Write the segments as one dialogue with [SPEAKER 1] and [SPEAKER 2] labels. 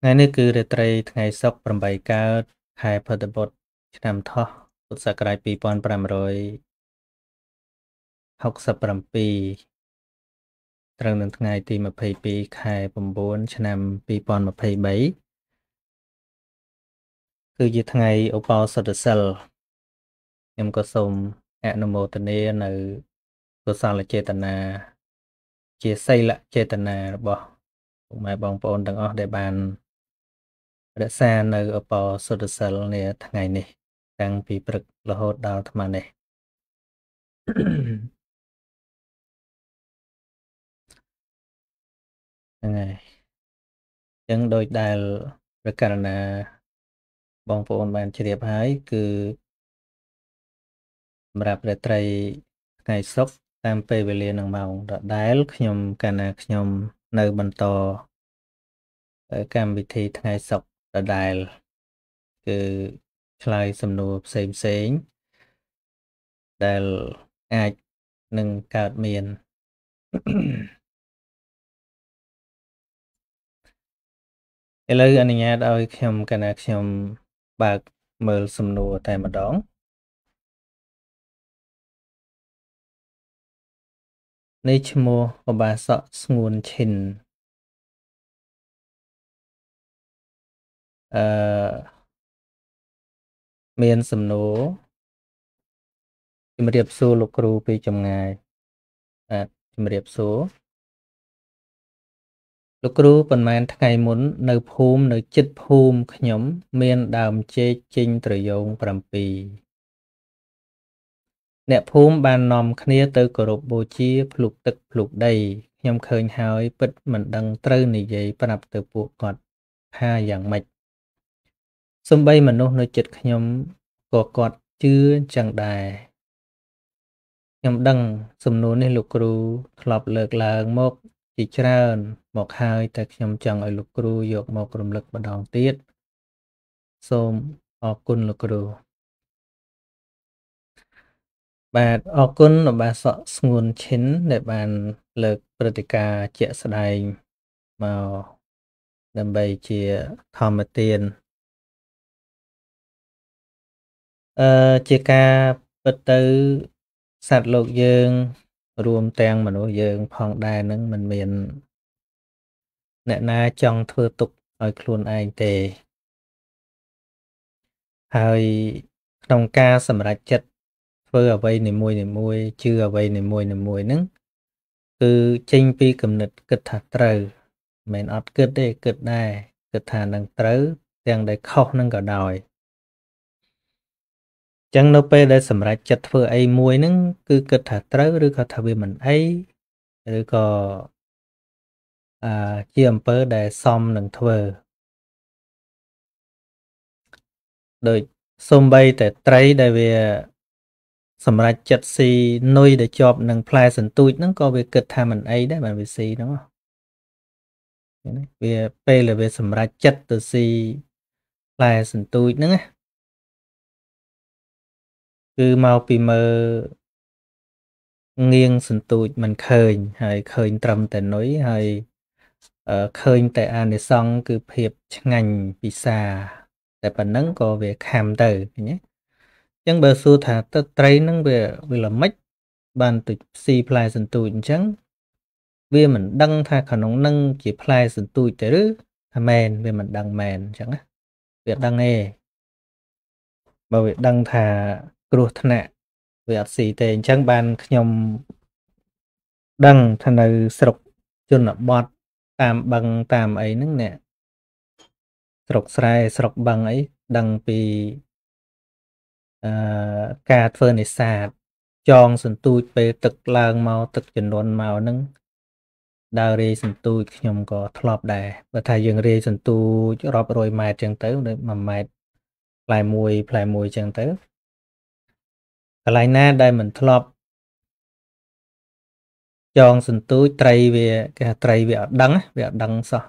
[SPEAKER 1] ថ្ងៃនេះគឺរាត្រីថ្ងៃសុក្រ8កើតខែភទ្របទឆ្នាំថោះពុទ្ធសករាជ2567ត្រូវនឹងថ្ងៃទី22ខែ9ឆ្នាំ2023គឺជាថ្ងៃឧបោសថសីលខ្ញុំក៏សូមអនុមោទនានៅកុសលចេតនាជាសីលចេតនារបស់ពុកម៉ែបងប្អូនទាំងអស់ដែលបានរក្សានៅឧបោសថសីលនាថ្ងៃនេះតាំងពីព្រឹករហូតដល់អាត្មានេះហ្នឹងហើយអញ្ចឹងដោយដែលប្រការណាបងប្អូនបានជ្រាបហើយគឺសម្រាប់រាត្រីថ្ងៃសុក្រតាមពេលវេលានឹងម៉ោងដដែលខ្ញុំកាលណាខ្ញុំនៅបន្តកម្មវិធីថ្ងៃសុក្រដដែលគឺឆ្លើយសំណួរផ្សេងដែលអាចនឹងកើតមានឥឡូវអនុញ្ញាតឲ្យខ្ញុំកាលណាខ្ញុំបើកមើលសំណួរតែម្ដងនេះឈ្មោះឧបាសកស្ងួនឈិនមានសំណួរជំរាបសួរលោកគ្រូពីចម្ងាយជំរាបសួរលោកគ្រូប៉ុន្មានថ្ងៃមុននៅភូមិនៅជិតភូមិខ្ញុំមានដើមចេកចេញត្រយង7អ្នកភូមិបាននាំគ្នាទៅគោរពបូជាភ្លុកទឹកភ្លុកដីខ្ញុំឃើញហើយពិតមិនដឹងត្រូវនិយាយប្រាប់ទៅពួកគាត់ថាយ៉ាងម៉េចសូម្បីមនុស្សនៅជិតខ្ញុំក៏គាត់ជឿចឹងដែរខ្ញុំដឹងសំណួរនេះលោកគ្រូធ្លាប់លើកឡើងមកជាច្រើនមកហើយតែខ្ញុំចង់ឲ្យលោកគ្រូយកម្ករំលឹកម្ដងទៀតសូមអរគុណលោកគ្រូបាទអរគុណឧបាសកស្ងួនឈិនដែលបានលើកព្រឹត្តិការណ៍ជាក់ស្ដែងមកដើម្បីជាធម្មទានជាការពិតទៅសត្វលោកយើងរួមទាំងមនុស្សយើងផងដែរនឹងមិនមានអ្នកណាចង់ធ្វើទុកឲ្យខ្លួនឯងទេហើយក្នុងការសម្រេចចិត្តធ្វើអ្វីនីមួយជឿអ្វីនីមួយហ្នឹងគឺចេញពីគំនិតគិតថាត្រូវមិនអត់គិតទេគិតដែរគិតថានឹងត្រូវទាំងដែលខុសនឹងក៏ដោយចឹងនៅពេលដែលសម្រេចចិត្តធ្វើអីមួយហ្នឹងគឺគិតថាត្រូវឬក៏ថាវាមិនអីឬក៏ជាអំពើដែលសមនឹងធ្វើដូចសំបីតែត្រីដែលវាសម្រេចចិត្តស៊ីនុយដែលជាប់នឹងផ្លែសន្ទូចហ្នឹងក៏វាគិតថាមិនអីដែរបានវាស៊ីហ្នឹងវាពេលដែលវាសម្រេចចិត្តទៅស៊ីផ្លែសន្ទូចហ្នឹងគឺមកពីមើលងាងសន្ទូចមិនឃើញហើយឃើញត្រឹមតែនុយហើយឃើញតែអានិសង្ឃគឺភាពឆ្ងាញ់ពិសាតែប៉ុណ្ណឹងក៏វាខំទៅឃើញទេអញ្ចឹងបើសួរថាទឹកត្រីហ្នឹងវាល្មិចបានទៅស៊ីផ្លែសន្ទូចអញ្ចឹងវាមិនដឹងថាក្នុងនឹងជាផ្លែសន្ទូចទេឬថាមែនវាមិនដឹងមែនអញ្ចឹងណាវាដឹងទេបើវាដឹងថាគ្រោះថ្នាក់វាអត់ស៊ីទេអញ្ចឹងបានខ្ញុំដឹងថានៅស្រុកជនបទតាមបឹងតាមអីហ្នឹងអ្នកស្រុកស្រែស្រុកបឹងអីដឹងពីការធ្វើនេសាទចងសន្ទូចពេលទឹកឡើងមកទឹកជំនន់មកហ្នឹងដើររាយសន្ទូចខ្ញុំក៏ធ្លាប់ដែរបើថាយើងរាយសន្ទូចរាប់រយម៉ែត្រចឹងទៅ1ម៉ែត្រផ្លែមួយចឹងទៅកន្លែងណាដែលមិនធ្លាប់ចងសន្ទូចត្រីវាគេថាត្រីវាអត់ដឹងសោះ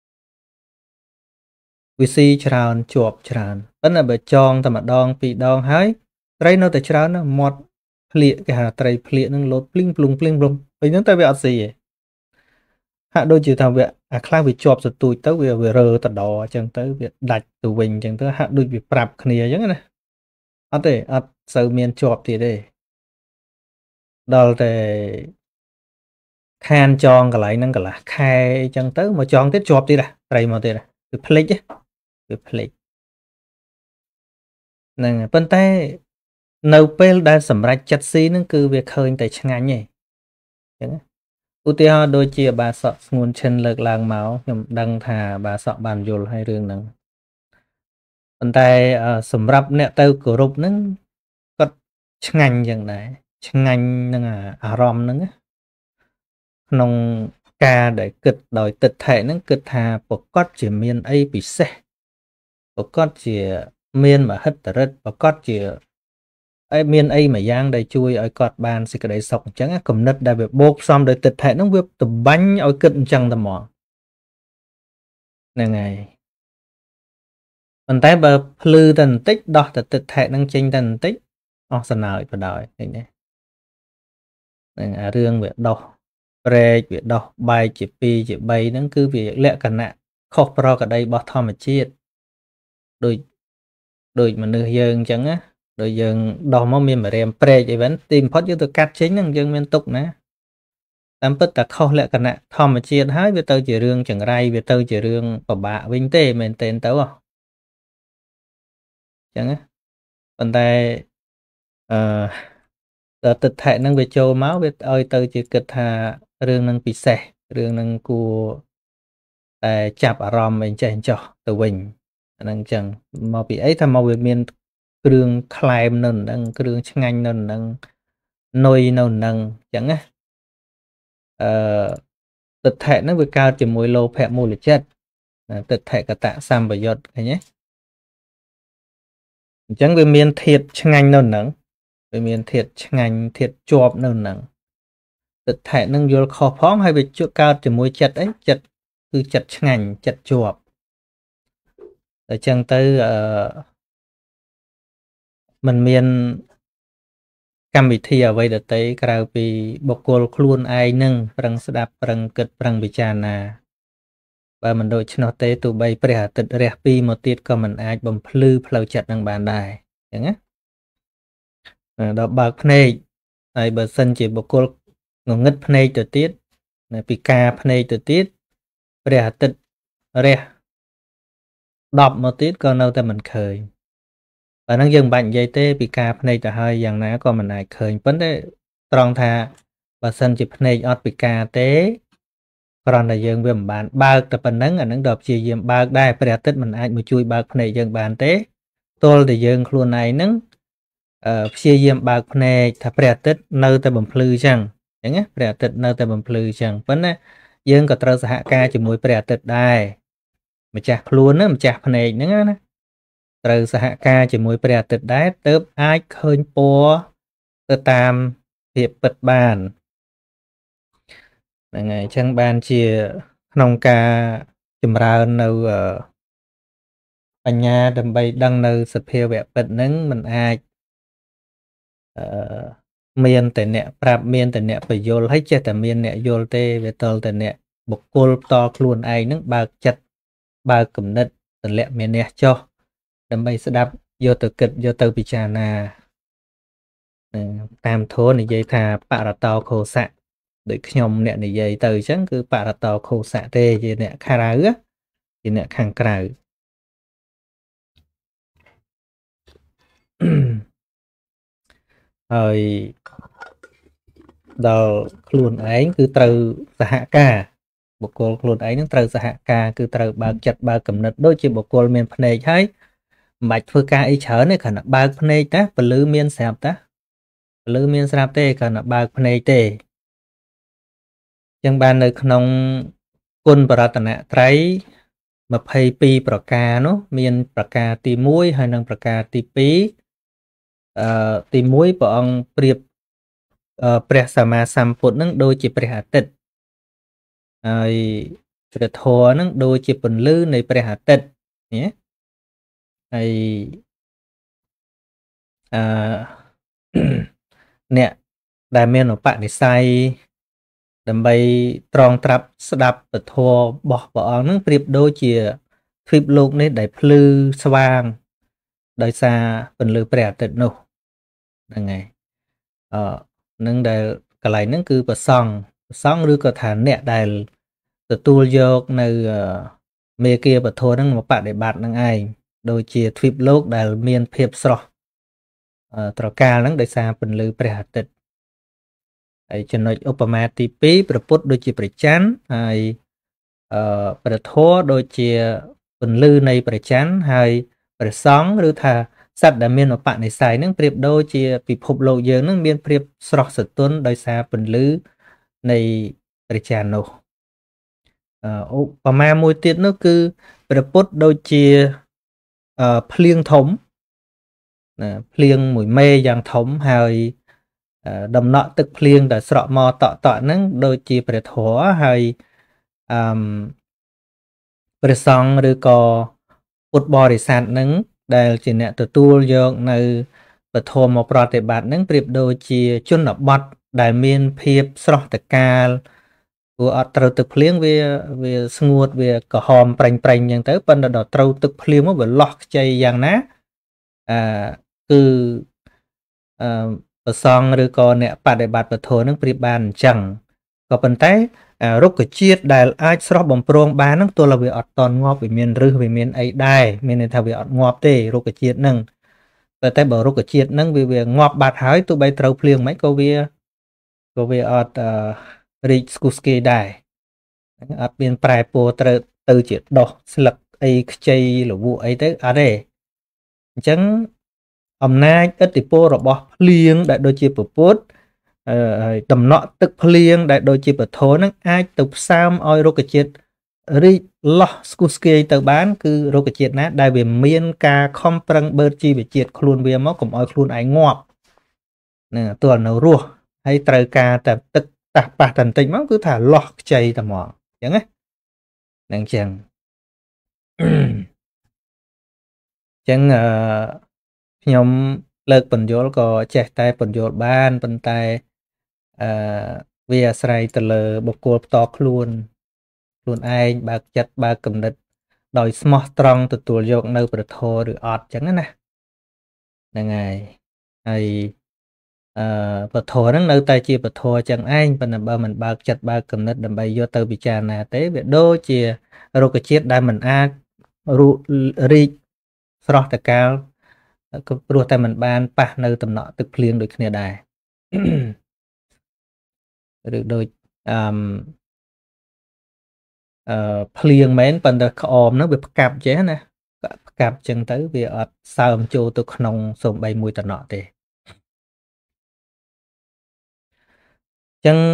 [SPEAKER 1] វាស៊ីច្រើនជាប់ច្រើនប៉ុន្តែបើចងតែម្ដងពីរដងហើយត្រីនៅតែច្រើនណាមាត់ភ្លៀកគេហៅត្រីភ្លៀកនឹងលោតភ្លីងភ្លុងភ្លីងភ្លុងពេលហ្នឹងតែវាអត់ស៊ីទេហាក់ដូចជាថាវាខ្លះវាជាប់សទួយទៅវារើតដអញ្ចឹងទៅវាដាច់ទៅវិញអញ្ចឹងទៅហាក់ដូចវាប្រាប់គ្នាអញ្ចឹងណាអត់ទេអត់សូវមានជាប់ទៀតទេដល់តែខានចងកន្លែងហ្នឹងកន្លះខែអញ្ចឹងទៅមកចងទៀតជាប់ទៀតត្រីមកទៀតគឺភ្លេចគឺភ្លេចហ្នឹងប៉ុន្តែនៅពេលដែលសម្រេចចិត្តស៊ីហ្នឹងគឺវាឃើញតែឆ្ងាញ់ទេអញ្ចឹងឧទាហរណ៍ដូចជាបាសក់ស្ងួនឈិនលើកឡើងមកខ្ញុំដឹងថាបាសក់បានយល់ឲ្យរឿងហ្នឹងប៉ុន្តែសម្រាប់អ្នកទៅគោរពហ្នឹងគាត់ឆ្ងាញ់យ៉ាងដែរឆ្ងាញ់នឹងអារម្មណ៍ហ្នឹងក្នុងការដែលគិតដោយទិដ្ឋិហ្នឹងគិតថាប្រកាសជាមានអីពិសេសប្រកាសជាមានមហិទ្ធិឫទ្ធិប្រកាសជាមានអីមួយយ៉ាងដែលជួយឲ្យគាត់បានសេចក្តីសុខអញ្ចឹងគំនិតដែលវាបូកផ្សំដោយទិដ្ឋិហ្នឹងវាតម្បាញ់ឲ្យគិតអញ្ចឹងតែហ្មងហ្នឹងហើយប៉ុន្តែបើភ្លឺតែបន្តិចដោះតែទិដ្ឋិហ្នឹងចេញតែបន្តិចអស់សំណើចបដ ாய் ឃើញទេហ្នឹងអារឿងវាដោះព្រែកវាដោះបែកជា2ជា3ហ្នឹងគឺវាលក្ខណៈខុសប្រក្រតីរបស់ធម្មជាតិដូចមនុស្សយើងអញ្ចឹងណាដូចយើងដោះមកមានម្រាមព្រែកអីវិញទីបំផុតយើងទៅកាត់ចេញហ្នឹងយើងមានទុកណាតាមពិតតែខុសលក្ខណៈធម្មជាតិហើយវាទៅជារឿងចង្រៃវាទៅជារឿងពិបាកវិញទេមែនទេទៅអញ្ចឹងណាប៉ុន្តែដល់ទិដ្ឋិហ្នឹងវាចូលមកវាឲ្យទៅជាគិតថារឿងហ្នឹងពិសេសរឿងហ្នឹងគួរតែចាប់អារម្មណ៍អីចេះចោះទៅវិញអាហ្នឹងអញ្ចឹងមកពីអីថាមកវាមានគ្រឿងក្លែមនៅនឹងគ្រឿងឆ្ងាញ់នៅនឹងនុយនៅនឹងអញ្ចឹងណាទិដ្ឋិហ្នឹងវាកើតជាមួយលោភៈមូលចិត្តទិដ្ឋិកតសម្បយុត្តឃើញទេអញ្ចឹងវាមានធាតុឆ្ងាញ់នៅនឹងវាមានធាតុឆ្ងាញ់ធាតុជាប់នៅនឹងទិដ្ឋិនឹងយល់ខុសផងហើយវាជួបកើតជាមួយចិត្តអីចិត្តគឺចិត្តឆ្ងាញ់ចិត្តជាប់តែអញ្ចឹងទៅมันមានកម្មវិធីអ្វីដទៃក្រៅពីបុគ្គលខ្លួនឯងនឹងប្រឹងស្ដាប់ប្រឹងគិតប្រឹងពិចារណាបើមិនដូច្នោះទេទោះបីព្រះអាទិត្យរះពីមកទៀតក៏មិនអាចបំភ្លឺផ្លូវចិត្តនឹងបានដែរអញ្ចឹងណាដល់បើកភ្នែកហើយបើសិនជាបុគ្គលងងឹតភ្នែកទៅទៀតពីការភ្នែកទៅទៀតព្រះអាទិត្យរះ10មកទៀតក៏នៅតែមិនឃើញបើហ្នឹងយើងមិនបាច់និយាយទេពីការភ្នែកទៅហើយយ៉ាងណាក៏មិនអាចឃើញប៉ុន្តែត្រង់ថាបើសិនជាភ្នែកអត់ពិការទេគ្រាន់តែយើងវាមិនបានបើកតែប៉ុណ្្នឹងអាហ្នឹងដល់ព្យាយាមបើកដែរព្រះអាទិត្យមិនអាចមកជួយបើកភ្នែកយើងបានទេទល់តែយើងខ្លួនឯងហ្នឹងព្យាយាមបើកភ្នែកថាព្រះអាទិត្យនៅតែបំភ្លឺអញ្ចឹងណាព្រះអាទិត្យនៅតែបំភ្លឺអញ្ចឹងប៉ុន្តែយើងក៏ត្រូវសហការជាមួយព្រះអាទិត្យដែរម្ចាស់ខ្លួនណាម្ចាស់ភ្នែកហ្នឹងណាត្រូវសហការជាមួយព្រះអាទិត្យដែរទើបអាចឃើញពណ៌ទៅតាមភាពពិតបានហ្នឹងហើយអញ្ចឹងបានជាក្នុងការចម្រើននៅបញ្ញាដើម្បីដឹងនៅសភាវៈពិតហ្នឹងมันអាចមានតែអ្នកប្រាប់មានតែអ្នកបញ្យល់ហើយចេះតែមានអ្នកយល់ទេវាតលតែអ្នកបុគ្គលផ្ទាល់ខ្លួនឯងហ្នឹងបើកចិត្តបើកគំនិតទម្លាក់មានះចុះដើម្បីស្ដាប់យកទៅគិតយកទៅពិចារណាតាមធម៌និយាយថាបរតោខោសៈដូចខ្ញុំអ្នកនិយាយទៅអញ្ចឹងគឺបរតោខោសៈទេជាអ្នកក្រៅជាអ្នកខាងក្រៅហើយដល់ខ្លួនឯងគឺត្រូវសហការបុគ្គលខ្លួនឯងនឹងត្រូវសហការគឺត្រូវបើកចិត្តបើកគំនិតដូចជាបុគ្គលមានភ្នែកហើយមិនបាច់ធ្វើការអីច្រើនទេគ្រាន់តែបើកភ្នែកតាពលឺមានស្រាប់តាពលឺមានស្រាប់ទេគ្រាន់តែបើកភ្នែកទេចឹងបាននៅក្នុងគុណបរតនត្រ័យ22ប្រការនោះមានប្រការទី1ហើយនិងប្រការទី2ទី1ព្រះអង្គប្រៀបព្រះសម្មាសម្ពុទ្ធនឹងដូចជាព្រះអាទិត្យហើយព្រះធម៌នឹងដូចជាពន្លឺនៃព្រះអាទិត្យណាហើយអ្នកដែលមានឧបនិស្ស័យ đầm bay tròn trap đạp bật thua bỏ bỏ nâng priệp đôi chia phim lục nên để plư swang đời xa phần lư bè tận nô là ngày nâng để cái này nâng cứ bật song rư có thả nẹ đài từ tu vô nơi mê kia bật thua nâng một bạn để bạn nâng ai đôi chia phim lục đài miền phiệp sọ trò ca nâng đời xa phần lư bè tận ai cho nói Obama TP ប្រពុតដូចជាប្រច័នហើយប្រធរដូចជាពន្លឺនៃប្រច័នហើយព្រះសង្ឃឬថាសត្វដែលមានឧបនិស្ស័យនឹងប្រៀបដូចជាពិភពលោកយើងនឹងមានប្រៀបស្រស់ស្រទន់ដោយសារពន្លឺនៃព្រះច័ន្ទនោះឧបមាមួយទៀតនោះគឺព្រះពុទ្ធដូចជាភ្លៀងធំភ្លៀងមួយមេយ៉ាងធំហើយដំណក់ទឹកភ្លៀងដែលស្រក់មកតក់ហ្នឹងដូចជាព្រះធម៌ហើយព្រះសង្ឃឬក៏ពុទ្ធបរិស័ទហ្នឹងដែលជាអ្នកទទួលយកនៅពធមមកប្រតិបត្តិហ្នឹងប្រៀបដូចជាជនបទដែលមានភាពស្រស់តកាលព្រោះអត់ត្រូវទឹកភ្លៀងវាស្ងួតវាក្រហមប្រេងអញ្ចឹងទៅប៉ុន្តែដល់ត្រូវទឹកភ្លៀងមកវាលោះខ្ចីយ៉ាងណាគឺប្រសងឬក៏អ្នកបដិបត្តិពធនឹងប្រៀបបានអញ្ចឹងក៏ប៉ុន្តែរុក្ខជាតិដែលអាចស្រស់បំព្រងបានហ្នឹងទោះវាអត់តន់ងាប់វាមានឫសវាមានអីដែរមានន័យថាវាអត់ងាប់ទេរុក្ខជាតិហ្នឹងតែបើរុក្ខជាតិហ្នឹងវាងាប់បាត់ហើយទោះបីត្រូវភ្លៀងមិនក៏វាអត់រីកស្គុះស្គាយដែរអត់មានប្រែពណ៌ត្រូវទៅជាដោះស្លឹកអីខ្ចីលវក់អីទៅអត់ទេអញ្ចឹងអំណាចឥទ្ធិពលរបស់ភ្លៀងដែលដូចជាពពុទ្ធដំណក់ទឹកភ្លៀងដែលដូចជាពធនឹងអាចទៅផ្សើមឲ្យរុក្ខជាតិរីកលោះស្គុះស្គាយទៅបានគឺរុក្ខជាតិណាដែលវាមានការខំប្រឹងបឺតជីវជាតិខ្លួនវាមកកុំឲ្យខ្លួនឯងងាប់នឹងទោះនៅរស់ហើយត្រូវការតែទឹកតះប៉ះតែបន្តិចមកគឺថាលោះខ្ចីតែហ្មងអញ្ចឹងណានឹងអញ្ចឹងខ្ញុំលើកបញ្យលក៏ចេះតែបញ្យលបានប៉ុន្តែវាអាស្រ័យទៅលើបុគ្គលផ្ទាល់ខ្លួនឯងបើកចិត្តបើកគំនិតដោយស្មោះត្រង់ទទួលយកនៅព្រះធម៌ឬអត់អញ្ចឹងណាហ្នឹងហើយពធហ្នឹងនៅតែជាពធអញ្ចឹងឯងប៉ុន្តែបើមិនបើកចិត្តបើកគំនិតដើម្បីយកទៅពិចារណាទេវាដូចជារុក្ខជាតិដែលមិនអាចរីកស្រស់តកាលក៏ព្រោះតែมันបានប៉ះនៅតំណក់ទឹកភ្លៀងដូចគ្នាដែរឬដូចភ្លៀងមែនប៉ុន្តែក្អមហ្នឹងវាផ្កាប់ចេះណាផ្កាប់ចឹងទៅវាអត់សើមចូលទៅក្នុងសូម្បីមួយតំណក់ទេចឹង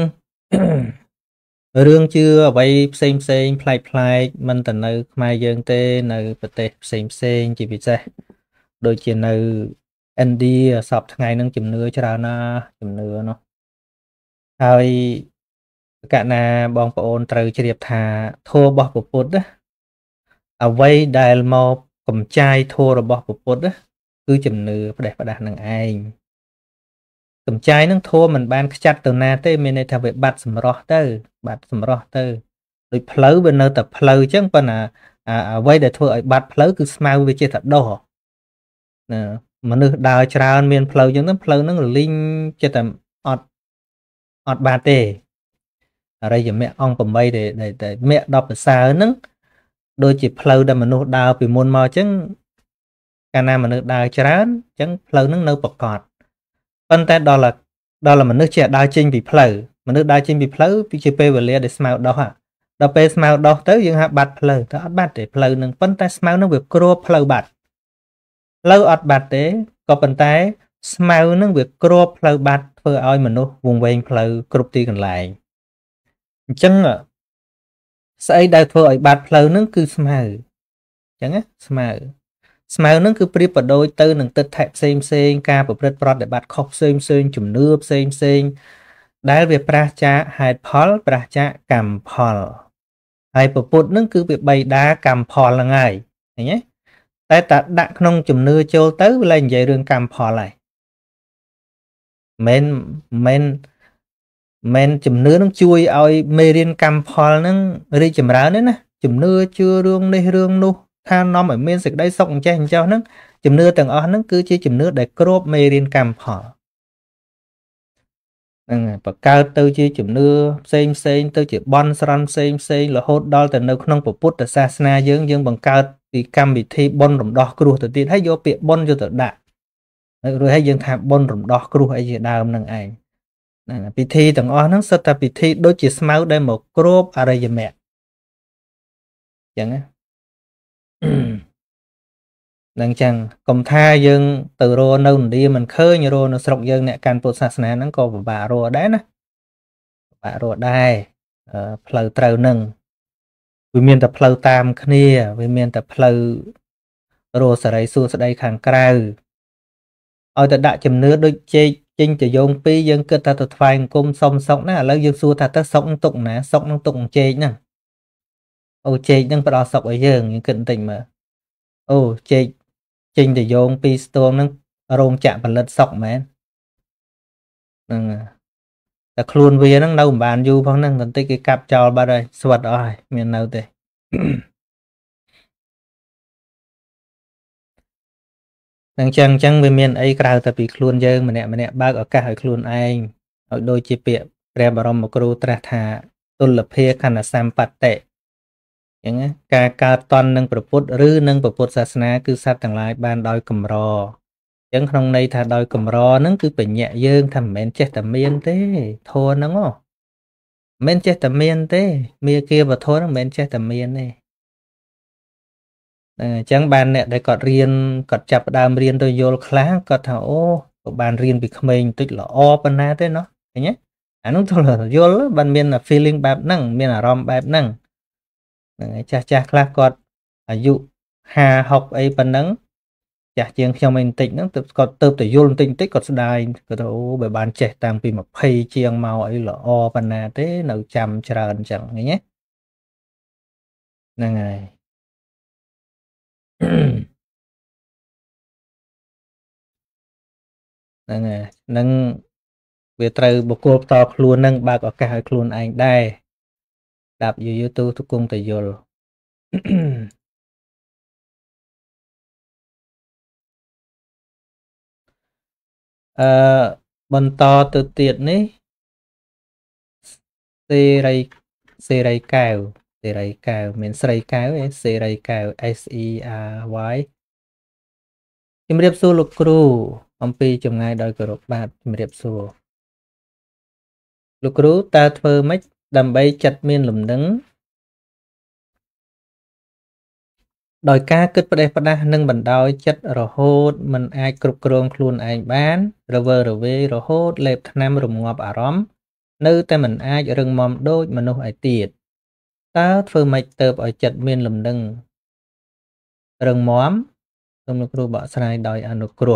[SPEAKER 1] រឿងជឿអ្វីផ្សេងប្លែកមិនតែនៅខ្មែរយើងទេនៅប្រទេសផ្សេងជាពិសេសដូចជានៅឥណ្ឌាសពថ្ងៃនឹងជំនឿច្រើនណាជំនឿនោះហើយកាលណាបងប្អូនត្រូវជ្រាបថាធម៌របស់ពុទ្ធណាអ្វីដែលមកកំចាយធម៌របស់ពុទ្ធណាគឺជំនឿផ្ដេសផ្ដាស់នឹងឯងកំចាយនឹងធម៌មិនបានខ្ចាត់ទៅណាទេមានន័យថាវាបាត់សម្រស់ទៅដូចផ្លូវវានៅតែផ្លូវអញ្ចឹងប៉ុន្តែអ្វីដែលធ្វើឲ្យបាត់ផ្លូវគឺស្មៅវាចេះតែដោះមនុស្សដើរច្រើនមានផ្លូវអញ្ចឹងទៅផ្លូវហ្នឹងរលីងចិត្តតែអត់បានទេអរិយមគ្គអង្គ8ដែលមគ្គ10ប្រសើរហ្នឹងដូចជាផ្លូវដែលមនុស្សដើរពីមុនមកអញ្ចឹងកាលណាមនុស្សដើរច្រើនអញ្ចឹងផ្លូវហ្នឹងនៅប្រកបប៉ុន្តែដល់មនុស្សចេះដើរចេញពីផ្លូវមនុស្សដើរចេញពីផ្លូវពីជាពេលវេលាដែលស្មៅដោះដល់ពេលស្មៅដោះទៅយើងហាក់បាត់ផ្លូវតែអត់បាត់ទេផ្លូវហ្នឹងប៉ុន្តែស្មៅហ្នឹងវាគ្របផ្លូវបាត់ផ្លូវអត់បាត់ទេក៏ប៉ុន្តែស្មៅហ្នឹងវាគ្របផ្លូវបាត់ធ្វើឲ្យមនុស្សវង្វេងផ្លូវគ្រប់ទីកន្លែងអញ្ចឹងស្អីដែលធ្វើឲ្យបាត់ផ្លូវហ្នឹងគឺស្មៅអញ្ចឹងណាស្មៅហ្នឹងគឺប្រៀបប្រដូចទៅនឹងទិដ្ឋិផ្សេងការប្រព្រឹត្តប្រតិបត្តិខុសផ្សេងជំនឿផ្សេងដែលវាប្រះចាកហេតុផលប្រះចាកកម្មផលហើយពុទ្ធហ្នឹងគឺវាបីដាកម្មផលហ្នឹងហើយឃើញទេតែដាក់ក្នុងជំនឿចូលទៅវាលែងនិយាយរឿងកម្មផលហើយមិន men chùm nứa nó chui ao mê riêng cam phol nó ri chùm ráo nữa nè chùm nứa chưa rương đây rương nu tha nó ở men sực đây sọc che hình cho nó chùm nứa tầng ó nó cứ chỉ chùm nứa để crop mê riêng cam phol và cao tư chi chùm nứa xem tư chỉ bon sran xem là hốt đo từ nơi không bộ put từ sa na dương bằng cao thì cam bị thi bon rồng đỏ cua từ tiền thấy vô bịa bon cho tự đạn rồi hay dương thả bon rồng đỏ cua ấy gì đào năng ảnh bị thi tầng ó nó sao ta bị thi đôi chỉ máu đây một crop ở đây mẹ chẳng á đang chẳng cầm tha dương từ rô nâu đi mình khơi như rô nó sọc dương nè can bộ sát nó có bà rô đấy nè bà rô đây phơi trâu nâng vì miền tập phơi tam kia vì miền tập phơi rô sợi đây xua sợi đây khang cào ở tại đại chấm nước đôi chê chinh từ dùng pi dương cơ ta thuật phai cung song song nè lấy dương xua ta ta song tụng nè song tụng chê nè ô chê nhưng phải đo sọc ở dương những cận tình mà ô chê chinh từ dùng pi storm nó rôm chạm và lật sọc mẹ ta khuôn về nó đâu bàn du phong năng còn tới cái cặp cho ba đây sọt rồi miền nào thế năng chăng chăng về miền ấy cao ta bị khuôn dương mà nè bác ở cả hỏi khuôn anh ở đôi chi bịa rèm bảo một kêu tra thà tôn lập phê khăn là sam bát tệอย่างนี้การตอนนึงประพุทธหรือนึงประพุทธศาสนาคือสัตว์ต่างหลายบ้านดอยกำรอยังក្នុងន័យថាดอยกำรอហ្នឹងគឺបញ្ញាយើងថាមិនមែនចេះតែមានទេធម៌ហ្នឹងមិនមែនចេះតែមានទេមាគាវធម៌ហ្នឹងមិនមែនចេះតែមានទេអញ្ចឹងបានអ្នកដែលគាត់រៀនគាត់ចាប់ផ្ដើមរៀនទៅយល់ខ្លះគាត់ថាអូក៏បានរៀនពីក្មេងបន្តិចល្អប៉ុណ្ណាទេណោះឃើញទេអានោះទៅយល់បានមាន feeling បែបហ្នឹងមានអារម្មណ៍បែបហ្នឹងចាស់ខ្លះគាត់អាយុ50 60អីប៉ុណ្ណឹងចាស់ជាងខ្ញុំឯបន្តិចហ្នឹងទៅគាត់ទៅតែយល់បន្តិចគាត់ស្ដាយគាត់ទៅអូបើបានចេះតាំងពី20ជាងមកអីល្អប៉ុណ្ណាទេនៅចាំច្រើនអញ្ចឹងឃើញទេហ្នឹងហើយហ្នឹងហើយនឹងវាត្រូវបុគ្គលផ្ទាល់ខ្លួននឹងបើកឱកាសឲ្យខ្លួនឯងដែរដាប់យូរទៅគង់តែយល់បន្តទៅទៀតនេះសេរីកែវមានស្រីកែវឯសេរីកែវ SERY ជំរាបសួរលោកគ្រូអំពីចម្ងាយដោយគោរពបាទជំរាបសួរលោកគ្រូតើធ្វើម៉េចដើម្បីចិត្តមានលំនឹងដោយការគិតផ្ដេសផ្ដាសនិងបណ្ដោយចិត្តរហូតមិនអាចគ្រប់គ្រងខ្លួនឯងបានរវើរវាយរហូតលេបថ្នាំរងាប់អារម្មណ៍នៅតែមិនអាចរឹងមាំដូចមនុស្សឯទៀតតើធ្វើម៉េចទៅឲ្យចិត្តមានលំនឹងរឹងមាំសូមលោកគ្រូបកស្រាយដោយអនុគ្រោះ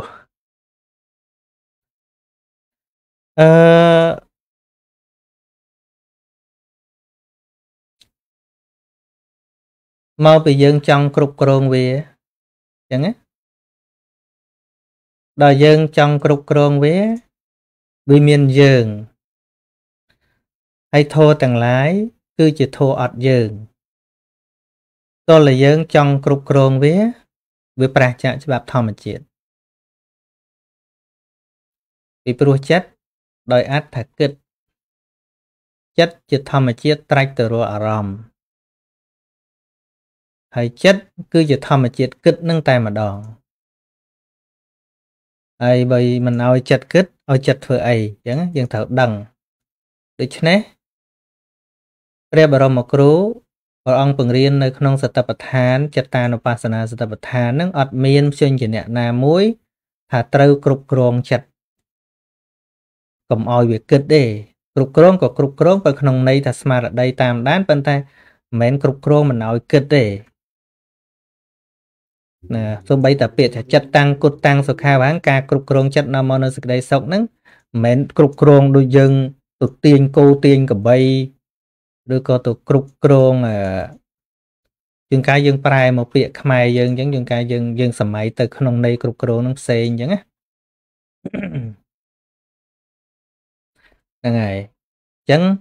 [SPEAKER 1] មកពីយើងចង់គ្រប់គ្រងវាអញ្ចឹងណាដល់យើងចង់គ្រប់គ្រងវាមានយើងហើយធម៌ទាំងឡាយគឺជាធម៌អត់យើងតើយើងចង់គ្រប់គ្រងវាប្រឆាចច្បាប់ធម្មជាតិពីព្រោះចិត្តដោយអត្ថគិតចិត្តជាធម្មជាតិត្រាច់ទៅរកអារម្មណ៍ហើយចិត្តគឺជាធម្មជាតិគិតនឹងតែម្ដងហើយបើមិនឲ្យចិត្តគិតឲ្យចិត្តធ្វើអីអញ្ចឹងយើងត្រូវដឹងដូច្នេះព្រះបរមគ្រូព្រះអង្គបង្រៀននៅក្នុងសតិប្បដ្ឋានចិត្តតានុបស្សនាសតិប្បដ្ឋាននឹងអត់មានព្យញ្ជនៈណាមួយថាត្រូវគ្រប់គ្រងចិត្តកុំឲ្យវាគិតទេគ្រប់គ្រងក៏គ្រប់គ្រងទៅក្នុងន័យថាស្មារតីតាមដានប៉ុន្តែមិនមែនគ្រប់គ្រងមិនឲ្យគិតទេណាសូម្បីតែពាក្យថាចិត្តតាំងគុតតាំងសុខាវាងការគ្រប់គ្រងចិត្តនាំមកនៅសេចក្តីសុខហ្នឹងមិនមែនគ្រប់គ្រងដូចយើងទៅទាញគោទាញក្របីឬក៏ទៅគ្រប់គ្រងជាងកាយយើងប្រែមកពាក្យខ្មែរយើងអញ្ចឹងជាងកាយយើងសម័យទៅក្នុងន័យគ្រប់គ្រងហ្នឹងផ្សេងអញ្ចឹងណាហ្នឹងហើយ Chẳng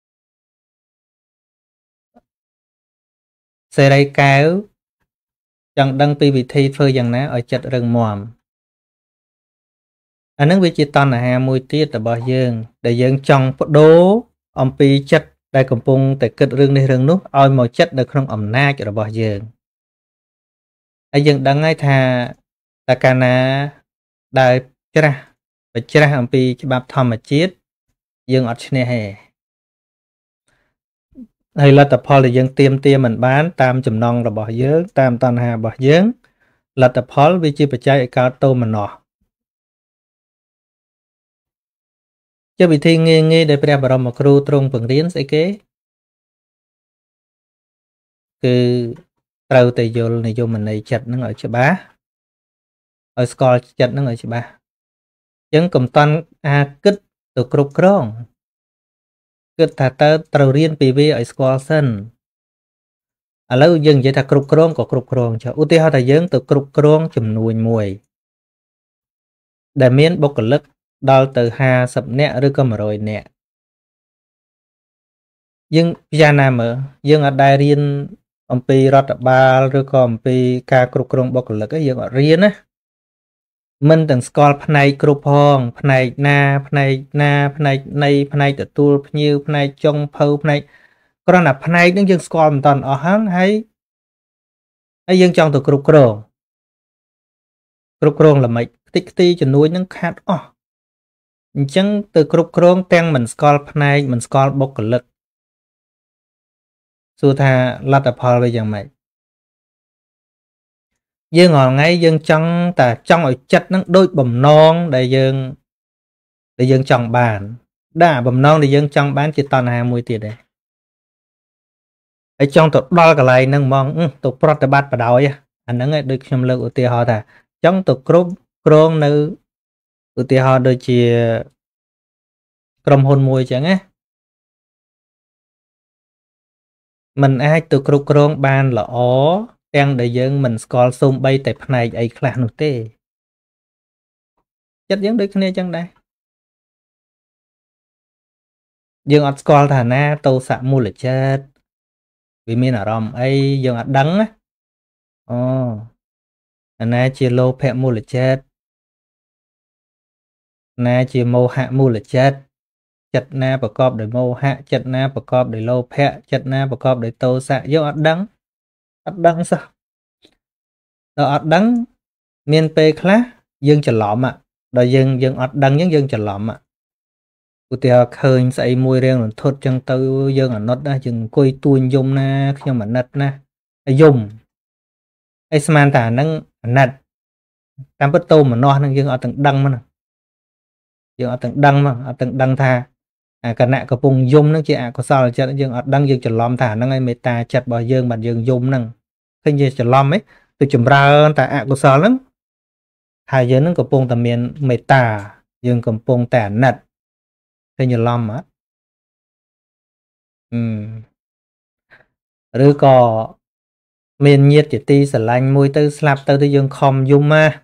[SPEAKER 1] xe ray kéo chẳng đăng pi vị thi phơi chẳng ná ở chật rừng mòm anh nâng vị chỉ toàn là hà mùi tiết là bỏ dương để dương trong đố ông pi chất đại cầm pung tại kết rừng này rừng nút oi màu chất được không ẩm na cho bỏ dương ai dương đăng ngay thà ta ca na đại chra và chra ông pi cho bạp thầm mà chết dương ở trên hè hay là tập phò là dân tiêm mình bán tam chùm non là bỏ dướng tam toàn hà bỏ dướng là tập phò vì chi phải chạy cao tô mà nọ cho bị thi nghe nghe để bè bảo mà kêu trong phần riêng sẽ kế cứ trâu tây vô này vô mình này chặt nó ở chỗ bá ở score chặt nó ở chỗ bá chứng cầm toàn a kích từ cục krong kích thà tơ trâu riêng pv ở score sân à lâu dừng vậy thà cục krong có cục krong cho ưu tiên họ thà dướng từ cục krong chùm nuôi mùi để miễn bốc lực đo từ hà sập nẹ rồi có mà rồi nẹ nhưng gia nam ở dương ở đại riêng ông pi rót ba rồi có ông pi ca cục krong bốc lực cái dương ở riêng á mình từng score này cục hong này na này tự tu như này trong phâu này còn là này những dương score mình toàn ở hắn hay dương trong từ cục krong là mấy tích ti cho nuôi những khát chẳng từ cục krong tăng mình score này mình score bốc lực su tha là tập hợp bây giờ mày dương ngồi ngay dương trong ta trong ở chặt nó đôi bầm non để dương chọn bàn đã bầm non để dương trong bán chỉ toàn 20 tiền đấy ở trong tụt đo cái này nâng mong tụt protebat vào đầu anh nâng được xem lượng của tiền họ ta trong tụt krong nữ của tiền họ đôi chia cầm hôn mùi chẳng á mình ai tụt krong ban là ó đang để dân mình score xung bay tại này ấy là nụ tê chất giống được nghe chẳng đây dương ở score thà na tô xạ mua là chết vì mình ở rồng ấy dương ở đắng á na chia lô phẹ mua là chết na chia mô hạ mua là chết chật naประกอบ ដោយ mô hạ chật na ประกอบ ដោយ lô phẹ chật na ประกอบ ដោយ tô xạ dương ở đắng sao ở đắng miền tây khác dương trở lọm ạ đòi dương ở đắng những dương trở lọm ạ của tiệc khơi xây mùi riêng là thốt chân tư dương ở nốt đã chừng côi tuôn dùng na khi mà nật na dùng ai xem tả năng nật tam bất tô mà no năng dương ở tầng đăng mà dương ở tầng đăng mà ở tầng đăng tha cả nạ có vùng dùng nó chị có sao là chết dương ở đăng dương trở lọm thả năng ai mê ta chặt bỏ dương bản dương dùng năng khi như trở lọm ấy từ chùm ra ta có sao lắm hai giới nó có bông tầm miền mê ta dương có bông tả nật khi như lọm á rồi có miền nhiệt chỉ ti sờ lạnh mùi tư slap tư dương không dùng mà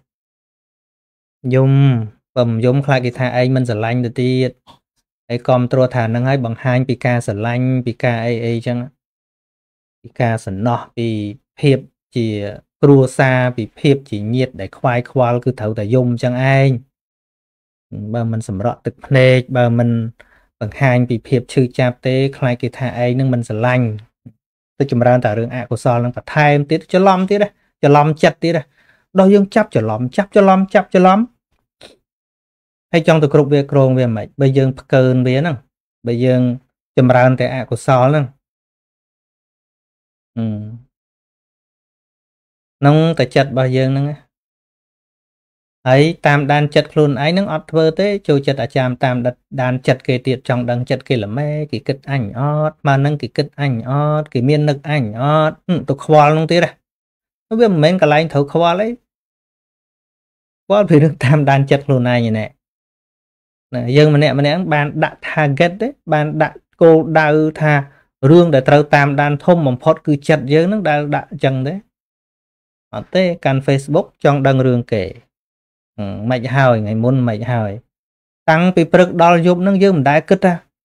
[SPEAKER 1] dùng bầm dùng khai cái thà anh mình sờ lạnh được ti ấy con trô thả năng ấy bằng hai pika sờ lạnh pika ấy chăng pika sờ nọ vì hiệp chỉ cua xa vì hiệp chỉ nhiệt để khoai khoai cứ thấu tại dùng chẳng ai bà mình sầm rõ thực nê bà mình bằng hai vì hiệp chư chạp tế khai cái thà ấy nhưng mình sờ lạnh tôi chùm ra tại rừng của sao nó phải thay em tiết cho lom tiết đây cho lom chặt tiết đây đôi dương chấp cho lom hay trong từ cục về krong về mày bây giờ cơn về nè bây giờ chùm ra tại của sao nè nông tại chặt bao giờ nè ấy tam đan chặt luôn ấy nó ọt vơ thế cho chặt ở chàm tam đan chặt kê tiệt trong đằng chặt kê là mê cái kịch ảnh ọt mà nâng cái kịch ảnh ọt cái miên nực ảnh ọt tôi khoa luôn tí đây nó biết mình cả lại thấu khoa lấy khoa vì được tam đan chặt luôn này như nè dân mà nè bạn đã target đấy bạn đã cô đau tha rương để trâu tam đan thông một phốt cứ chặt giới nó đã chân đấy ở tê can Facebook trong đăng rương kể mạch hào ngày môn mạch hào tăng bị bực đo giúp nó dương đá cứt ra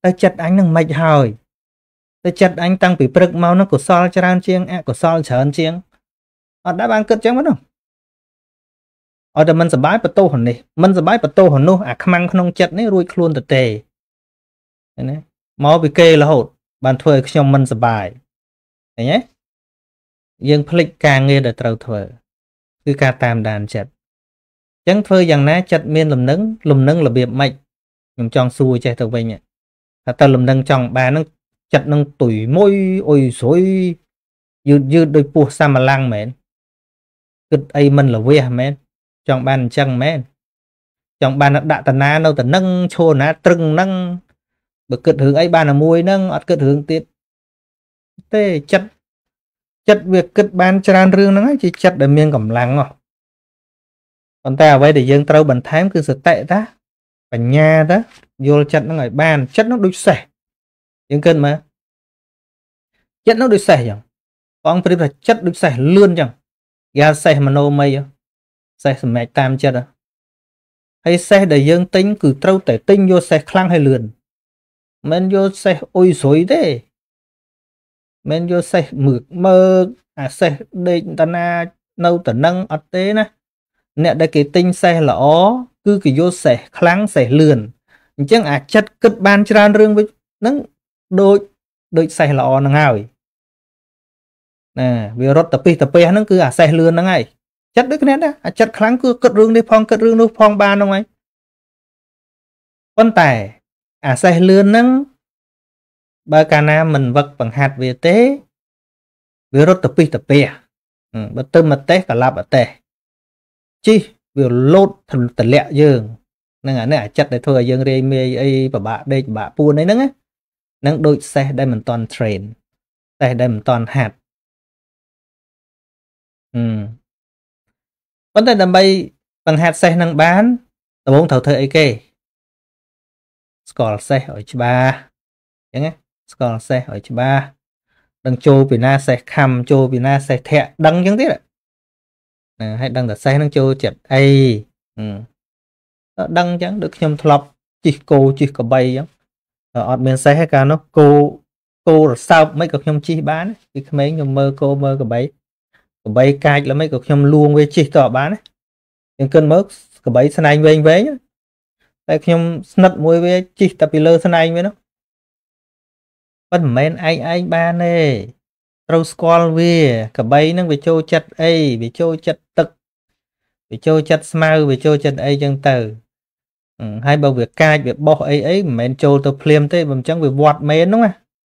[SPEAKER 1] tớiចិត្តanhនឹងមិនហើយtớiចិត្តanhតាំងពីព្រឹកមកនោះកុសលច្រើនជាងអកុសលច្រើនជាងអត់ដែរបានគិតចឹងមិននោះអត់តែមិនសบายបន្ទោសនេះមិនសบายបន្ទោសនោះអាខ្មាំងក្នុងចិត្តនេះរួចខ្លួនទៅទេណាមកពីគេរហូតបានធ្វើឲ្យខ្ញុំមិនសบายឃើញទេយើងភ្លេចការងារដែលត្រូវធ្វើគឺការតាមដានចិត្តអញ្ចឹងធ្វើយ៉ាងណាចិត្តមានលំនឹងរបៀបម៉េចខ្ញុំចង់សួរចេះទៅវិញថាតើលំនឹងចង់បានហ្នឹងចិត្តនឹងទុយមួយអុយស្រួយយឺតដោយពោះសាមឡាំងមែនគិតអីមិនល្វះមែនចង់បានអញ្ចឹងមែនចង់បានដាក់តាណានៅតំណឹងឈរណាត្រឹងហ្នឹងបើគិតរឿងអីបានតែមួយហ្នឹងអត់គិតរឿងទៀតទេចិត្តវាគិតបានច្រើនរឿងហ្នឹងហើយជាចិត្តដែលមានកម្លាំងប៉ុន្តែអ្វីដែលយើងត្រូវបន្ថែមគឺសតិតាបញ្ញាតាយល់ចិត្តហ្នឹងឲ្យបានចិត្តហ្នឹងដូចសេះយើងគិតមើលចិត្តហ្នឹងដូចសេះចឹងបងប្រៀបថាចិត្តដូចសេះលឿនចឹងគេសេះមโนមយសេះសម្រេចតាមចិត្តហើយសេះដែលយើងទិញគឺត្រូវតែទិញយកសេះខ្លាំងហើយលឿនមិនយកសេះអុយស្រួយទេមិនយកសេះមើកអាសេះដេកតាណានៅតំណឹងអត់ទេណាអ្នកដែលគេទិញសេះល្អគឺគេយកសេះខ្លាំងសេះលឿនអញ្ចឹងអាចិត្តគិតបានច្រើនរឿងវិញហ្នឹងដូចសេះល្អហ្នឹងហើយណាវារត់ទៅពីទៅពះហ្នឹងគឺអាសេះលឿនហ្នឹងហើយចិត្តដូចគ្នាដែរអាចិត្តខ្លាំងគឺគិតរឿងនេះផងគិតរឿងនោះផងបានហ្នឹងហើយប៉ុន្តែអាសេះលឿនហ្នឹងបើកាលណាមិនវឹកបង្ហាត់វាទេវារត់ទៅពីទៅពះបើទៅមកទេសកលាប់អទេសជីវាលោតទម្លាក់យើងហ្នឹងអានេះអាចិត្តដែលធ្វើឲ្យយើងរាយមាយអីពិបាកដេកពិបាកពួនអីហ្នឹងហ្នឹងដូចសេះដែលមិនតន់ train សេះដែលមិនតន់ហាត់ប៉ុន្តែដើម្បីបង្ហាត់សេះនឹងបានដំបូងត្រូវធ្វើអីគេស្គាល់សេះឲ្យច្បាស់អញ្ចឹងណាស្គាល់សេះឲ្យច្បាស់ដឹងចូលពីណាសេះខំចូលពីណាសេះធាក់ដឹងអញ្ចឹងទៀតណាឲ្យដឹងតែសេះនឹងចូលចិត្តអីដឹងអញ្ចឹងដូចខ្ញុំធ្លាប់ជិះគោជិះកបីអញ្ចឹងអត់មានសេះទេកាលនោះគោរសើបមិនក៏ខ្ញុំជិះបានពីក្មេងខ្ញុំមើលគោមើលកបីកាចល្មិចក៏ខ្ញុំលួងវាជិះតបានយើងគិតមើលកបីស្នែងវែងតែខ្ញុំស្និទ្ធមួយវាជិះតែពីលើស្នែងវានោះប៉ុន្តែមិនមែនឯងបានទេត្រូវស្គាល់វាកបីហ្នឹងវាចូលចិត្តអីវាចូលចិត្តទឹកវាចូលចិត្តស្មៅវាចូលចិត្តអីចឹងទៅហើយបើវាកាចវាបោះអីមិនមែនចូលទៅភ្លាមទេបើមិនចឹងវាវត្តមែនហ្នឹងណា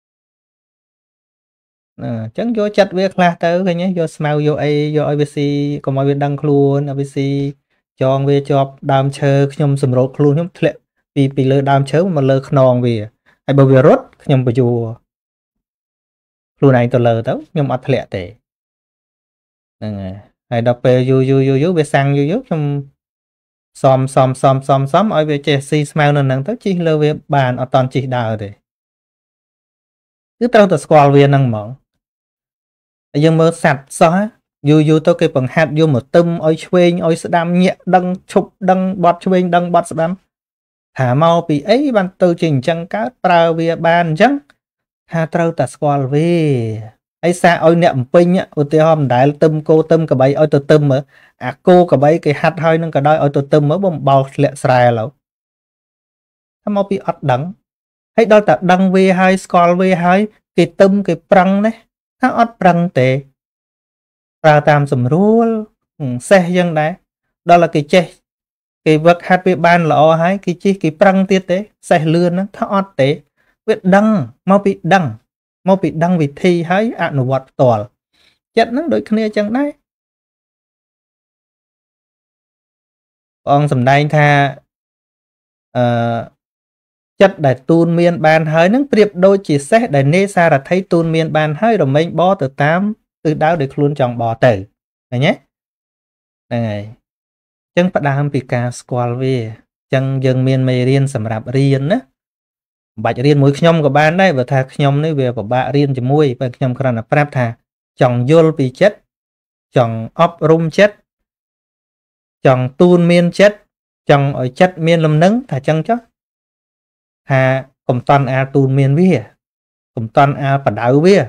[SPEAKER 1] អញ្ចឹងយកចិត្តវាខ្លះទៅឃើញទេយកស្មៅយកអីយកឲ្យវាស៊ីកុំឲ្យវាដឹងខ្លួនឲ្យវាស៊ីចងវាជាប់ដើមឈើខ្ញុំសម្រូតខ្លួនខ្ញុំធ្លាក់ពីលើដើមឈើមកលើខ្នងវាហើយបើវារត់ខ្ញុំបញ្យួរខ្លួនឯងទៅលើទៅខ្ញុំអត់ធ្លាក់ទេហ្នឹងហើយដល់ពេលយូរវាសាំងយូរខ្ញុំសំឲ្យវាចេះស៊ីស្មៅនៅហ្នឹងទៅជិះលើវាបានអត់តន់ជិះដើរទេគឺត្រូវតែស្គាល់វាហ្នឹងហ្មងយើងមើលសត្វសោះយូរទៅគេបង្ហាត់យកមកទឹមឲ្យឆ្វេងឲ្យស្ដាំញាក់ដឹងឈប់ដឹងបត់ឆ្វេងដឹងបត់ស្ដាំថាមកពីអីបានទៅជាអញ្ចឹងកើតប្រើវាបានអញ្ចឹងថាត្រូវតែស្គាល់វាហើយសាឲ្យអ្នកបំពេញឧទាហរណ៍មិនដែលទឹមគោទឹមកបីឲ្យទៅទឹមមើលអាគោកបីគេហាត់ហើយនឹងក៏ដោយឲ្យទៅទឹមមើលបំបោលធ្លាក់ស្រែឡូវថាមកពីអត់ដឹងហើយដល់តែដឹងវាហើយស្គាល់វាហើយគេទឹមគេប្រឹងណាថាអត់ប្រឹងទេប្រើតាមស្រួលសេះយ៉ាងដែរដល់តែគេចេះគេវឹកហាត់វាបានល្អហើយគេជិះគេប្រឹងទៀតទេសេះលឿនហ្នឹងថាអត់ទេវាដឹងមកពីដឹងវិធីហើយអនុវត្តផ្ទាល់ចិត្តហ្នឹងដូចគ្នាចឹងដែរព្រះអង្គសម្ដែងថាចិត្តដែលទូនមានបានហើយនឹងប្រៀបដូចជាសេះដែលនេសារថីទូនមានបានហើយរមែងបទៅតាមទិសដៅដែលខ្លួនចង់បទៅឃើញទេហ្នឹងហើយអញ្ចឹងផ្ដើមពីការស្គាល់វាអញ្ចឹងយើងមានមេរៀនសម្រាប់រៀនណាមិនបាច់រៀនមួយខ្ញុំក៏បានដែរបើថាខ្ញុំនេះវាពិបាករៀនជាមួយបើខ្ញុំគ្រាន់តែប្រាប់ថាចង់យល់ពីចិត្តចង់អប់រំចិត្តចង់ទូនមានចិត្តចង់ឲ្យចិត្តមានលំនឹងថាអញ្ចឹងចុះថាក cầm toàn a tùn miền vía cầm toàn a bà đảo vía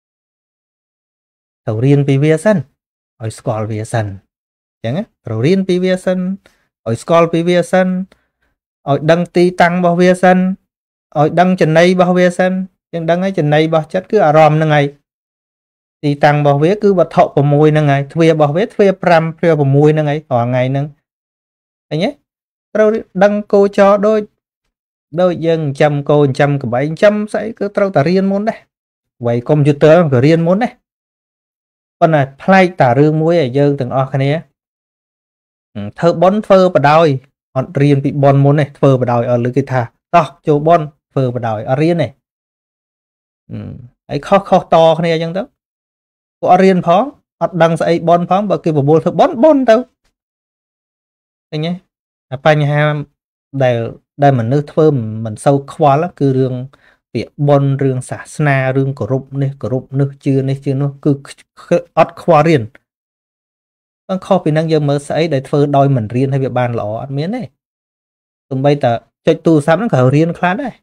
[SPEAKER 1] thầu riêng vì vía sân ở school vía sân chẳng á thầu riêng vì vía sân ở school vì vía sân ở đăng ti tăng bao vía sân ở đăng chân này bao vía sân nhưng đăng ấy chân này bao chất cứ arom nè ngày ti tăng bao vía cứ bật thọ vào môi nè ngày thuê bao vía thuê pram thuê vào môi nè ngày họ ngày nè anh nhé rồi đăng cô cho đôi dân trăm cô trăm cái bảy trăm sẽ cứ trâu tà riêng môn đấy vậy computer của riêng môn đấy con này play tà rương muối ở dân từng o này thơ bón phơ và đòi họ riêng bị bon môn này phơ và đòi ở lưới cái thà to chỗ bon phơ và đòi ở riêng này ấy khó khó to này dân đó có riêng phó họ đăng sẽ bon phó và kia vào bồn thơ bon đâu anh nhé phải nhà đây mình nước thơm mình sâu khoa lắm cứ rương việc bon rương xả sna rương cổ rụp nước chưa nó cứ ót khoa riêng con kho vì năng dân mới sẽ để phơi đôi mình riêng hay việc bàn lọ ăn miếng này tụi bây giờ chạy tu sắm nó cả riêng khá đấy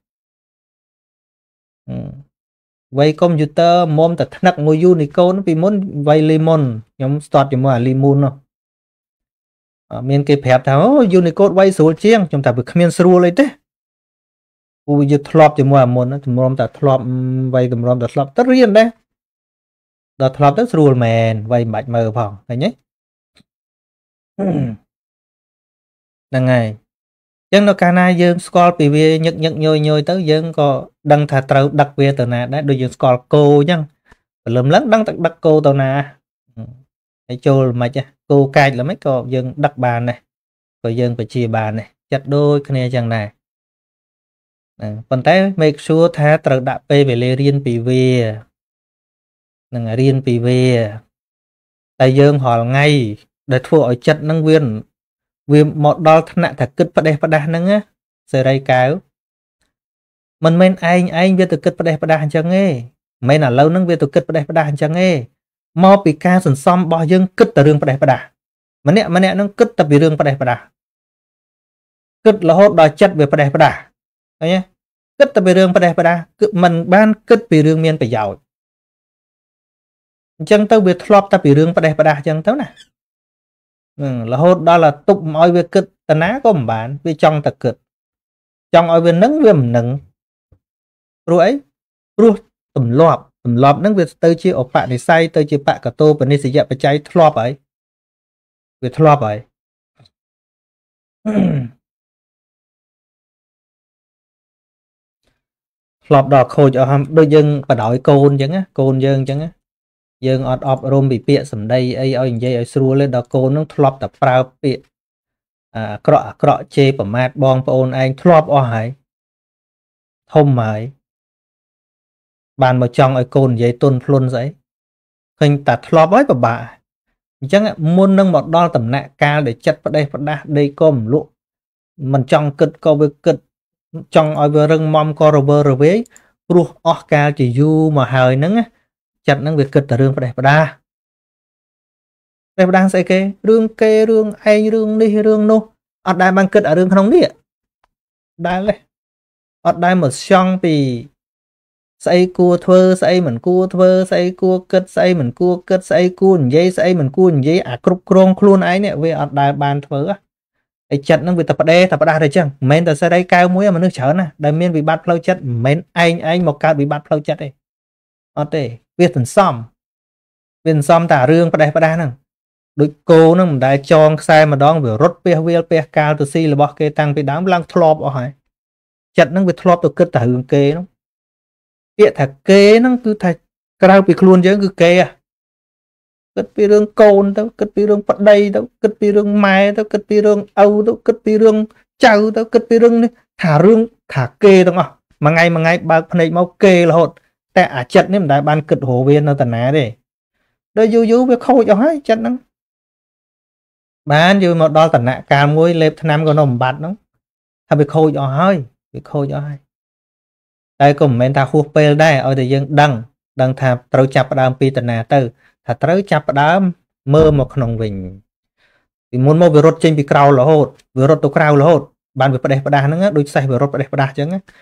[SPEAKER 1] vậy computer môn ta nặng ngồi Unicode nó vì muốn vay limon nhóm start cho mà limon không miền cái phép tháo Unicode vay số chiang chúng ta bị miền sưu lấy thế u giờ thọp cho mà môn nó chúng ta thọp vay tụm ta thọp tất riêng đấy đó thọp tất sưu mền vay mạch mờ phòng này nhé đằng ngày dân nó cana dương scroll pv nhật nhồi tới dân có đăng thà trâu đặc biệt từ nè đã đôi dương scroll cô nhăng lầm lắm đăng đặc cô tàu nè hãy cho mà chứ cô cài là mấy có dân đặc bàn này rồi dân phải chia bàn này chặt đôi cái này chẳng này còn tới make sure thà trâu đặc p về lê riêng pv đừng riêng pv tại dân họ ngay để thua ở chặt năng viên vì một đo thân nạ thật kích phát đa nâng á giờ đây cáo mình men anh biết từ kích phát đa chẳng nghe mấy là lâu nâng biết từ kích phát đa chẳng nghe mò bị ca sần xóm bao dương kích từ rương phát đa mà nè nó kích tập bị rương phát đa kích là hốt đòi chất về phát đa nhé kích tập bị rương phát đa mình ban kích bị rương miên phải giàu chẳng tao việc lọp tập bị rương phát đa chẳng tao nè là hốt đó là tục mọi việc kịch tà ná có một bạn vì trong ta kịch trong mọi việc nâng với mình nâng rồi ấy rồi tùm lọp nâng việc tới chia ổ bạn này say tới chia bạn cả tô và nên sẽ dạy bà cháy lọp ấy việc lọp ấy lọp đỏ khôi cho đôi dân bà đổi côn chẳng á côn dân chẳng á dân ọt ọp rôm bị bịa sầm đây ấy ở dây ở xua lên đó cô nó thọp tập prao bịa cọ chê bẩm mát bong ôn anh thọp o hải thông mãi bàn mà trong ở côn giấy tôn luôn giấy hình ta thọp ấy bà chẳng muốn nâng một đo tầm nạ ca để chất vào đây có một lụ mình trong kịch có với kịch trong ở vừa rừng mong co rồi với ruột o ca chỉ du mà hơi nắng á chặt năng việc kịch là rương phải đẹp đa sẽ kê rương ai rương đi rương nô ở đây bằng kịch ở rương không đi đây này ở đây một xong thì xây cua thơ xây mình cua thơ xây cua kịch xây mình cua kịch xây cua dây xây mình cua dây à cục krong luôn ấy nè về ở đây bàn thơ á chặt năng việc tập đa rồi chăng men ta sẽ đây cao muối mà nước chở nè đại miên bị bắt lâu chất men anh một cao bị bắt lâu chất đây ở đây việc thần xóm tả rương phải đa năng đôi cô nó đã cho sai mà đón vừa rốt pe cao từ si là bỏ kê tăng bị đám lăng thọp ở hải chặt nó bị thọp từ kết tả hương kê nó hiện thả kê nó cứ thả cao bị luôn chứ cứ kê à kết bị rương côn đâu kết bị rương bắt đây đâu kết bị rương mai đâu kết bị rương âu đâu kết bị rương châu đâu kết bị rương thả kê đâu mà ngày bà này mau kê là hộtแต่อาจัดนี่มันได้บานกึดโหเวียนเอาแต่หนาเด้โดยยูไปเข้าจะให้จัดนั้นบ้านอยู่มาดอลแต่หนาการมวยเล็บทนามก็นมบัดน้องถ้าไปเข้าจะให้ไปเข้าจะให้ได้ก็เหมือนถ้าหัวเปลได้เอาแต่ยังดังถ้าเราจับดามปีแต่หนาเตอถ้าเราจับดามเมื่อมาขนมวิ่งthì muốn mua về rốt trên bị cào là hột về rốtตัวคราวlà hột bàn vềประเดนั่งโดยใส่về rốtประเดจัง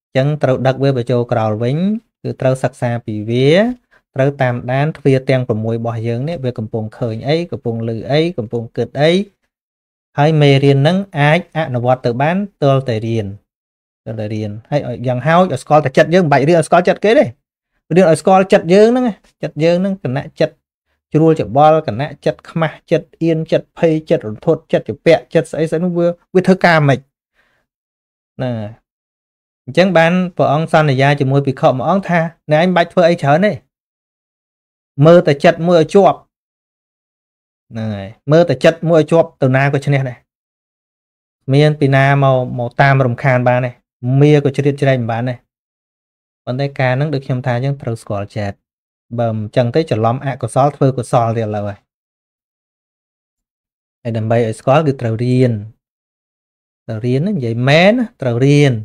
[SPEAKER 1] chẳng trâu đặc với bà châu cào vĩnh cứ trâu sắc xa bị vía trâu tam đán phía tiền của mùi bỏ dưỡng này về cầm bông khởi ấy cầm bông lư ấy cầm bông cực ấy hay mê riêng nâng ai nó vọt từ bán tơ tề riêng hay ở dòng hao ở school ta chặt dương bảy riêng ở school chặt kế đấy riêng ở school chặt dương nâng cần nạ chặt chua chặt bò cần nạ chặt khma chặt yên chặt pay chặt thốt chặt bẹ chặt ấy sẽ nó vừa thơ ca mạch nè chẳng bán vợ ông son này ra chỉ mua bị khọ mà ông tha nè anh bạch phơi ấy chớ này mơ ta chặt mua chuột này mơ ta chặt mua chuột từ na của chân này miền pina màu tam rồng khan ba này mía của chân trên bán này còn đây cá nó được nhầm thai nhưng trâu squall chặt bầm chẳng thấy chả lóm ạ của sót phơi của sò liền là rồi hay đầm bay ở squall được trâu riêng nó vậy mén trâu riêng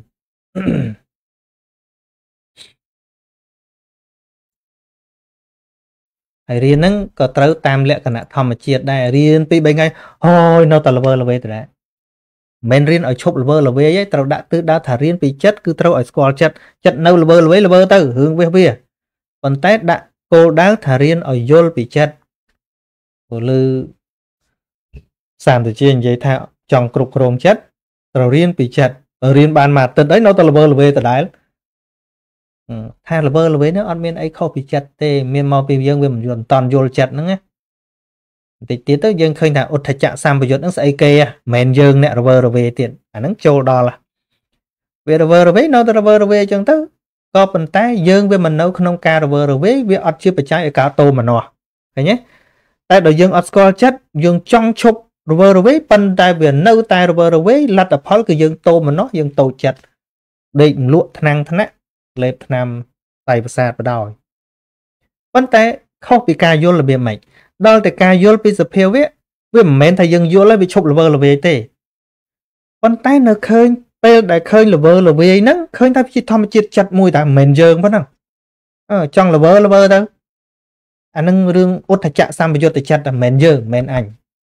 [SPEAKER 1] hay riêng nâng có trâu tam lệ cả nạ thầm mà chiết đây riêng pi bên ngay ôi nó tao là về từ đấy men riêng ở chụp là về ấy trâu đã tư đã thả riêng pi chất cứ trâu ở squall chất nâu là về từ hướng về còn tết đã cô đã thả riêng ở vô pi chất của lư sàn từ trên giấy thạo trong cục rồng chất trâu riêng pi chất ở riêng bàn mà từ đấy nó tao là về từ đấy thay là về nó ăn miên ấy không bị chặt tê miên mau bị dương về mình dùng toàn vô chặt nữa nghe thì tiến tới dương khơi nào ột thật chạm sam bây giờ nó sẽ kê men dương nè rồi về tiền nó châu đo là về rồi nó về chẳng tới có phần tay dương về mình nấu không ca rồi về ọt chưa phải trái ở cả tô mà nọ thấy nhé tại đội dương ọt score chất dương trong chụp rồi về phần tay về nấu tay rồi về lật ở pháo cái dương tô mà nó dương tô chặt định lụa năng thằng lệp nam tay và sạt vào đòi vấn tế không bị ca vô là bị mạch đó là ca vô bị sập phiêu với mình thầy dân vô là bị chụp là về tê vấn tế nó khơi bây đại khơi là về nó khơi ta chỉ thầm chết chặt mùi tại mình dường phải không trong là vơ đâu anh nâng rương út thạch chạ sang bây giờ chặt là mình dường mình ảnh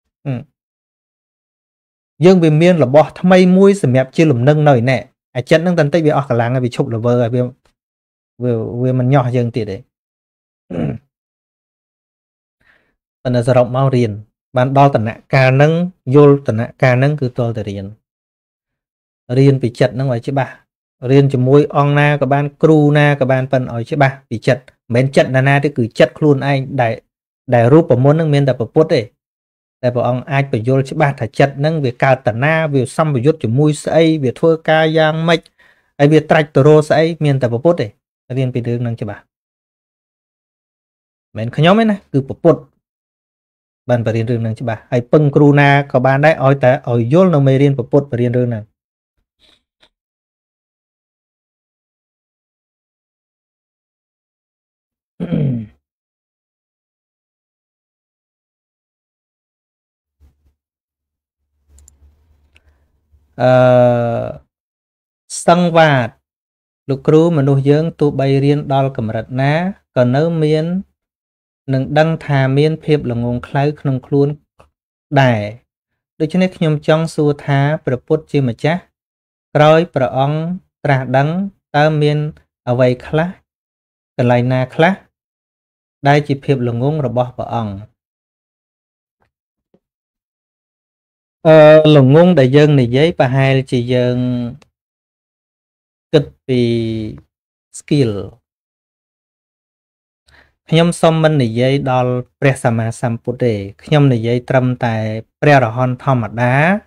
[SPEAKER 1] dương vì miên là bỏ tham mây mũi sầm mẹp chia lùm nâng nổi nè chân nâng tận tay bị ọc láng bị chụp là vơ vì mình nhỏ dương tiệt đấy phần là rộng mau riêng bạn đo tận nạ ca nâng vô tận nạ ca nâng cứ to từ riêng bị chật nó ngoài chứ bà riêng cho môi on na các bạn cru na các bạn phần ở chứ bà bị chật men chật là na thì cứ chật luôn anh đại rúp ở môn nâng miền tập ở pốt đấy tại bảo ông ai phải vô chứ bà thả chật nâng về cao tận na về xăm về cho môi xây về thua ca giang mạch ai về tractor xây miền tập ở pốt đấy riêng bị đường nâng chứ bà mình không nhóm ấy này cứ pốt bạn phải riêng đường nâng chứ bà ai pưng cru na các bạn đấy oi tại oi vô nó mới riêng pốt và riêng đường này sân vạt lục cru mà nuôi dưỡng tụ bay riêng đo cầm rật ná còn nếu miên nâng đăng thà miên phép là nguồn khai không luôn đài được cho nên nhom trong xua thá bờ put chi mà chắc rồi bờ ong trà đắng ta miên ở vậy khá cần lại na khá đây chỉ phép là nguồn rồi bỏ bờ ong lồng ngôn đại dân này giấy và hai chỉ dân kịch vì skill nhom xong mình này giấy đo presama sampude nhom này giấy trầm tại prerahon thom mặt đá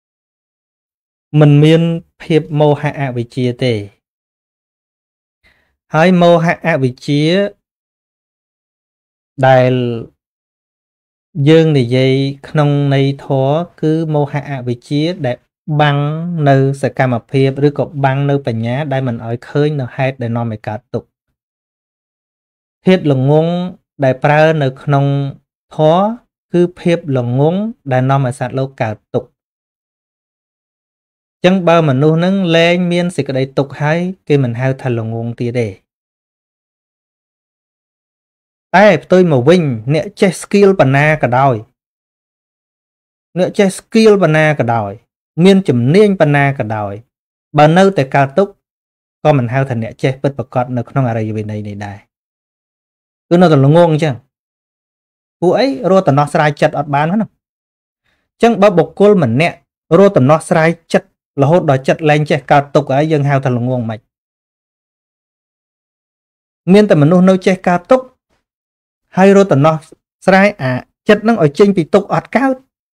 [SPEAKER 1] mình miên phép mô hạ vị chia tề hai mô hạ vị chia đại dương này dây không này thó cứ mô hạ vị trí để băng nơi sẽ cam ở phíaឬក៏băng nơi bánh nhá đây mình ở khơi nó hết để nó mới cả tục phép là ngôn để pra nơi không thó cứ phép là ngôn để nó mới sạch lâu cả tục chẳng bao mà nu nâng lên miên sẽ có đây tục hay khi mình hao thành là ngôn tìa đề tại tôi mà vinh nè che skill bản na cả đòi nè che skill bản na cả đòi miên chùm niên bản na cả đòi bà nâu tại cao túc có mình hao thành nè chết bật bật cọt nó không ở đây về này này đại cứ nó là ngon chứ cô ấy rồi tao nó sai chặt ở bán hết chẳng bao bọc cô mình nè rồi tao nó sai chặt là hốt đòi chặt lên chết cao tục ấy dân hao thật là ngon mạch miên tao mình nuôi chết cao tục hay rồi tao nó sai chặt nó ở trên bị tục ọt cao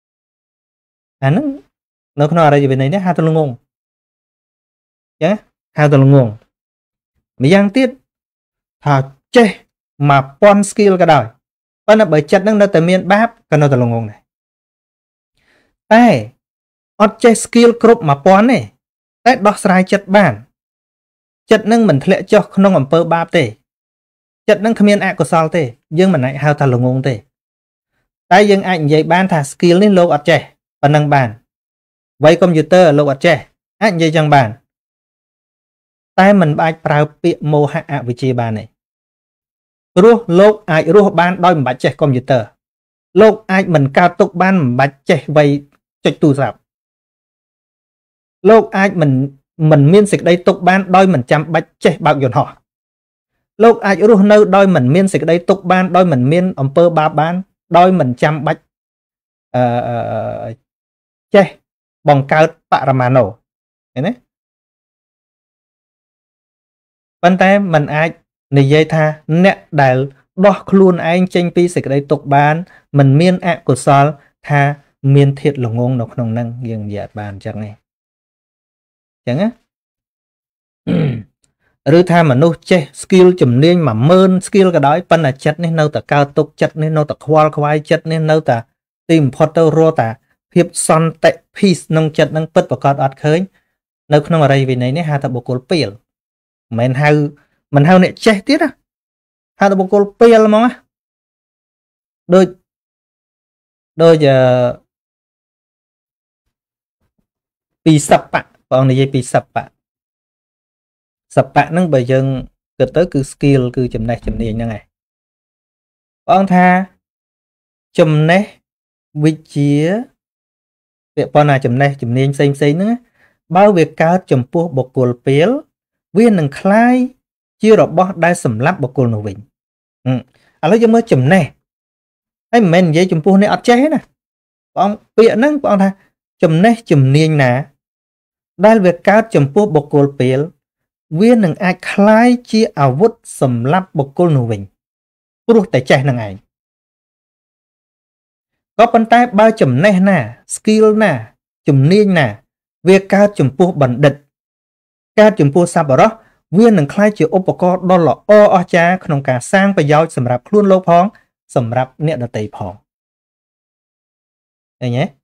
[SPEAKER 1] nó không ở đây về này nhé hao thật là ngon nhé hao thật là ngon mấy giang tiết thà chê mà pon skill cả đời và nó bởi chặt nó từ miền báp cái nó thật là ngon nàyแต่អត់ចេះ skill គ្រប់1000ទេតែដោះស្រាយចិត្តបានចិត្តនឹងមិនធ្លាក់ចុះក្នុងអំពើបាបទេចិត្តនឹងគ្មានអកុសលទេយើងមិនអាចហៅថាល្ងងទេតែយើងអាចនិយាយបានថា skill នេះលោកអត់ចេះប៉ុណ្ណឹងបានវ័យកុំព្យូទ័រលោកអត់ចេះអាចនិយាយចឹងបានតែមិនអាចប្រើពាក្យមោហៈអវិជ្ជាបានទេព្រោះលោកអាចរស់បានដោយមិនបាច់ចេះកុំព្យូទ័រលោកអាចមិនកើតទុកបានមិនបាច់ចេះវ័យចុចទូរស័ព្ទលោកអាចមិនមានសេចក្តីទុកបានដោយមិនចាំបាច់ចេះបើកយន្តហោះលោកអាចរស់នៅដោយមិនមានសេចក្តីទុកបានដោយមិនមានអំពើបាបបានដោយមិនចាំបាច់ចេះបង្កើតបរមាណូឃើញទេប៉ុន្តែมันអាចនិយាយថាអ្នកដែលដោះខ្លួនឯងចេញពីសេចក្តីទុកបានមិនមានអកុសលថាមានធាតុល្ងងនៅក្នុងហ្នឹងយើងនិយាយបានអញ្ចឹងទេអញ្ចឹងណាឬថាមនុស្សចេះ skill ជំនាញ10000 skill ក៏ដោយប៉ុន្តែចិត្តនេះនៅតែកើតទុកចិត្តនេះនៅតែខ្វល់ខ្វាយចិត្តនេះនៅតែទីបំផុតទៅរកតែភាពសន្តិ peace ក្នុងចិត្តនឹងពិតប្រកបអត់ឃើញនៅក្នុងអរិយវិន័យនេះហៅថាបុគ្គលពេលមិនហៅអ្នកចេះទៀតណាហៅថាបុគ្គលពេលហ្មងណាដូចពីសពៈបងនិយាយពីសពៈហ្នឹងបើយើងគិតទៅគឺ skill គឺចំណេះជំនាញហ្នឹងឯងបងថាចំណេះវិជ្ជាពាក្យប៉ុណ្ណាចំណេះជំនាញផ្សេងហ្នឹងបើវាកើតចំពោះបុគ្គលពេលវានឹងคล้ายជារបស់ដែលសម្លាប់បុគ្គលនោះវិញឥឡូវយើងមើលចំណេះហើយមិនមែននិយាយចំពោះនេះអត់ចេះទេណាបងពាក្យហ្នឹងបងថាចំណេះជំនាញណាដែលវាកើតចំពោះបុគ្គលពេលវានឹងអាចคล้ายជាអាវុធសម្លាប់បុគ្គលនោះវិញព្រោះតែចេះនឹងឯងក៏ប៉ុន្តែបើចំណេះណា skill ណាជំនាញណាវាកើតចំពោះបណ្ឌិតកើតចំពោះសប្បុរសវានឹងคล้ายជាឧបករណ៍ដ៏ល្អអស្ចារ្យក្នុងការសាងប្រយោជន៍សម្រាប់ខ្លួនលោកផងសម្រាប់អ្នកដទៃផងឃើញទេ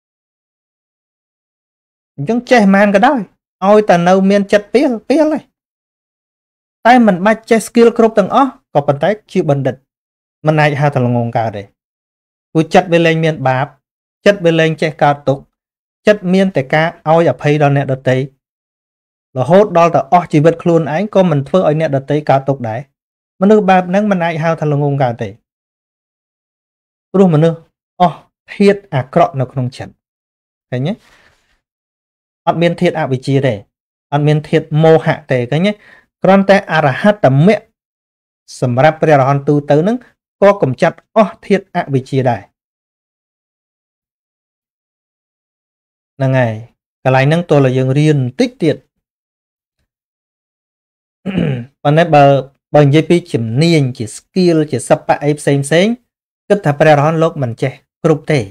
[SPEAKER 1] អញ្ចឹងចេះម៉ានក៏ដោយឲ្យតែនៅមានចិត្តពេលហើយតែមិនបាច់ចេះ skill គ្រប់ទាំងអស់ក៏ប៉ុន្តែជាបណ្ឌិតមិនអាចហៅថាល្ងងកើតទេព្រោះចិត្តវាលែងមានបាបចិត្តវាលែងចេះកើតទុក្ខចិត្តមានតែការឲ្យអភ័យដល់អ្នកដទៃរហូតដល់តែអស់ជីវិតខ្លួនឯងក៏មិនធ្វើឲ្យអ្នកដទៃកើតទុក្ខដែរមនុស្សបែបហ្នឹងមិនអាចហៅថាល្ងងកើតទេព្រោះមនុស្សអស់ធាតុអាក្រក់នៅក្នុងចិត្តឃើញទេអត់មានធាតុអវិជ្ជាទេអត់មានធាតុមោហៈទេឃើញទេគ្រាន់តែអរហត្តមគ្គសម្រាប់ព្រះអរហន្តទូទៅហ្នឹងក៏កំចាត់អស់ធាតុអវិជ្ជាដែរហ្នឹងហើយកន្លែងហ្នឹងទោះតែយើងរៀនបន្តិចទៀតប៉ុន្តែបើនិយាយពីជំនាញជា skill ជាសិប្បៈអីផ្សេងគិតថាព្រះអរហន្តលោកមិនចេះគ្រប់ទេ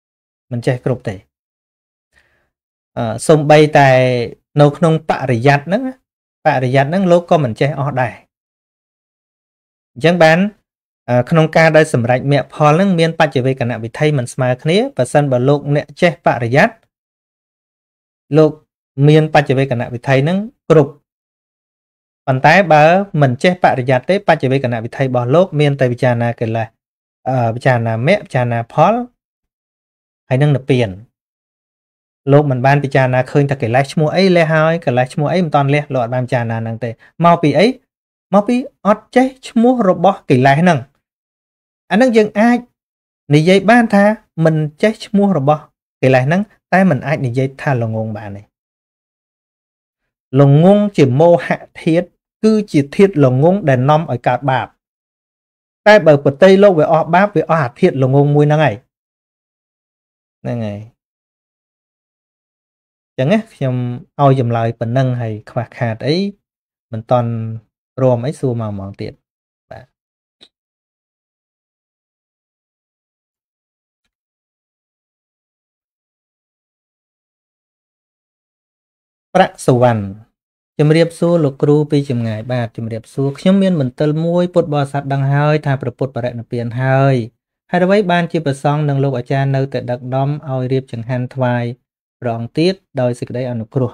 [SPEAKER 1] សំបីតែនៅក្នុងបរិយ័តហ្នឹងលោកក៏មិនចេះអស់ដែរអញ្ចឹងបានក្នុងការដែលសម្រេចមគ្គផលហ្នឹងមានបច្ចវេកនវិធីមិនស្មើគ្នាបើសិនបើលោកអ្នកចេះបរិយ័តលោកមានបច្ចវេកនវិធីហ្នឹងគ្រប់ប៉ុន្តែបើមិនចេះបរិយ័តទេបច្ចវេកនវិធីរបស់លោកមានតែវិចារណាកិលេសពិចារណាមគ្គពិចារណាផលហើយនឹងនិព្វានលោកមិនបានពិចារណាឃើញតែកិលេសឈ្មោះអីលះហើយកិលេសឈ្មោះអីមិនតាន់លះលោកអត់បានពិចារណាហ្នឹងទេមកពីអីមកពីអត់ចេះឈ្មោះរបស់កិលេសហ្នឹងអាហ្នឹងយើងអាចនិយាយបានថាមិនចេះឈ្មោះរបស់កិលេសហ្នឹងតែមិនអាចនិយាយថាល្ងងបានទេ Lồng ngôn chỉ mô hạ thiết cứ chỉ thiết lồng ngôn để nằm ở cả bạp tại bởi bật tây lâu với ọ báp với ọ hạ thiết lồng ngôn mùi năng này chẳng áខ្ញុំឲ្យចម្លើយប៉ុណ្ណឹងហើយខ្វះខាតអីមិនតន់រួមអីសួរមកហ្មងទៀតបាទប្រាក់សវណ្ណជំរាបសួរលោកគ្រូពីចម្ងាយបាទជំរាបសួរខ្ញុំមានមន្ទិលមួយពុទ្ធបរិស័ទដឹងហើយថាព្រះពុទ្ធបរិនិព្វានហើយហេតុអ្វីបានជាប្រសង់និងលោកអាចារ្យនៅតែដឹកនាំឲ្យរៀបចង្ហាន់ថ្វាយព្រះអង្គទៀតដោយសេចក្តីអនុគ្រោះ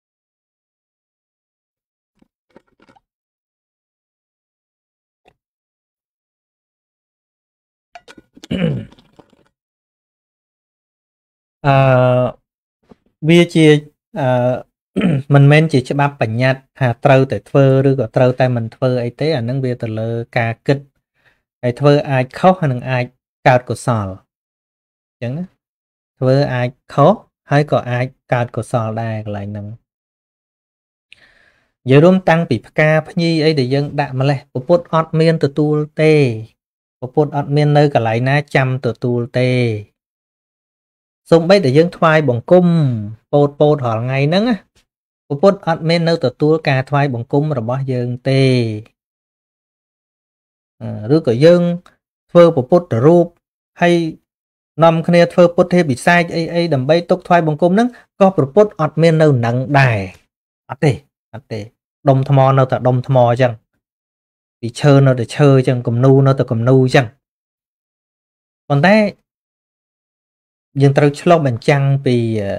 [SPEAKER 1] អឺវាជាមិនមែនជាច្បាប់បញ្ញត្តិថាត្រូវតែធ្វើឬក៏ត្រូវតែមិនធ្វើអីទេអានឹងវាទៅលើការគិតហើយធ្វើអាចខុសនិងអាចកើតកុសលអញ្ចឹងធ្វើអាចខុសហើយក៏អាចកើតកុសលដែរកន្លែងហ្នឹងនិយាយរួមតាំងពីផ្កាភ្ញីអីដែលយើងដាក់ម្លេះពុទ្ធអត់មានទទួលទេពុទ្ធអត់មាននៅកន្លែងណាចាំទទួលទេសូម្បីតែយើងថ្វាយបង្គំពោតរាល់ថ្ងៃហ្នឹងពុទ្ធអត់មាននៅទទួលការថ្វាយបង្គំរបស់យើងទេឬក៏យើងធ្វើពុទ្ធរូបហើយនាំគ្នាធ្វើពុទ្ធេពិសេសអីដើម្បីទុកថ្វាយបង្គំហ្នឹងក៏ពុទ្ធអត់មាននៅនឹងដែរអត់ទេដុំថ្មនៅតែដុំថ្មអញ្ចឹងពីឈើនៅតែឈើអញ្ចឹងគំនូនៅតែគំនូអញ្ចឹងប៉ុន្តែយើងត្រូវឆ្លុះបញ្ចាំងពី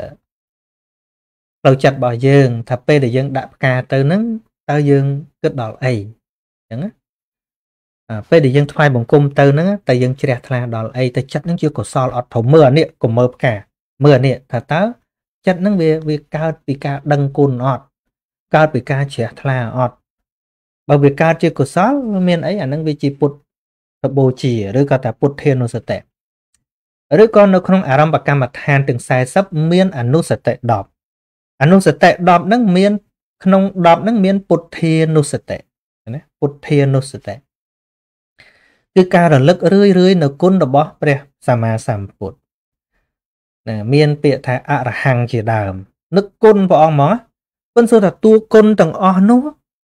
[SPEAKER 1] ផ្លូវចិត្តរបស់យើងថាពេលដែលយើងដាក់ផ្កាទៅហ្នឹងតើយើងគិតដល់អីអញ្ចឹងណាពេលដែលយើងថ្វាយបង្គំទៅហ្នឹងតើយើងជ្រះថ្លាដល់អីទៅចិត្តហ្នឹងជាកុសលអត់ព្រមមើលអានេះកុំមើលផ្កាមើលអានេះថាតើចិត្តហ្នឹងវាកើតពីការដឹងគុណអត់កើតពីការជ្រះថ្លាអត់បើវាកើតជាកុសលមានអីអាហ្នឹងវាជាពុទ្ធបូជាឬក៏ថាពុទ្ធានុសតិឬក៏នៅក្នុងអារម្មណ៍កម្មដ្ឋានទាំង40មានអនុសតិ10អនុសតិ10ហ្នឹងមានក្នុង10ហ្នឹងមានពុទ្ធានុសតិណាពុទ្ធានុសតិគឺការរលឹករឿយនៅគុណរបស់ព្រះសម្មាសម្ពុទ្ធណាមានពាក្យថាអរហង្គជាដើមនឹកគុណព្រះអង្គហ្មងប៉ុន្តែថាតួគុណទាំងអស់នោះ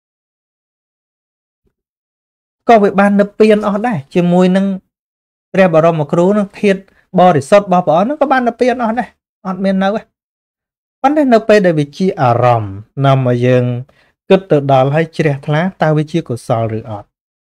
[SPEAKER 1] ក៏វាបាននិព្វានអស់ដែរជាមួយនឹងព្រះបរមគ្រូនឹងធាតុបរិសុទ្ធរបស់ព្រះអង្គនឹងក៏បាននិព្វានអស់ដែរអត់មាននៅទេប៉ុន្តែនៅពេលដែលវាជាអារម្មណ៍នាំឲ្យយើងគិតទៅដល់ឲ្យជ្រះថ្លាតើវាជាកុសលឬអត់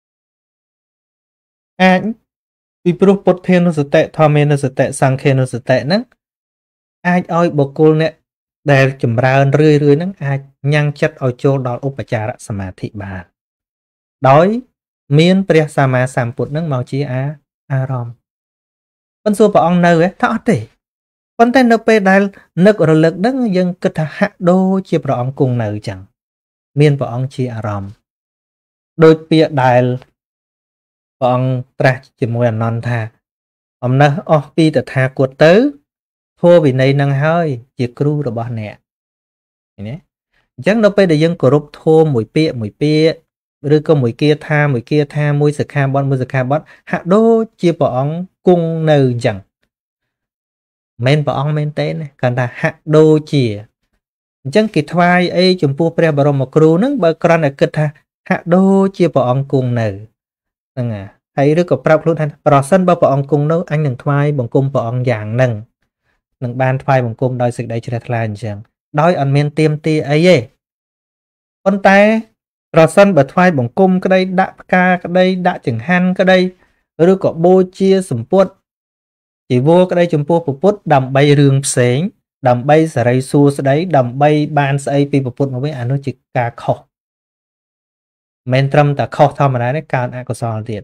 [SPEAKER 1] អាចពីព្រោះពុទ្ធានុសតិធម្មានុសតិសង្ឃានុសតិហ្នឹងអាចឲ្យបុគ្គលអ្នកដែលចម្រើនរឿយហ្នឹងអាចញ៉ាំងចិត្តឲ្យចូលដល់ឧបចារសមាធិបានដោយមានព្រះសម្មាសម្ពុទ្ធនឹងមកជាអារម្មណ៍ប៉ុន្តែសួរព្រះអង្គនៅថាអត់ទេប៉ុន្តែនៅពេលដែលនឹករលឹកហ្នឹងយើងគិតថាហាក់ដូចជាព្រះអង្គគង់នៅចឹងមានព្រះអង្គជាអារម្មណ៍ដូចពាក្យដែលព្រះអង្គត្រាស់ជាមួយអនន្តថាអំណះអស់ពីតថាគតទៅធម៌វិន័យនឹងហើយជាគ្រូរបស់អ្នកឃើញទេអញ្ចឹងនៅពេលដែលយើងគោរពធម៌មួយពាក្យឬក៏មួយគាថាមួយសិក្ខាបទហាក់ដូចជាព្រះអង្គគង់នៅអញ្ចឹងមិនព្រះអង្គមែនទេគាត់ថាហាក់ដូចជាអញ្ចឹងគេថ្វាយអីចំពោះព្រះបរមគ្រូហ្នឹងបើគ្រាន់តែគិតថាហាក់ដូចជាព្រះអង្គគង់នៅហ្នឹងហើយឬក៏ប្រាប់ខ្លួនថាប្រសិនបើព្រះអង្គគង់នៅអញនឹងថ្វាយបង្គំព្រះអង្គយ៉ាងហ្នឹងនឹងបានថ្វាយបង្គំដោយសេចក្តីជ្រះថ្លាអញ្ចឹងដោយអត់មានទៀមទាអីទេប៉ុន្តែប្រសិនបើថ្វាយបង្គំក្តីដាក់ផ្កាក្តីដាក់ចង្ហាន់ក្តីឬក៏បូជាសម្ពុតជីវរក្តីចំពោះពុទ្ធដើម្បីរឿងផ្សេងដើម្បីសេរីសួស្តីដើម្បីបានស្អីពីពុទ្ធមកវិញអានោះជាការខុសមិនត្រឹមតែខុសធម្មតាទេកើតអកុសលទៀត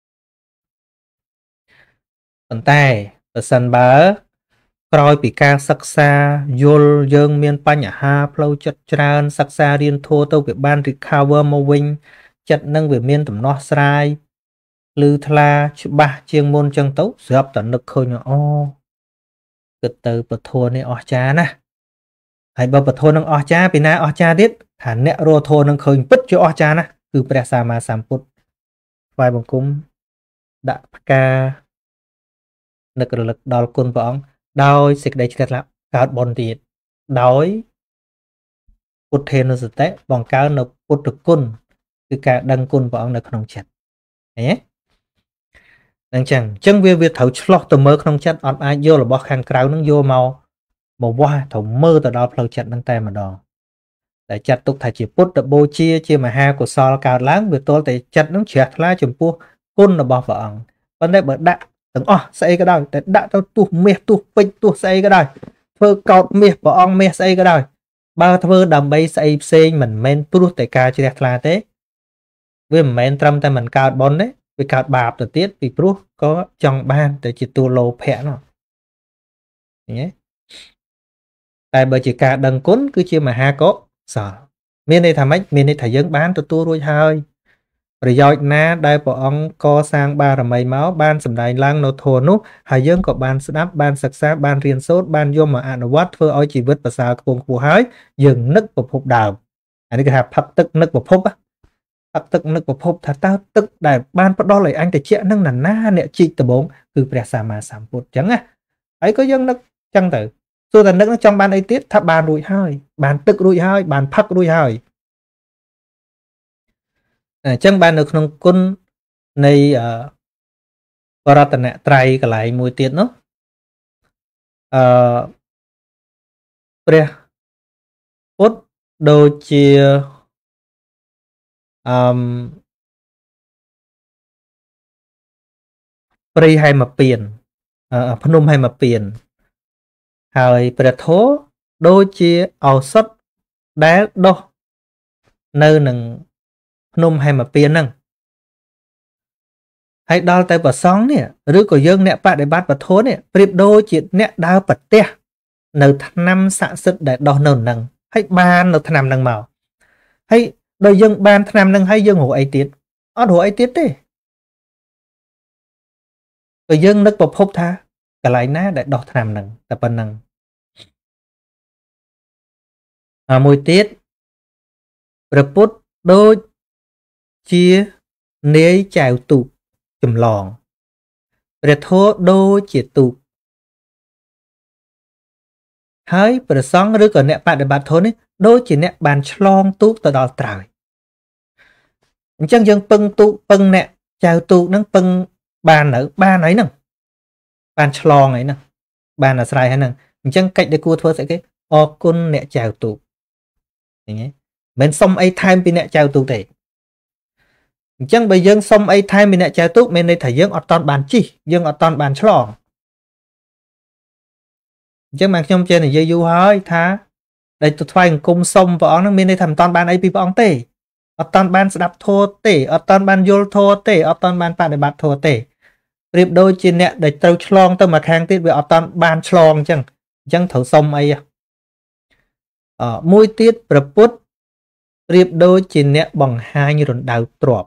[SPEAKER 1] ប៉ុន្តែប្រសិនបើក្រោយពីការសិក្សាយល់យើងមានបញ្ហាផ្លូវចិត្តច្រើនសិក្សារៀនធម៌ទៅវាបាន recover មកវិញចិត្តនឹងវាមានដំណោះស្រាយឮថ្លាច្បាស់ជាងមុនចឹងទៅស្រាប់តែនឹកឃើញអូគិតទៅពធនេះអស្ចារ្យណាស់ហើយបើពធនឹងអស្ចារ្យពីណាអស្ចារ្យទៀតថាអ្នករស់ធម៌នឹងឃើញពិតជាអស្ចារ្យណាស់គឺព្រះសម្មាសម្ពុទ្ធថ្វាយបង្គំដាក់ផ្កានឹករលឹកដល់គុណព្រះអង្គដោយសេចក្តីជ្រះថ្លាកើតបុណ្យទៀតដោយពុទ្ធេនុសតិបង្កើននៅពុទ្ធគុណគឺការដឹងគុណព្រះអង្គនៅក្នុងចិត្តឃើញទេអញ្ចឹងវាត្រូវឆ្លោះទៅមើលក្នុងចិត្តអត់អាចយករបស់ខាងក្រៅនឹងយកមកវាស់ត្រូវមើលទៅដល់ផ្លូវចិត្តនឹងតែម្ដងតែចាត់ទុកថាជាពុទ្ធបូជាជាមហាកុសលកើតឡើងវាទល់តែចិត្តនឹងជ្រះថ្លាចំពោះគុណរបស់ព្រះអង្គប៉ុន្តែបើដាក់ទាំងអស់ស្អីក៏ដោយតែដាក់ទៅទោះមាសទោះពេជ្រទោះស្អីក៏ដោយធ្វើកោតមាសព្រះអង្គមាសស្អីក៏ដោយបើធ្វើដើម្បីស្អីផ្សេងមិនមែនព្រោះតែការជ្រះថ្លាទេវាមិនមែនត្រឹមតែមិនកើតបុណ្យទេវាកើតបាបទៅទៀតពីព្រោះក៏ចង់បានតែជាតួលោភៈនោះឃើញទេតែបើជាការដឹងគុណគឺជាមហាកុសលមានន័យថាម៉េចមានន័យថាយើងបានទទួលរួចហើយប្រយោជន៍ណាដែលព្រះអង្គកសាងបារមីមកបានសម្ដែងឡើងនៅធម៌នោះហើយយើងក៏បានស្ដាប់បានសិក្សាបានរៀនសូត្របានយកមកអនុវត្តធ្វើឲ្យជីវិតប្រសើរខ្ពង់ខ្ពស់ហើយយើងនឹកប្រភពដើមអានេះគេថាផឹកទឹកនឹកប្រភពផឹកទឹកនឹកប្រភពថាតើទឹកដែលបានផ្ដល់ឲ្យអញតិចនឹងណាអ្នកជីកដំបងគឺព្រះសម្មាសម្ពុទ្ធអញ្ចឹងណាហើយក៏យើងនឹកអញ្ចឹងទៅទោះតែនឹកនឹងចង់បានអីទៀតថាបានរួចហើយបានទឹករួចហើយបានផឹករួចហើយអញ្ចឹងបាននៅក្នុងគុណនៃបរតនត្រ័យកន្លែងមួយទៀតនោះព្រះពុទ្ធដូចជាព្រៃហេមពៀនភ្នំហេមពៀនហើយព្រះធម៌ដូចជាឱសថដែលដុះនៅនឹងភ្នំហេមពៀនហ្នឹងហើយដល់ទៅប្រសងនេះឬក៏យើងអ្នកបដិបត្តិពធនេះប្រៀបដូចជាអ្នកដើរប្រទះនៅថ្នាំស័ក្តិសិទ្ធិដែលដុះនៅនឹងហើយបាននៅថ្នាំនឹងមកហើយដល់យើងបានថ្នាំនឹងហើយយើងរកអីទៀតអត់រកអីទៀតទេក៏យើងនឹកប្រភពថាកន្លែងណាដែលដោះថ្នាំនឹងតែប៉ុណ្្នឹងមួយទៀតព្រះពុទ្ធដូចជានាយចែវទូកចម្លងព្រះធម៌ដូចជាទូកហើយព្រះសង្ឃឬក៏អ្នកបដិបត្តិធម៌នេះដូចជាអ្នកបានឆ្លងទូកទៅដល់ត្រើយអញ្ចឹងយើងពឹងទូកពឹងអ្នកចែវទូកហ្នឹងពឹងបាននៅបានហើយហ្នឹងបានឆ្លងហើយហ្នឹងបានអាស្រ័យហើយហ្នឹងអញ្ចឹងកិច្ចដែលគួរធ្វើស្អីគេអរគុណអ្នកចែវទូកឃើញទេមិនសុំអីថែមពីអ្នកចែវទូកទេអញ្ចឹងបើយើងសុំអីថែមពីអ្នកចែវទូកមានន័យថាយើងអត់តន់បានជិះយើងអត់តន់បានឆ្លងអញ្ចឹងមកខ្ញុំចេះនិយាយយូរហើយថាដែលទៅថ្វាយអង្គមសុំព្រះអង្គហ្នឹងមានន័យថាមិនតន់បានអីពីព្រះអង្គទេអត់តន់បានស្ដាប់ធម៌ទេអត់តន់បានយល់ធម៌ទេអត់តន់បានបដិបត្តិធម៌ទេប្រៀបដូចជាអ្នកដែលត្រូវឆ្លងទៅមកខាងទៀតវាអត់តន់បានឆ្លងអញ្ចឹងត្រូវសុំអីមួយទៀតព្រះពុទ្ធប្រៀបដូចជាអ្នកបង្ហាញរណ្ដៅទ្រព្យ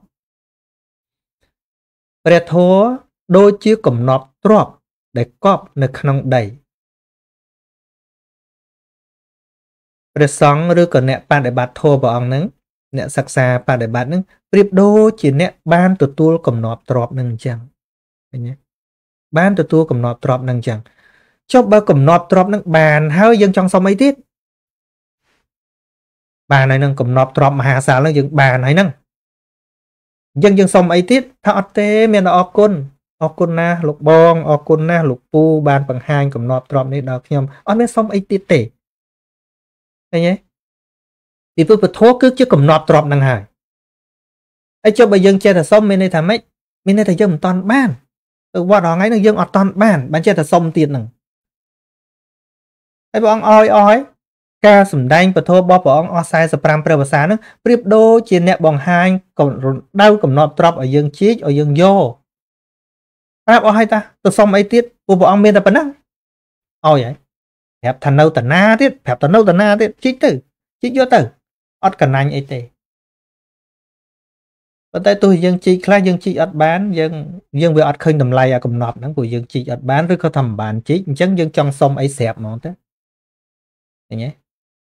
[SPEAKER 1] ព្រះធម៌ដូចជាកំណប់ទ្រព្យដែលកប់នៅក្នុងដីព្រះសង្ឃឬក៏អ្នកបដិបត្តិធម៌ព្រះអង្គហ្នឹងអ្នកសិក្សាបដិបត្តិហ្នឹងប្រៀបដូចជាអ្នកបានទទួលកំណប់ទ្រព្យហ្នឹងអញ្ចឹងឃើញទេបានទទួលកំណប់ទ្រព្យហ្នឹងអញ្ចឹងចុះបើកំណប់ទ្រព្យហ្នឹងបានហើយយើងចង់សុំអីទៀតបានហើយនឹងកំណប់ទ្រព្យមហាសាលហ្នឹងយើងបានហើយហ្នឹងអញ្ចឹងយើងសុំអីទៀតថាអត់ទេមានអរគុណណាស់លោកបងអរគុណណាស់លោកពូបានបង្ហាញកំណប់ទ្រព្យនេះដល់ខ្ញុំអត់មានសុំអីទៀតទេឃើញទេពីពុទ្ធធម៌គឺជាកំណប់ទ្រព្យហ្នឹងហើយហើយចុះបើយើងចេះតែសុំមានន័យថាម៉េចមានន័យថាយើងមិនតន់បានទៅវត្តរហងៃហ្នឹងយើងអត់តន់បានចេះតែសុំទៀតហ្នឹងហើយព្រះអង្គឲ្យការសម្ដែងពធរបស់ព្រះអង្គអស់45ព្រះភាសាហ្នឹងប្រៀបដូចជាអ្នកបង្ហាញដៅកំណត់ទ្រព្យឲ្យយើងជីកឲ្យយើងយកប្រាប់អស់ហើយតាទៅសុំអីទៀតពួកព្រះអង្គមានតែប៉ុណ្ណឹងឲ្យហើយប្រាប់ថានៅតាណាទៀតប្រាប់ថានៅតាណាទៀតជីកទៅជីកយកទៅអត់កណាញ់អីទេប៉ុន្តែទោះយើងជីកខ្លះយើងជីកអត់បានយើងវាអត់ឃើញតម្លៃអាកំណត់ហ្នឹងព្រោះយើងជីកអត់បានឬក៏ថាមិនបានជីកអញ្ចឹងយើងចង់សុំអីស្រាប់ហ្មងទៅឃើញទេ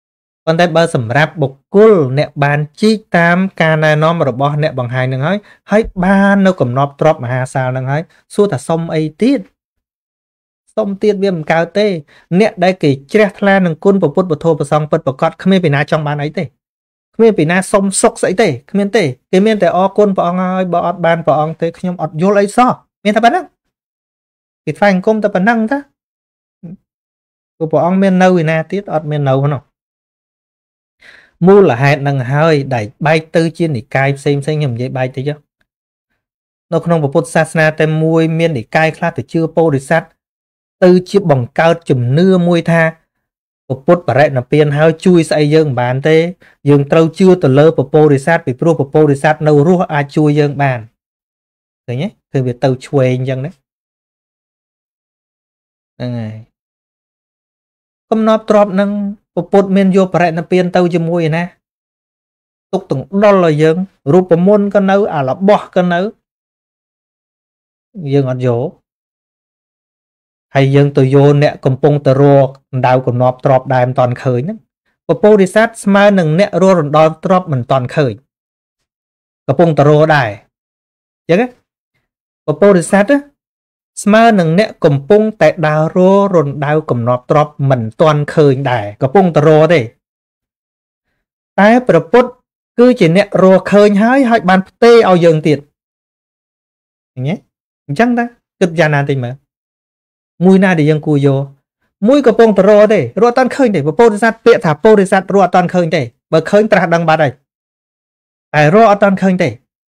[SPEAKER 1] ប៉ុន្តែបើសម្រាប់បុគ្គលអ្នកបានជីកតាមការណែនាំរបស់អ្នកបង្ហាញនឹងហើយបាននៅកំណប់ទ្រព្យមហាសាលនឹងហើយសួរថាសុំអីទៀតសុំទៀតវាមិនកើតទេអ្នកដែលគេជ្រះថ្លានឹងគុណពុទ្ធពធប្រសង្ឃពិតប្រកបគ្មានពីណាចង់បានអីទេគ្មានពីណាសុំសុខស្អីទេគ្មានទេគេមានតែអរគុណព្រះអង្គហើយបើអត់បានព្រះអង្គទេខ្ញុំអត់យល់អីសោះមានតែប៉ុណ្ណឹងគេថ្វាយអង្គមតែប៉ុណ្ណឹងតាព្រោះព្រះអង្គមាននៅឯណាទៀតអត់មាននៅនោះមូលហេតុនឹងហើយដែលបែកទៅជានិកាយផ្សេងខ្ញុំនិយាយបែកតិចនៅក្នុងពុទ្ធសាសនាតែមួយមាននិកាយខ្លះទៅជឿពោធិសត្វទៅជាបង្កើតជំនឿមួយថាពុទ្ធបរិណិព្វានហើយជួយស្អីយើងមិនបានទេយើងត្រូវជឿទៅលើពពោធិសត្វពីព្រោះពពោធិសត្វនៅរស់អាចជួយយើងបានឃើញទេគឺវាទៅឆ្វេងអញ្ចឹងណាហ្នឹងហើយកំណត់ទ្របនឹងពុទ្ធមានយកបរិណិព្វានទៅជាមួយឯណាទុកទាំងដុលឲ្យយើងរូបមន្តក៏នៅអារបស់ក៏នៅយើងអត់យកហើយយើងទៅយកអ្នកកំពុងទៅរកដៅកំណប់ទ្របដែរមិនតាន់ឃើញហ្នឹងពពោធិសត្វស្មើនឹងអ្នករករំដោលទ្របមិនតាន់ឃើញកំពុងទៅរកដែរអញ្ចឹងពពោធិសត្វស្មើនឹងអ្នកកំពុងតែដើរររំដៅកំណប់ទ្របមិនតាន់ឃើញដែរកំពុងទៅរកទេតែព្រះពុទ្ធគឺជាអ្នករកឃើញហើយបានផ្ទេរឲ្យយើងទៀតឃើញទេអញ្ចឹងតាគិតយ៉ាងណាតិចមើលមួយណាដែលយើងគួរយកមួយកំពុងតរទេរត់អត់ឃើញទេពពោធិសត្វពាក្យថាពោធិសត្វរត់អត់ឃើញទេបើឃើញត្រាស់ដឹងបាត់ហើយតែរត់អត់ឃើញទេ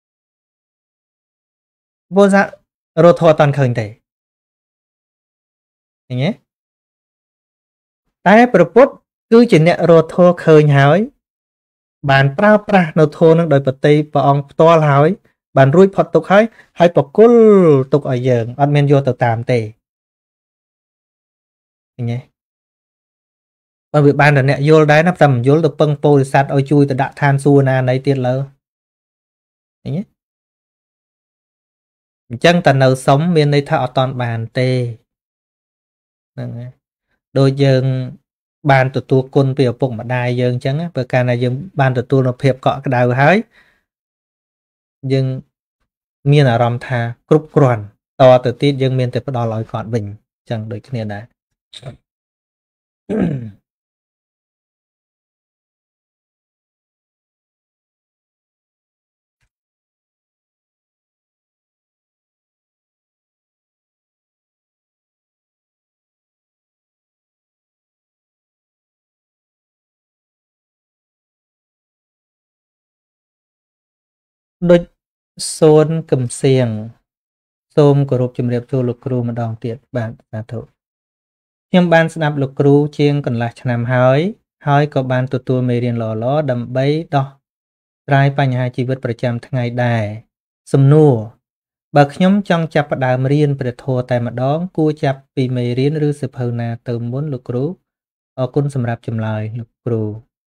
[SPEAKER 1] ពោធិសត្វរត់ធត់អត់ឃើញទេឃើញទេតែព្រះពុទ្ធគឺជាអ្នករត់ធឃើញហើយបានប្រើប្រាស់នៅធម៌នឹងដោយបតីព្រះអង្គផ្ទាល់ហើយបានរួចផុតទុកហើយបកុលទុកឲ្យយើងអត់មានយកទៅតាមទេឃើញទេបើវាបានតែអ្នកយល់ដែរណាតែមិនយល់ទៅពឹងពោធិសត្វឲ្យជួយទៅដាក់ឋានសួគ៌ណាណីទៀតលើឃើញទេអញ្ចឹងតើនៅសុំមានន័យថាអត់តន់បានទេហ្នឹងហើយដូចយើងបានទទួលគុណពីឪពុកម្ដាយយើងអញ្ចឹងបើកាលណាយើងបានទទួលនូវភាពកក់ក្ដៅហើយយើងមានអារម្មណ៍ថាគ្រប់គ្រាន់តទៅទៀតយើងមានតែផ្ដល់ឲ្យគាត់វិញអញ្ចឹងដូចគ្នាដែរដូចសូនកំសៀងសូមគោរពជំរាបសួរលោកគ្រូម្ដងទៀតបាទសាធុខ្ញុំបានស្ដាប់លោកគ្រូជាងកន្លះឆ្នាំហើយក៏បានទទួលមេរៀនល្អៗដើម្បីដោះស្រាយបញ្ហាជីវិតប្រចាំថ្ងៃដែរសំណួរបើខ្ញុំចង់ចាប់ផ្ដើមរៀនព្រះធម៌តែម្ដងគួរចាប់ពីមេរៀនឬសៀវភៅណាទៅមុនលោកគ្រូអរគុណសម្រាប់ចម្លើយលោកគ្រូ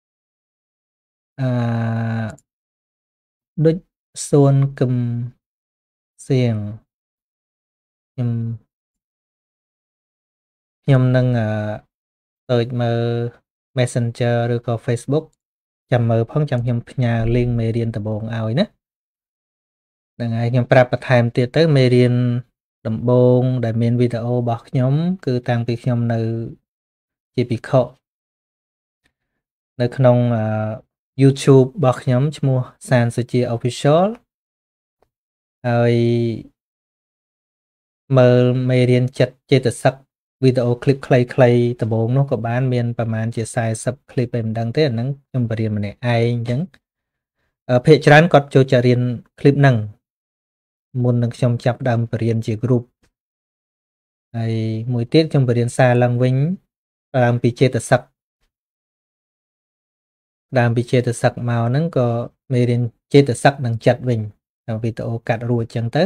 [SPEAKER 1] ដូចសូនកំសៀងខ្ញុំនឹងទៅមើល Messenger ឬក៏ Facebook ចាំមើលផងចាំខ្ញុំផ្ញើ link មេរៀនដំបូងឲ្យណាហ្នឹងហើយខ្ញុំប្រាប់បន្ថែមទៀតទៅមេរៀនដំបូងដែលមានវីដេអូរបស់ខ្ញុំគឺតាំងពីខ្ញុំនៅជាភិក្ខុនៅក្នុងYouTube របស់ខ្ញុំឈ្មោះសានសុជា Official ហើយមើលមេរៀនចិត្តចេតសិកវីដេអូឃ្លីបខ្លីៗដំបូងនោះក៏បានមានប្រហែលជា40ឃ្លីបឯមិនដឹងទេអាហ្នឹងខ្ញុំបរៀនម្នាក់ឯងអញ្ចឹងភាគច្រើនគាត់ចូលចារៀនឃ្លីបហ្នឹងមុននឹងខ្ញុំចាប់ដើមបរៀនជា group ហើយមួយទៀតខ្ញុំបរៀនសារឡើងវិញដើមពីចេតសិកមកហ្នឹងក៏មេរៀនចេតសិកនឹងចិត្តវិញតាមវីដេអូកាត់រួចអញ្ចឹងទៅ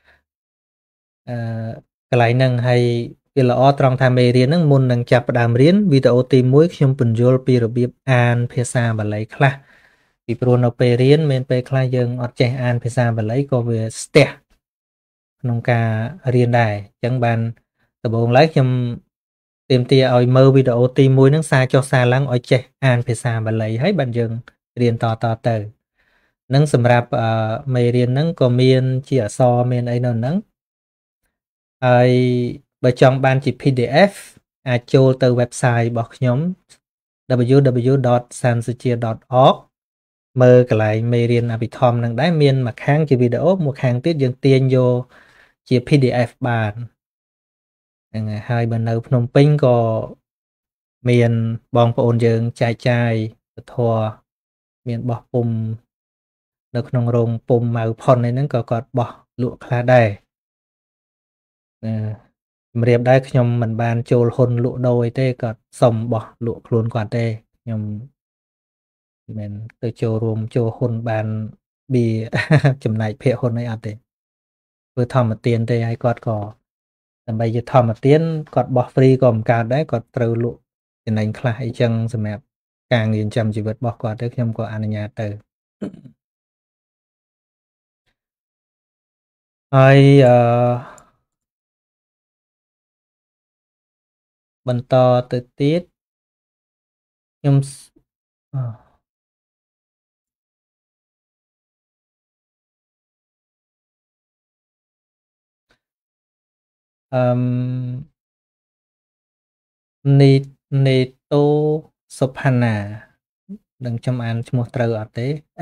[SPEAKER 1] កន្លែងហ្នឹងហើយវាល្អត្រង់ថាមេរៀនហ្នឹងមុននឹងចាប់ផ្ដើមរៀនវីដេអូទី1ខ្ញុំពន្យល់ពីរបៀបអានភាសាបាលីខ្លះពីព្រោះនៅពេលរៀនមានពេលខ្លះយើងអត់ចេះអានភាសាបាលីក៏វាស្ទះក្នុងការរៀនដែរអញ្ចឹងបានដំបូងឡើយខ្ញុំ tiêm tia oi mơ video ti mùi nâng xa cho xa lắng oi chè an phê xa bà lấy hết bạn dừng riêng to to từ nâng xâm rạp mày riêng nâng có miên chỉ ở so miên ấy nâng nâng bởi trong ban chỉ PDF chôl từ website bọc nhóm www.sansuchia.org mơ cái lại mày riêng bị thòm nâng đáy miên mà kháng chỉ video một kháng tiết dừng tiên vô chỉ PDF bàn hai bên nơi Phnom Penh có miền bongប្អូនយើងចែកចាយធัวមានបោះពុំនៅក្នុងរោងពុំម៉ៅផុនហ្នឹងក៏គាត់បោះលក់ខ្លះដែរជំរាបដែរខ្ញុំមិនបានចូលហ៊ុនលក់ដូរអីទេគាត់សុំបោះលក់ខ្លួនគាត់ទេខ្ញុំមិនទៅចូលរួមចូលហ៊ុនបានបៀចំណាយភាគហ៊ុនអីអត់ទេធ្វើធម្មទានទេហើយគាត់ក៏ដើម្បីជាធម្មទានគាត់បោះ free ក៏មិនកើតដែរគាត់ត្រូវលក់ចំណេញខ្លះអីចឹងសម្រាប់ការងារចាំជីវិតរបស់គាត់ទៅខ្ញុំក៏អនុញ្ញាតទៅហើយបន្តទៅទៀតខ្ញុំនេតូសុផាណានឹងខ្ញុំអានឈ្មោះត្រូវអត់ទេ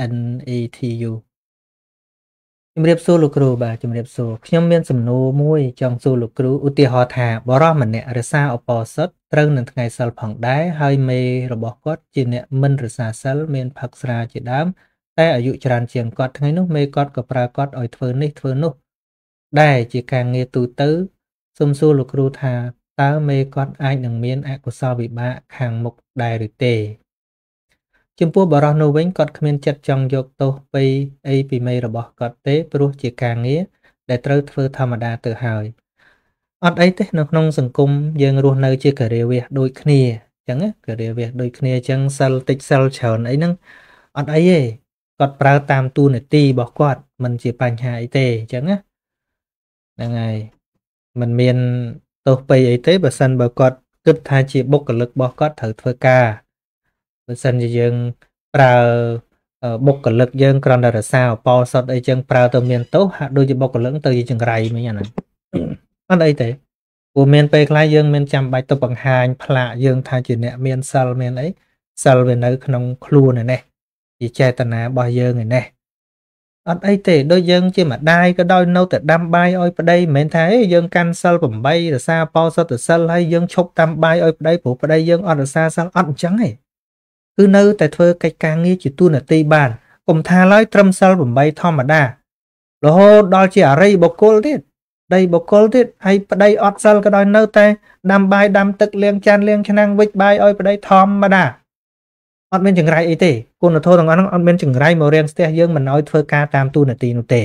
[SPEAKER 1] NETU ជំរាបសួរលោកគ្រូបាទជំរាបសួរខ្ញុំមានសំណួរមួយចង់សួរលោកគ្រូឧទាហរណ៍ថាបរិសម្នាក់រសាឧបោសថត្រូវនឹងថ្ងៃសិលផងដែរហើយមេរបស់គាត់ជាអ្នកមិនរសាសិលមានផឹកស្រាជាដើមតែអាយុច្រើនជាងគាត់ថ្ងៃនោះមេគាត់ក៏ប្រើគាត់ឲ្យធ្វើនេះធ្វើនោះដែរជាការងារទូទៅសូមសួរលោកគ្រូថាតើមេគាត់អាចនឹងមានអកុសលវិបាកខាងមុខដែរឬទេចំពោះបរិសនោះវិញគាត់គ្មានចិត្តចង់យកទោសពីមេរបស់គាត់ទេព្រោះជាការងារដែលត្រូវធ្វើធម្មតាទៅហើយអត់អីទេនៅក្នុងសង្គមយើងរស់នៅជាការាវាសដូចគ្នាអញ្ចឹងការាវាសដូចគ្នាអញ្ចឹងសិលតិចសិលច្រើនអីហ្នឹងអត់អីទេគាត់ប្រើតាមទូនាទីរបស់គាត់មិនជាបញ្ហាអីទេអញ្ចឹងណាហ្នឹងហើយมันមានទោសអីទេបើសិនបើគាត់គិតថាជាបុគ្គលិករបស់គាត់ត្រូវធ្វើការបើសិនជាយើងប្រើបុគ្គលិកយើងគ្រាន់តែរសាឧបោសថអីចឹងប្រើទៅមានទោសហាក់ដូចជាបុគ្គលិកទៅជាចង្រៃមិញអាហ្នឹងអត់អីទេព្រោះមានពេលខ្លះយើងមានចាំបាច់ទៅបង្ហាញផ្លាកយើងថាជាអ្នកមានសិលមានអីសិលវានៅក្នុងខ្លួនឯនេះជាចេតនារបស់យើងឯនេះអត់អីទេដូចយើងជាម្ដាយក៏ដោយនៅតែដាំបាយឲ្យប្តីមិនមែនថាយើងកាន់សិល8រសាបោសុទ្ធសិលហើយយើងឈប់ដាំបាយឲ្យប្តីព្រោះប្តីយើងអត់រសាសិលអត់អញ្ចឹងទេគឺនៅតែធ្វើកិច្ចការងារជាទូនាទីបានកុំថាឡើយត្រឹមសិល8ធម្មតារហូតដល់ជាអរិយបុគ្គលទៀតហើយប្តីអត់សិលក៏ដោយនៅតែដាំបាយដាំទឹកលាងចានលាងឆ្នាំងវិចបាយឲ្យប្តីធម្មតាអត់មានចង្រៃអីទេគុណធម៌ទាំងអស់ហ្នឹងអត់មានចង្រៃមករាំងស្ទះយើងមិនឲ្យធ្វើការតាមទូនាទីនោះទេ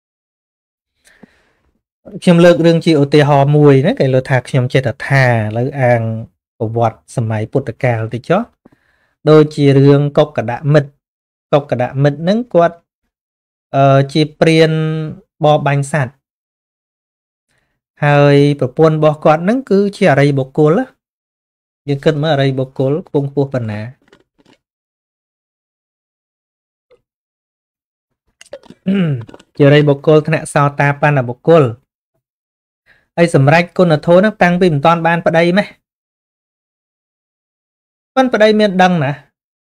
[SPEAKER 1] ខ្ញុំលើករឿងជាឧទាហរណ៍មួយណាគេលើថាខ្ញុំចេះតែថាឥឡូវអាងប្រវត្តិសម័យពុទ្ធកាលតិចចុះដូចជារឿងកុកកដមិត្តហ្នឹងគាត់ជាព្រានបរបាញ់សត្វហើយប្រពន្ធរបស់គាត់ហ្នឹងគឺជាអរិយបុគ្គលយើងគិតមើលអរិយបុគ្គលខ្ពង់ខ្ពស់ប៉ុណ្ណាជាអរិយបុគ្គលថ្នាក់សោតាបណ្ណបុគ្គលហើយសម្រេចគុណធម៌ហ្នឹងតាំងពីមិនតាន់បានប្តីម៉េះប៉ុន្តែប្តីមានដឹងណា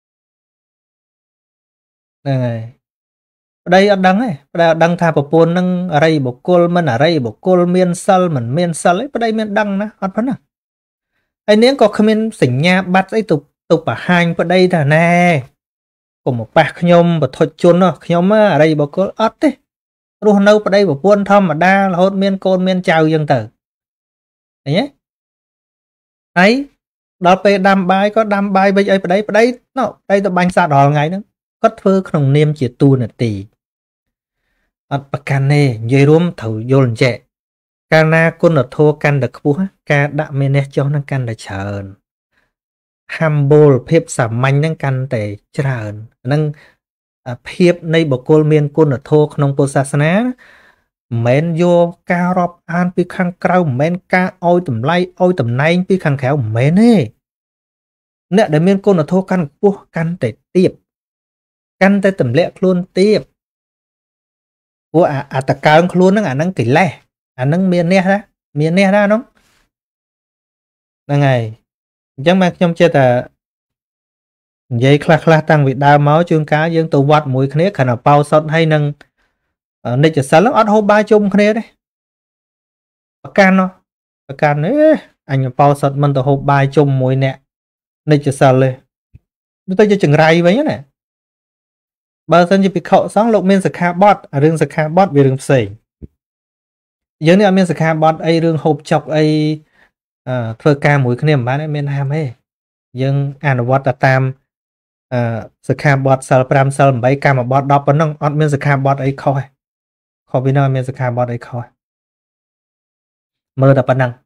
[SPEAKER 1] ហ្នឹងហើយប្តីអត់ដឹងទេប្តីអត់ដឹងថាប្រពន្ធនឹងអរិយបុគ្គលមិនអរិយបុគ្គលមានសិលមិនមានសិលទេប្តីមានដឹងណាអត់ប៉ុណ្ណាហើយនាងក៏គ្មានសញ្ញាបត្រអីទៅបង្ហាញប្តីថាណែកុំមកប៉ះខ្ញុំបធុជនខ្ញុំអរិយបុគ្គលអត់ទេរស់នៅប្តីប្រពន្ធធម្មតារហូតមានកូនមានចៅអញ្ចឹងទៅឃើញទេហើយដល់ពេលដាំបាយក៏ដាំបាយវិញឲ្យប្តីទៅបាញ់សត្វរាល់ថ្ងៃហ្នឹងគាត់ធ្វើក្នុងនាមជាទូនាទីអត់ប្រកាន់ទេនិយាយរួមត្រូវយល់អញ្ចេះកាលណាគុណធម៌កាន់តែខ្ពស់ការដាក់មេនេះចុះនឹងកាន់តែច្រើន humble ភាពសាមញ្ញហ្នឹងកាន់តែច្រើនហ្នឹងភាពនៃបុគ្គលមានគុណធម៌ក្នុងពុទ្ធសាសនា men vô ca rọp an pi khang krau men ca oi tầm lay oi tầm nay pi khang khéo men ấy nè để miên cô nó thô căn cua căn để tiệp căn tới tầm lẹ luôn tiệp cua ta cao luôn nó năng kỹ lẹ năng miên nè ra nó là ngày chẳng mà trong chơi ta dây khla tăng vị đào máu chương cá dương tụ vọt mũi khné khả nào bao sọt hay nâng nịch cho sáng lắm ớt hô ba chung khné đấy can nó can ấy anh bao sọt mình tụ hô ba chung mũi nè nịch cho sáng lên nó tới cho chừng ray vậy nè bao giờ chỉ bị khẩu sáng lục miên sạc bot rừng sạc bot về rừng sỉ giờ này miên sạc bot ấy rừng hộp chọc ấy thưa ca mũi khné mà bán miên ham ấy nhưng anh vọt tamสคาบอดเซลปรามเซลใบกามาบอดดอกปนน้องออดเมียนสคาบอดไอ้คอยขอพี่น้องเมียนสคาบอดไอ้คอยมือดับปนัง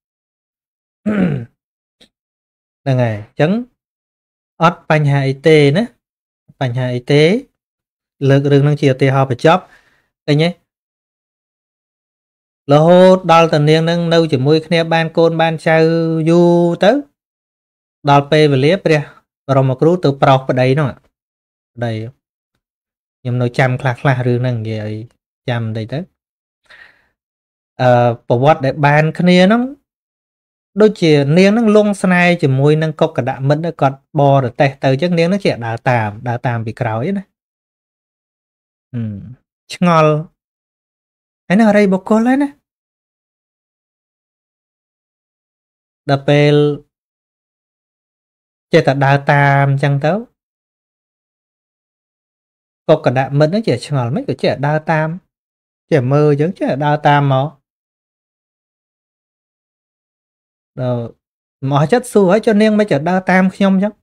[SPEAKER 1] นั่นไงจังออดปัญหาไอเตนะปัญหาไอเตเลิกเรื่องนั่งเชียร์เตะหอไปจ็อบไอ้เนี่ยแล้วดอลตันเนียงนั่งนู่จะมวยคะแนนบ้านโกนบ้านชาวอยู่เต้ดอลเปย์ไปเลี้ยไปเดียเรามาครูตัวเปล่าไปได้เนาะได้ยังน้อยจำคลาเรื่องนั่งvậyจำได้เต้ประวัติในบ้านคะแนนนั่งโดยเฉลี่ยเนียงนั่งลงสไนจะมวยนั่งกบกระดาษมันได้กอดบอหรือแต่เตยจังเนียงนั่งเฉลี่ยดาวตามปีกราวนะชงอลไอ้นั่นอะไรบอกคนเลยนะดาเปลเจตดาวตามจังเต้ากบกระดาษมันนั่งเฉลี่ยชงอลไม่ก็เฉลี่ยดาวตามเฉลี่ยมือจังเฉลี่ยดาวตามหมอหมอchất xu ấy cho nên mới chợt đau tam không chứ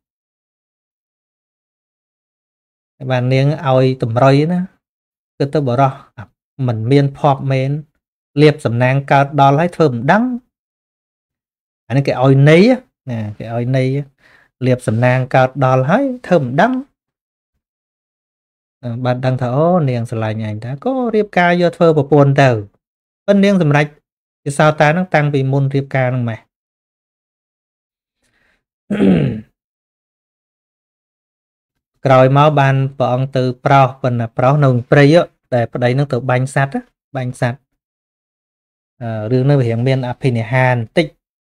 [SPEAKER 1] và nên ao tụm rơi nữa cứ tôi bỏ ra mình miên pop men liệp sầm nang cao đo lấy thơm đắng anh ấy cái oi nấy nè cái oi nấy liệp sầm nang cao đo lấy thơm đắng bạn đang thở niềng sờ lại nhảy đã có liệp cao do thơ và buồn tờ bên niềng sầm rạch thì sao ta nó tăng vì môn liệp cao năng mày rồi máu ban bọn từ pro phần là pro nồng prey á để đây nó từ bánh sắt á bánh sắt đường nơi hiện miền Hàn tích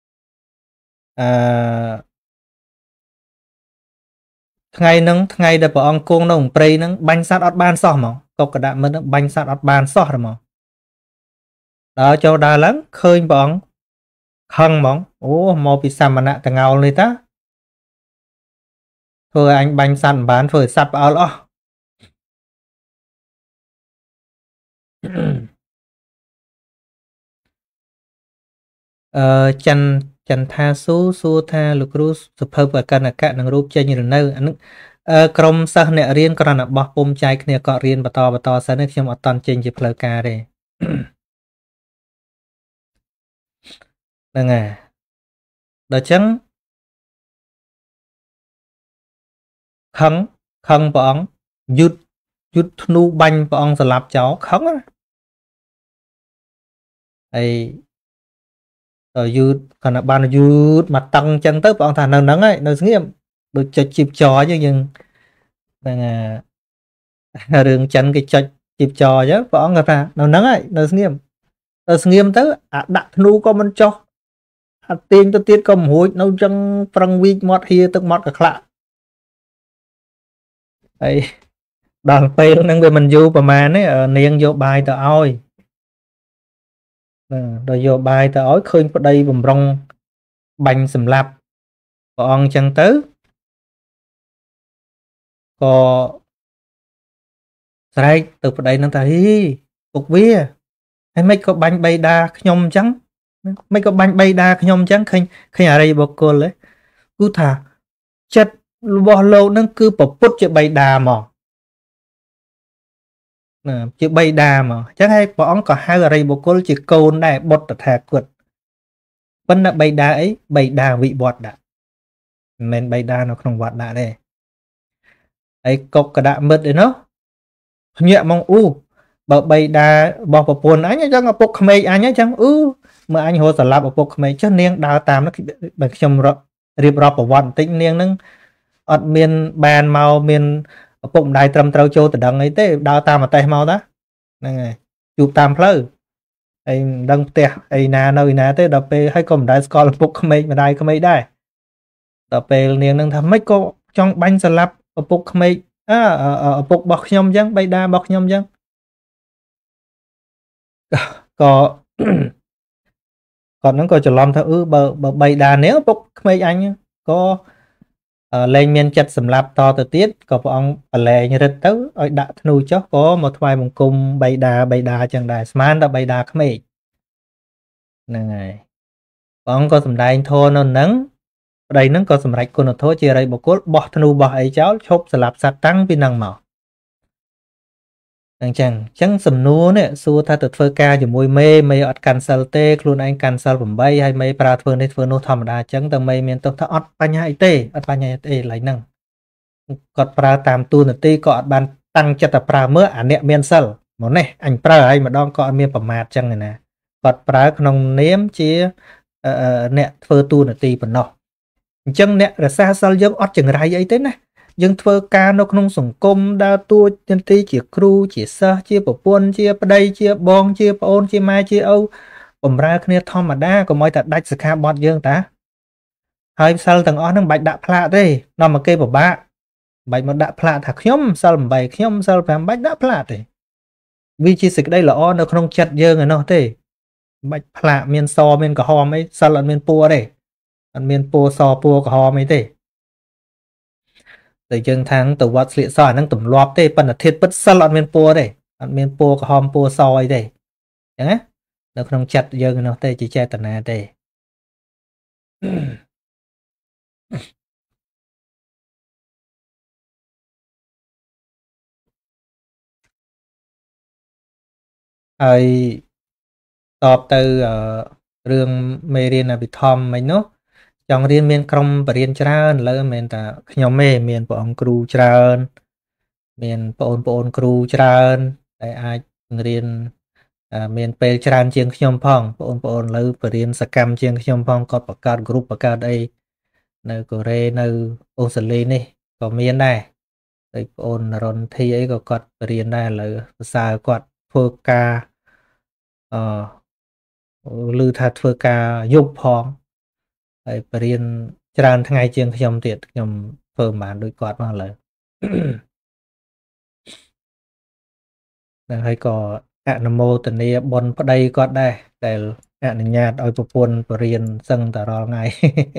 [SPEAKER 1] ngày để bọn con nồng prey nó bánh sắt ọt ban so mà cọc cả đạm mình bánh sắt ọt ban so rồi mà đó cho đa lắm khơi bọn khăng bọn một bị xăm mà nạ cả ngào này ta thôi anh bánh săn bán phơi sắp áo lo chân tha su tha lục ru sụp hợp và cần là cạn năng rúp chơi như là nơi anh krom sa nè riêng còn là bọc bom chai kia có riêng bà to sa nước trong một toàn trên chụp lời ca đây nè đó trắng khăng bọn dút nu banh bọn sờ lạp cháu khăng á ấy rồi dút còn là ban dút mặt tăng chân tới bọn thằng nắng ấy nó nghiệm được cho chịp trò chứ nhưng là đường chân cái cho chịp trò chứ bọn người ta nó nắng ấy nó nghiệm tới đặt nu có mình cho tiền tôi tiết có mũi nấu chân prang vi mót hia tức mót cả lạ ấy đàn pê năng về mình vô mà ấy niên vô bài tờ oi rồi vô bài tờ oi khơi vào đây vùng rong bánh sầm lạp còn chân tứ có sai từ đây nó thấy cục vía hay mấy có bánh bay đa nhom trắng mấy có bánh bay đa nhom trắng khinh ở đây bọc cô lấy cứ thả chất bỏ lâu nó cứ bỏ put cho bay đà mà chứ bay đà mà chắc hay bỏ có hai ở đây bọc cô chỉ côn này bột thả quật vẫn là bay đà ấy bay đà vị bọt đã nên bay đà nó không bọt đã đây ấy cọc cả đạm mật đấy nó nhẹ mong បើបីដារបស់ប្រពន្ធអញអញ្ចឹងឪពុកក្មេកអញអញ្ចឹងមើលអញហៅស្លាប់ឪពុកក្មេកចុះនាងដើរតាមនោះបើខ្ញុំរៀបរាប់ប្រវត្តិបន្តិចនាងហ្នឹងអត់មានបានមកមានឪពុកម្ដាយត្រឹមត្រូវចូលតដឹងអីទេដើរតាមអតេះមកតាហ្នឹងហើយជួបតាមផ្លូវហើយមិនដឹងផ្ទះអីណានៅឯណាទេដល់ពេលហើយក៏មិនដែលស្គាល់ឪពុកក្មេកម្ដាយក្មេកដែរដល់ពេលនាងនឹងថាម៉េចក៏ចង់បាញ់ស្លាប់ឪពុកក្មេកឪពុករបស់ខ្ញុំអញ្ចឹងបៃតារបស់ខ្ញុំអញ្ចឹងក៏គាត់ហ្នឹងក៏ច្រឡំថាបើបៃតានាងឪពុកក្មេកអញក៏លែងមានចិត្តសម្លាប់តទៅទៀតក៏ព្រះអង្គបលែងរឹតទៅឲ្យដាក់ធ្នូចុះក៏មកថ្វាយបង្គំបៃតាអញ្ចឹងដែរស្មានតែបៃតាក្មេកហ្នឹងហើយព្រះអង្គក៏សម្ដែងធម៌នៅហ្នឹងប្តីហ្នឹងក៏សម្រេចគុណធម៌ជារិយបុគ្គលបោះធ្នូបោះអីចោលឈប់ស្លាប់សត្វតាំងពីហ្នឹងមកអញ្ចឹងសំណួរនេះសួរថាទៅធ្វើការជាមួយមេអត់កាន់សិលទេខ្លួនឯងកាន់សិល8ហើយមេប្រើធ្វើនេះធ្វើនោះធម្មតាអញ្ចឹងតែមេមានទោសថាអត់បញ្ហាអីទេអត់បញ្ហាអីទេឡើយហ្នឹងគាត់ប្រើតាមទូនាទីក៏អត់បានតាំងចិត្តតែប្រើមើលអាអ្នកមានសិលមកនេះអញប្រើឲ្យម្ដងក៏អត់មានប្រមាទអញ្ចឹងណាគាត់ប្រើក្នុងនាមជាអ្នកធ្វើទូនាទីប៉ុណ្ណោះអញ្ចឹងអ្នករសាសិលយើងអត់ចង្រៃអីទេណាយើងធ្វើការនៅក្នុងសង្គមដើរតួនាទីជាគ្រូជាសិស្សជាប្រពន្ធជាប្តីជាបងជាប្អូនជាម៉ែជាឪបំរើគ្នាធម្មតាកុំឲ្យតែដាច់សិក្ខាបទយើងតាហើយសិលទាំងអស់ហ្នឹងមិនបាច់ដាក់ផ្លាកទេនាំមកគេពិបាកមិនបាច់មកដាក់ផ្លាកថាខ្ញុំសិល8ខ្ញុំសិល5មិនបាច់ដាក់ផ្លាកទេវាជាសេចក្តីល្អនៅក្នុងចិត្តយើងឯណោះទេមិនបាច់ផ្លាកមានសមានក្រហមអីសិលអត់មានពណ៌ទេអត់មានពណ៌សពណ៌ក្រហមអីទេតែយើងថាងទៅវត្តស្លៀកសអាហ្នឹងទម្លាប់ទេប៉ុន្តែធាតុពិតសិលអត់មានពណ៌ទេអត់មានពណ៌ក្រហមពណ៌សអីទេអញ្ចឹងណានៅក្នុងចិត្តយើងនោះទេជាចេតនាទេហើយតបទៅរឿងមេរៀនអភិធម្មមិញនោះចង់រៀនមានក្រុមបរិញ្ញាច្រើនឥឡូវមិនមែនតែខ្ញុំទេមានព្រះអង្គគ្រូច្រើនមានបងប្អូនគ្រូច្រើនដែលអាចរៀនមានពេលច្រើនជាងខ្ញុំផងបងប្អូនឥឡូវបរិញ្ញាសកម្មជាងខ្ញុំផងគាត់បង្កើតក្រុមបង្កើតអីនៅកូរ៉េនៅអូស្ត្រាលីនេះក៏មានដែរហើយបងអូនរនធីអីក៏គាត់បរិញ្ញាដែរឥឡូវសរសើរគាត់ធ្វើការឮថាធ្វើការយប់ផងហើយបរិញ្ញាច្រើនថ្ងៃជាងខ្ញុំទៀតខ្ញុំធ្វើមិនបានដូចគាត់មកឥឡូវហើយក៏អនុមោទនាបុណ្យប្តីគាត់ដែរដែលអនុញ្ញាតឲ្យប្រពន្ធបរិញ្ញាសឹងតែរាល់ថ្ងៃ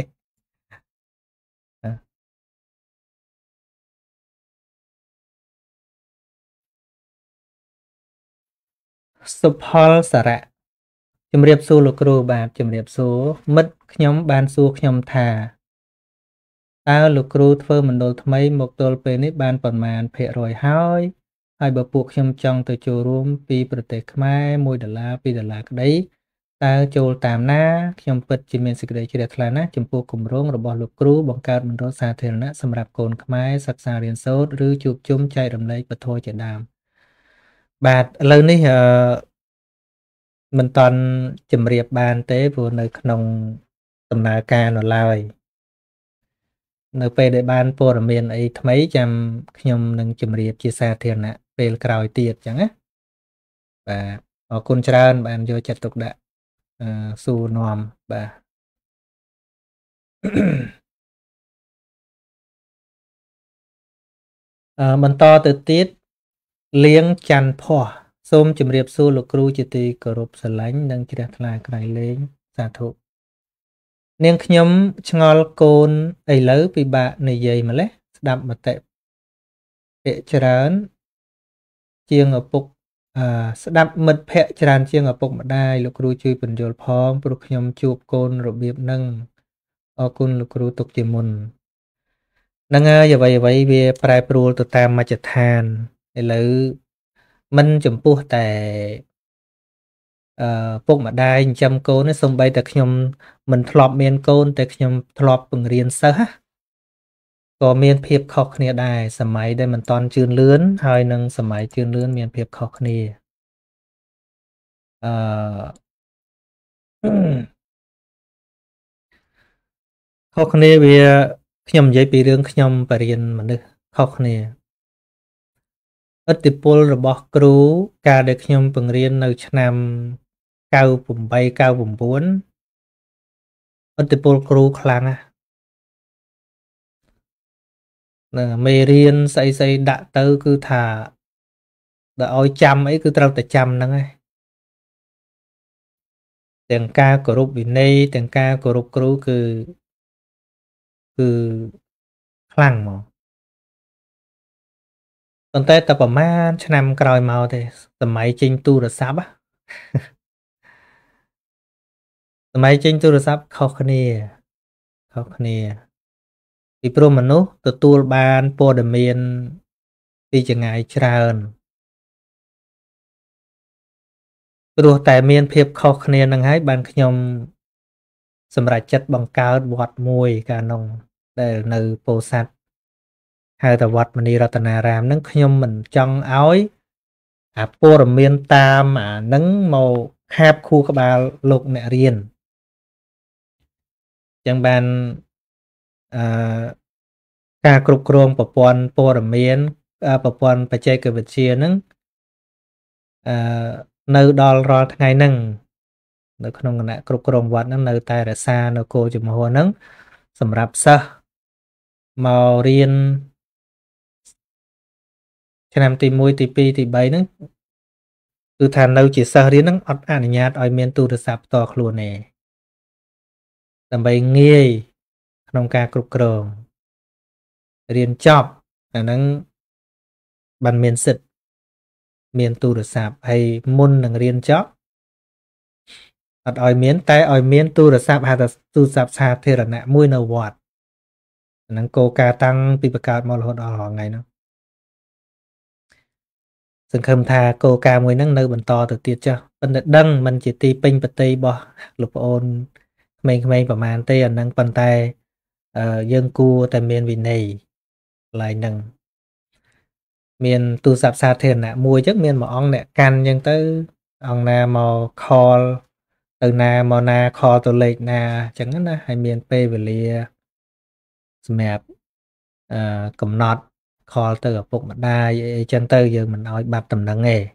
[SPEAKER 1] សុផលសារៈជំរាបសួរលោកគ្រូបាទជំរាបសួរមិត្តខ្ញុំបានសួរខ្ញុំថាតើលោកគ្រូធ្វើមណ្ឌលថ្មីមកទល់ពេលនេះបានប៉ុន្មានភាគរយហើយបើពួកខ្ញុំចង់ទៅចូលរួមពីប្រទេសខ្មែរ$1 $2ក្តីតើចូលតាមណាខ្ញុំពិតជាមានសេចក្តីជ្រះថ្លាណាស់ចំពោះគម្រោងរបស់លោកគ្រូបង្កើតមណ្ឌលសាធារណៈសម្រាប់កូនខ្មែរសិក្សារៀនសូត្រឬជួបជុំចែករំលែកពធជាដើមបាទឥឡូវនេះមិនតាន់ជម្រាបបានទេព្រោះនៅក្នុងដំណើរការនៅឡើយនៅពេលដែលបានព័ត៌មានអីថ្មីចាំខ្ញុំនឹងជម្រាបជាសាធារណៈពេលក្រោយទៀតអញ្ចឹងណាបាទអរគុណច្រើនបានយកចិត្តទុកដាក់សួរនាំបាទបន្តទៅទៀតលៀងច័ន្ទភ័ស្ត្រសូមជម្រាបសួរលោកគ្រូជាទីគោរពស្រឡាញ់និងជ្រះថ្លាក្រៃលែងសាធុនាងខ្ញុំឆ្ងល់កូនឥឡូវពិបាកនិយាយម្លេះស្ដាប់មតិភាគច្រើនជាងឪពុកស្ដាប់មិត្តភ័ក្តិច្រើនជាងឪពុកម្ដាយលោកគ្រូជួយពន្យល់ផងព្រោះខ្ញុំជួបកូនរបៀបហ្នឹងអរគុណលោកគ្រូទុកជាមុនហ្នឹងហើយអ្វីវាប្រែប្រួលទៅតាមមជ្ឈដ្ឋានឥឡូវមិនចំពោះតែពុកម្ដាយចិញ្ចឹមកូននេះសូម្បីតែខ្ញុំមិនធ្លាប់មានកូនតែខ្ញុំធ្លាប់បង្រៀនសិស្សក៏មានភាពខុសគ្នាដែរសម័យដែលមិនតាន់ជឿនលឿនហើយនឹងសម័យជឿនលឿនមានភាពខុសគ្នាអឺ ខុសគ្នាវាខ្ញុំនិយាយពីរឿងខ្ញុំបរៀនមនុស្សខុសគ្នាឥទ្ធិពលរបស់គ្រូកាលដែលខ្ញុំបង្រៀននៅឆ្នាំ98 99ឥទ្ធិពលគ្រូខ្លាំងណាស់មេរៀនស្អីស្អីដាក់ទៅគឺថាដល់ឲ្យចាំអីគឺត្រូវតែចាំហ្នឹងឯងទាំងការគោរពវិន័យទាំងការគោរពគ្រូគឺខ្លាំងហ្មងប៉ុន្តែតែប្រហែលឆ្នាំក្រោយមកទេសម័យចេញទូរស័ព្ទសម័យចេញទូរស័ព្ទខុសគ្នាពីព្រោះមនុស្សទទួលបានព័ត៌មានពីចម្ងាយច្រើនព្រោះតែមានភាពខុសគ្នានឹងហើយបានខ្ញុំសម្រេចចិត្តបង្កើតវត្តមួយកាលនោះដែលនៅពោធិ៍សាត់ហៅថាវត្តមនីរតនារាមហ្នឹងខ្ញុំមិនចង់ឲ្យអាព័ត៌មានតាមអាហ្នឹងមកខាបខួរក្បាលលោកអ្នករៀនចឹងបានអឺការគ្រប់គ្រងប្រព័ន្ធព័ត៌មានប្រព័ន្ធបច្ចេកវិទ្យាហ្នឹងអឺនៅដល់រាល់ថ្ងៃហ្នឹងនៅក្នុងគណៈគ្រប់គ្រងវត្តហ្នឹងនៅតែរក្សានៅគោលជំហរហ្នឹងសម្រាប់សិស្សមករៀនឆ្នាំទី1ទី2ទី3ហ្នឹងគឺថានៅជាសិស្សរៀនហ្នឹងអត់អនុញ្ញាតឲ្យមានទូរស័ព្ទផ្ទាល់ខ្លួនទេដើម្បីងាយក្នុងការគ្រប់គ្រងរៀនចប់អាហ្នឹងបានមានសិទ្ធិមានទូរស័ព្ទហើយមុននឹងរៀនចប់អត់ឲ្យមានតែឲ្យមានទូរស័ព្ទហៅថាទូរស័ព្ទសាធារណៈមួយនៅវត្តអាហ្នឹងគោលការណ៍តាំងពីបង្កើតមករហូតដល់ថ្ងៃហ្នឹងសង្ឃឹមថាគោលការណ៍មួយហ្នឹងនៅបន្តទៅទៀតចាស់ប៉ុន្តែដឹងมันជាទីពេញបតីរបស់លោកប្អូនក្មេងៗប្រហែលទេអាហ្នឹងប៉ុន្តែយើងគួរតែមានវិន័យកន្លែងហ្នឹងមានទូរស័ព្ទសាធារណៈមួយអញ្ចឹងមានមួយអង្គអ្នកកាន់អញ្ចឹងទៅអង្គណាមកខលទៅណាមកណាខលទៅលេខណាអញ្ចឹងណាហើយមានពេលវេលាសម្រាប់កំណត់ខលទៅឪពុកម្ដាយអីចឹងទៅយើងមិនឲ្យបាត់ដំណឹងទេ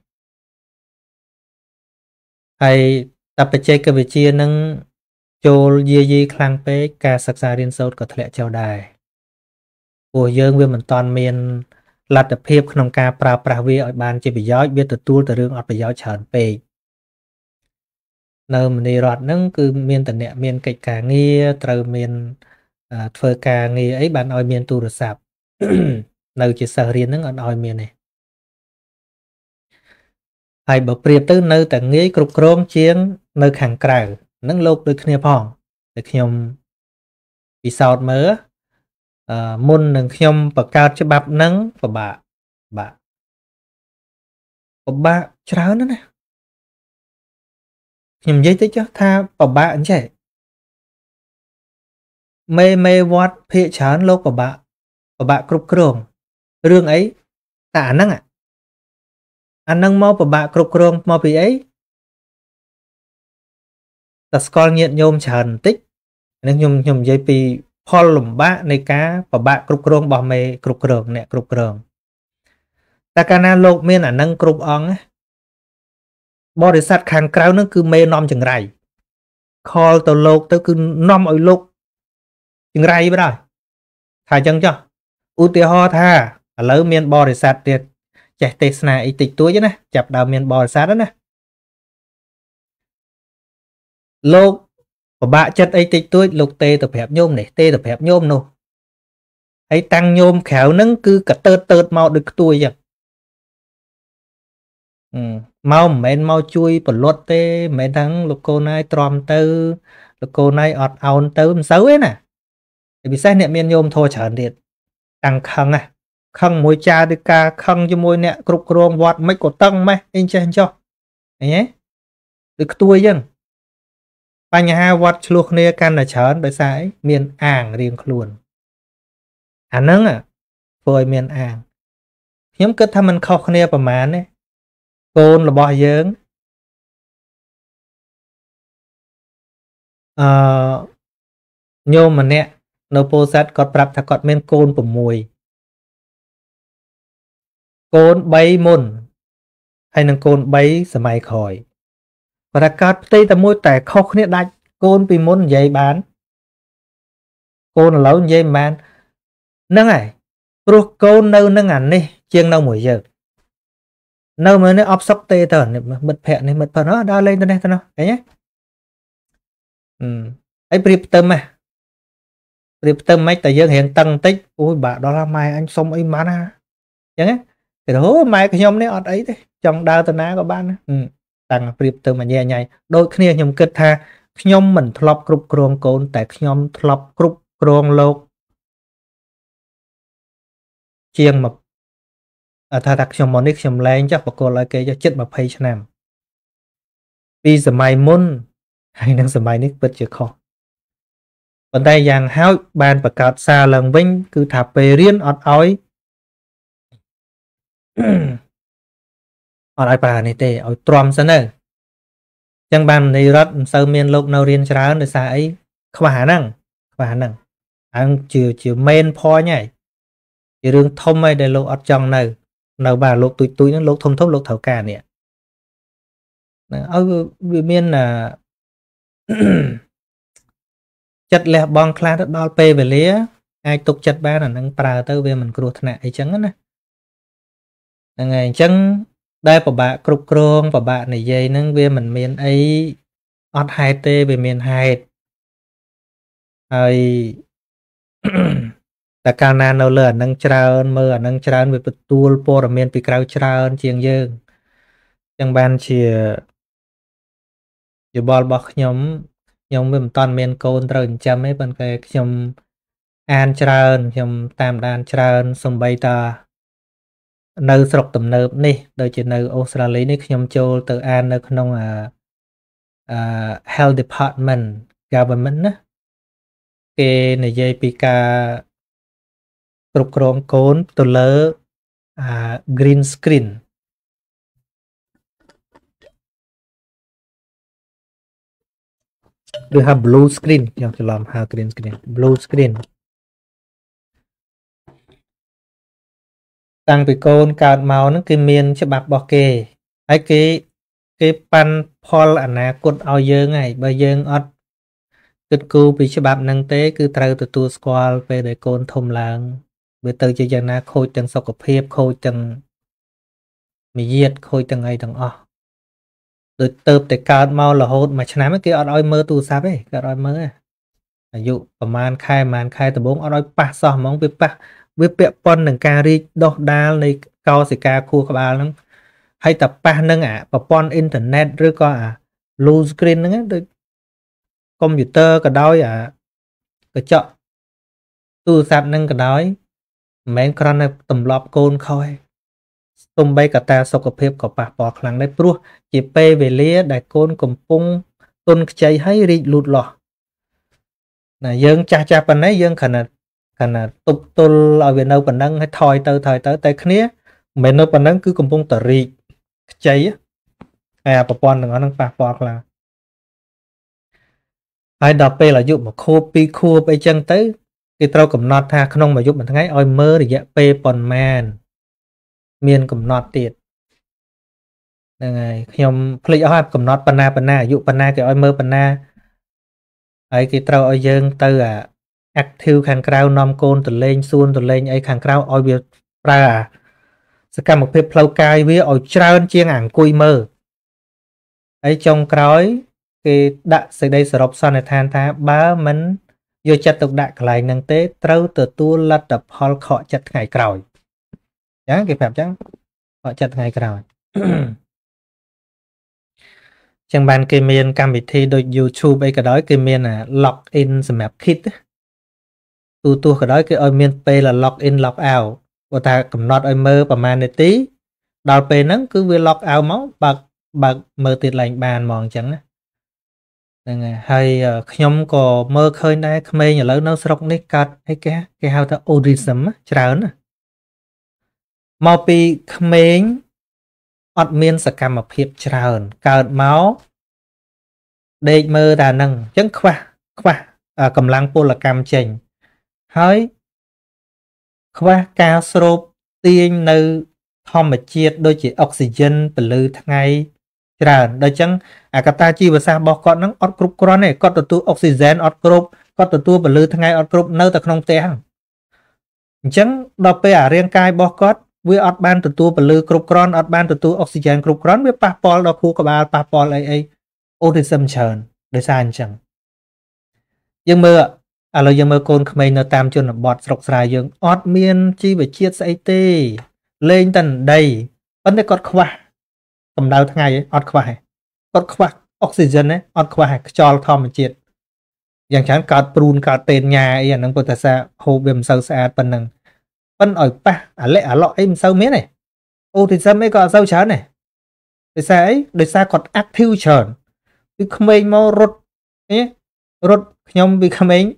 [SPEAKER 1] ហើយតែបច្ចេកវិទ្យានឹងចូលយាយីខ្លាំងពេកការសិក្សារៀនសូត្រក៏ធ្លាក់ចុះដែរព្រោះយើងវាមិនតាន់មានលទ្ធភាពក្នុងការប្រើប្រាស់វាឲ្យបានជាប្រយោជន៍វាទទួលតែរឿងអត់ប្រយោជន៍ច្រើនពេកនៅមនីរដ្ឋហ្នឹងគឺមានតអ្នកមានកិច្ចការងារត្រូវមានធ្វើការងារអីបានឲ្យមានទូរស័ព្ទនៅជាសិស្សរៀនហ្នឹងអត់ឲ្យមានទេហើយបើប្រៀបទៅនៅតែងាយគ្រប់គ្រងជាងនៅខាងក្រៅហ្នឹងលោកដូចគ្នាផងតែខ្ញុំពិសោធន៍មើលមុននឹងខ្ញុំបង្កើតច្បាប់ហ្នឹងពិបាកច្រើនណាស់ខ្ញុំនិយាយទៅចុះថាពិបាកអញ្ចេះមេវត្តភាគច្រើនលោកពិបាកគ្រប់គ្រងរឿងអីតែអាហ្នឹងមកពិបាកគ្រប់គ្រងមកពីអីតែស្គាល់ញាតញោមច្រើនបន្តិចនេះខ្ញុំនិយាយពីផលលំបាកនៃការពិបាកគ្រប់គ្រងរបស់មេគ្រប់គ្រងអ្នកគ្រប់គ្រងតែកាលណាលោកមានអានឹងគ្រប់អង្គបរិស័ទខាងក្រៅនឹងគឺមេនាំចង្រៃខលទៅលោកទៅគឺនាំឲ្យលោកចង្រៃបណ្ដោយថាអញ្ចឹងចុះឧទាហរណ៍ថាឥឡូវមានបរិស័ទទៀតចេះទេសនាអីតិចតួចណាចាប់ដើមមានបរិស័ទណាលោកពិបាកចិត្តអីតិចតួចលោកទេទៅប្រាប់ញោមនេះទេទៅប្រាប់ញោមនោះហើយតាំងញោមក្រៅហ្នឹងគឺកតើតមកដូចខ្ទួយចឹងមកមិនមែនមកជួយពលុតទេមិនមែនថាលោកកូនណាយទ្រាំទៅលោកកូនណាយអត់អោនទៅមិនសូវទេណាពិសេសអ្នកមានញោមធัวច្រើនទៀតតាំងខឹងណាខឹងមួយចាឬការខឹងជាមួយអ្នកគ្រប់គ្រងវត្តមិនក៏តឹងម៉េះអីចេះចុះអីហ៎ដូចខ្ទួយចឹងបញ្ហាវត្តឆ្លោះគ្នាកាន់តែច្រើនដោយសារអីមានអាងរៀងខ្លួនអាហ្នឹងធ្វើឲ្យមានអាងខ្ញុំគិតថាมันខុសគ្នាប្រហែលទេកូនរបស់យើងញោមម្នាក់នៅពោធិ៍សាត់គាត់ប្រាប់ថាគាត់មានកូន6 កូន3មុនហើយនឹងកូន3សម័យក្រោយគាត់ថាកើតផ្ទៃតែមួយតែខុសគ្នាដាច់កូនពីមុននិយាយបានកូនឥឡូវនិយាយមិនបានហ្នឹងហើយព្រោះកូននៅនឹងអានេះជាងនៅមួយយើងនៅមើលនេះអបសុកទេទៅមិត្តភ័ក្ដិនេះមិត្តភ័ក្ដិដើរលេងទៅនេះទៅនោះឃើញទេហើយប្រៀបផ្ទឹមហ៎ប្រៀបផ្ទឹមមិនតែយើងរៀងតឹងបន្តិចអូយបាក់ដល់ម៉ែអញសុំអីមិនបានណាអញ្ចឹងគេទៅម៉ែខ្ញុំនេះអត់អីទេចង់ដើរទៅណាក៏បានតាំងប្រៀបផ្ទឹមអញញ៉ៃដូចគ្នាខ្ញុំគិតថាខ្ញុំមិនធ្លាប់គ្រប់គ្រងកូនតែខ្ញុំធ្លាប់គ្រប់គ្រងលោកជាងមកថាខ្ញុំមកនេះខ្ញុំលែងចុះបកគលឲ្យគេចុះជិត20ឆ្នាំពីសម័យមុនហើយនឹងសម័យនេះពិតជាខុសប៉ុន្តែយ៉ាងហោចបានបង្កើតសារឡើងវិញគឺថាពេលរៀនអត់ឲ្យប្រើនេះទេឲ្យទ្រាំសិនទៅអញ្ចឹងបានមនីរដ្ឋមិនសូវមានលោកនៅរៀនច្រើនដោយសារអីខ្វះអាហ្នឹងហើយជា main point ហើយជារឿងធំហើយដែលលោកអត់ចង់នៅបាទលោកទុយហ្នឹងលោកធំលោកត្រូវការនេះឲ្យវាមានចិត្តលះបង់ខ្លះទៅដល់ពេលវេលាអាចទុកចិត្តបានអានឹងប្រើទៅវាមិនគ្រោះថ្នាក់អីចឹងណាហ្នឹងហើយអញ្ចឹងដែលពិបាកគ្រប់គ្រងពិបាកនិយាយហ្នឹងវាមិនមានអីអត់ហេតុទេវាមានហេតុហើយតែកាលណានៅលើអានឹងច្រើនមើលអានឹងច្រើនវាទទួលព័ត៌មានពីក្រៅច្រើនជាងយើងអញ្ចឹងបានជាយោបល់របស់ខ្ញុំវាមិនតាន់មានកូនត្រូវចិញ្ចឹមទេប៉ុន្តែខ្ញុំអានច្រើនខ្ញុំតាមដានច្រើនសំបីតានៅស្រុកទំនើបនេះដូចជានៅអូស្ត្រាលីនេះខ្ញុំចូលទៅអាននៅក្នុងhealth department government ណាគេនិយាយពីការគ្រប់គ្រងកូនទៅលើ green screenឬហៅ blue screen ខ្ញុំច្រឡំហៅ green screen blue screen តាំងពីកូនកើតមកហ្នឹងគឺមានច្បាប់របស់គេហើយគេប៉ាន់ផលអនាគតឲ្យយើងហើយបើយើងអត់គិតគូរពីច្បាប់ហ្នឹងទេគឺត្រូវទទួលស្គាល់ពេលដែលកូនធំឡើងវាទៅជាយ៉ាងណាខូចទាំងសុខភាពខូចទាំងមាយាទខូចទាំងអីទាំងអស់ដូចទៅតែកើតមករហូតមួយឆ្នាំគេអត់ឲ្យមើលទូរស័ព្ទទេគេអត់ឲ្យមើលអាយុប្រហែលខែដំបូងអត់ឲ្យប៉ះសោះហ្មងវាប៉ះវាពាក់ព័ន្ធនឹងការរីកដុះដាលនៃកោសិកាខួរក្បាលហ្នឹងហើយតែប៉ះនឹងអាប្រព័ន្ធអ៊ីនធឺណិតឬក៏អា blue screen ហ្នឹងដូចកុំព្យូទ័រក៏ដោយអាកញ្ចក់ទូរស័ព្ទហ្នឹងក៏ដោយមិនមែនគ្រាន់តែទម្លាប់កូនខុសទេទំបីកត្តាសុខភាពក៏ប៉ះពាល់ខ្លាំងដែរព្រោះជាពេលវេលាដែលកូនកំពុងទុនខ្ចីហើយរីកលូតលាស់ណាយើងចាស់ប៉ុណ្ណេះយើងគ្រាន់តែទប់ទល់ឲ្យវានៅប៉ុណ្ណឹងហើយថយទៅតែគ្នាមិនមែននៅប៉ុណ្ណឹងគឺកំពុងតែរីកខ្ចីហើយអាប្រព័ន្ធទាំងអស់ហ្នឹងប៉ះពាល់ខ្លាំងហើយដល់ពេលអាយុ1ខួប2ខួបអីចឹងទៅគេត្រូវកំណត់ថាក្នុងមួយយប់មួយថ្ងៃឲ្យមើលរយៈពេលប៉ុន្មានមានកំណត់ទៀតហ្នឹងហើយខ្ញុំភ្លេចអស់ហើយកំណត់ប៉ុណ្ណាអាយុប៉ុណ្ណាគេឲ្យមើលប៉ុណ្ណាហើយគេត្រូវឲ្យយើងទៅactive ខាងក្រៅនាំកូនទៅលេងសួនទៅលេងអីខាងក្រៅឲ្យវាប្រើសកម្មភាពផ្លូវកាយវាឲ្យច្រើនជាងអង្គុយមើលហើយចុងក្រោយគេដាក់សេចក្តីសរុបសន្និដ្ឋានថាបើមិនយកចិត្តទុកដាក់កន្លែងហ្នឹងទេត្រូវទទួលលទ្ធផលខកចិត្តថ្ងៃក្រោយចឹងគេប្រាប់ចឹងខកចិត្តថ្ងៃក្រោយចឹងបានគេមានកម្មវិធីដូច YouTube អីក៏ដោយគេមានlock in សម្រាប់ kid ទូក៏ដោយគេឲ្យមានពេល lock in lock out បើថាកំណត់ឲ្យមើលប្រហែលនាទីដល់ពេលហ្នឹងគឺវា lock out មកបើកមើលទៀតឡើងបានហ្មងអញ្ចឹងណាហ្នឹងហើយខ្ញុំក៏មើលឃើញដែរក្មេងឥឡូវនៅស្រុកនេះកាត់អីគេហៅថា autism ច្រើនណាមកពីក្មេងអត់មានសកម្មភាពច្រើនកើតមក đệt mơ ta nâng chẳng khoa cầm lăng pô là cam chênh hỏi khoa cao srop tiên nơi thom mà chiết đôi chỉ oxygen từ lư tháng ngày ra đôi chẳng cả ta chi và sao bỏ con nó ọt group con này có tụi oxygen ọt group có tụi từ lư tháng ngày ọt group nơi ta không té chẳng đọc về riêng cai bỏ cót với ọt ban tụi từ lư group con ọt ban tụi oxygen group con với pa pol đọc khu của bà pa pol ấy autism chờn để sao chẳng nhưng mơ là dân mơ côn không nó tam cho nó bọt sọc xài dương ọt miên chi về chiết say tê lên tận đây vấn đề cọt khoa cầm đau tháng ngày ọt khoa oxygen ấy ọt khoa cho thom mà chiếtอย่างฉันกอดปรูนกอดเต็นยาอย่างนั้นปตสะโฮเบมเซาสะอาดปนนึงปนอ่อยปะเละเลาะไอ้มันเซาเมียnàyโอ้ที่ซ้ำไม่ก็เซาฉันnày để sao ấy để sao còn active chờn vì không mấy mau rốt ấy rốt nhom vì không mấy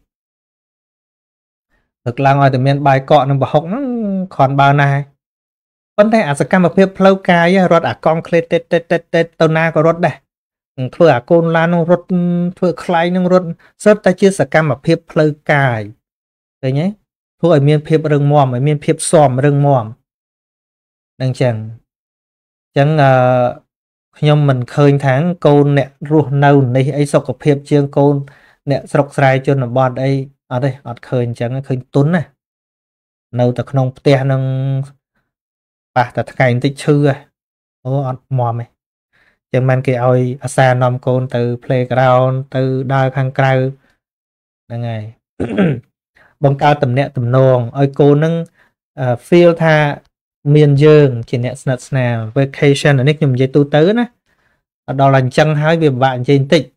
[SPEAKER 1] thực là ngoài từ miền bài cọ nó bảo học nó còn bao này vấn đề sẽ cam một phép lâu cài rốt con kle tết tàu na có rốt đây thưa côn lan nó rốt thưa khai nó rốt sớt ta chia sẽ cam một phép lâu cài đấy nhé thưa ở miền phép rừng mòm ở miền phép xòm rừng mòm đang chẳng nhưng mình khơi tháng côn nè ruột nâu này ấy sọc phép chiên côn nè sọc xài cho nó bọt đây ở đây ọt khơi chẳng khơi tuấn này nâu ta không te nâng ta ngày tích chư rồi ọt mòm này chẳng man kia ơi xa nòm côn từ playground từ đa khang crowd là ngày bằng cao tầm nẹ tầm nòng ơi cô nâng feel tha miền dương chỉ nẹ snap vacation ở nick nhầm dây tu tớ nè đó là chân hái về bạn trên tịch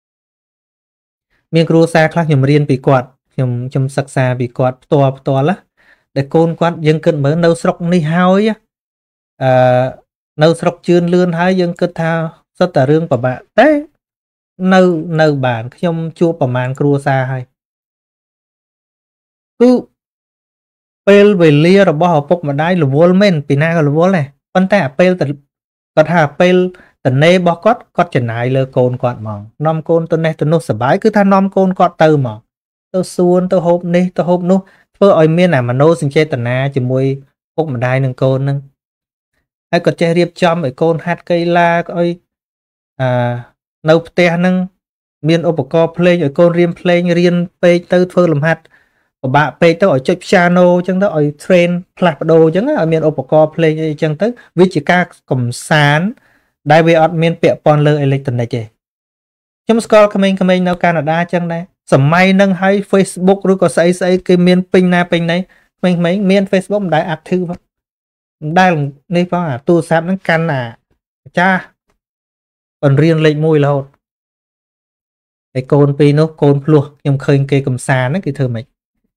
[SPEAKER 1] miền cru xa khác nhầm riêng bị quạt nhầm châm sắc xa bị quạt to lá để côn quạt dân cân mới nâu sọc ni hao á nâu sọc chuyên lươn hái dân cân thao rất là rương của bạn té nâu bản nhầm chua của màn cru xa hay cứ pel về lia rồi bỏ phục mà đai là vô men pina là vô này con ta pel có thà pel tận nê bỏ cót chừng này lơ côn quạt mỏng nom côn tôi này tôi nô sờ bái cứ tha nom côn quạt từ mỏng tôi xuôn tôi hộp nê tôi hộp nô phơ oi miên à mà nô sinh chơi tận na chỉ mùi phục mà đai nâng côn nâng hay còn chơi riệp chom ở côn hát cây la oi nâu te nâng miên ô bọc play ở côn riêng play riêng pe tư phơ làm hạt của bạn pe tới ở chơi piano chẳng tới ở train clapdo chẳng ở miền opco play chẳng tới vì chỉ ca cầm sán đại về ở miền bẹ pon lơ electron này chứ trong score comment nào Canada chẳng đây sầm may nâng hay Facebook rồi có xây cái miền pin này mình mấy miền Facebook đại active vậy đang này phải tu sắm nó căn cha còn riêng lệnh mùi là hột cái côn pi nó côn luôn nhưng khơi cây cầm sán nó cái thơ mày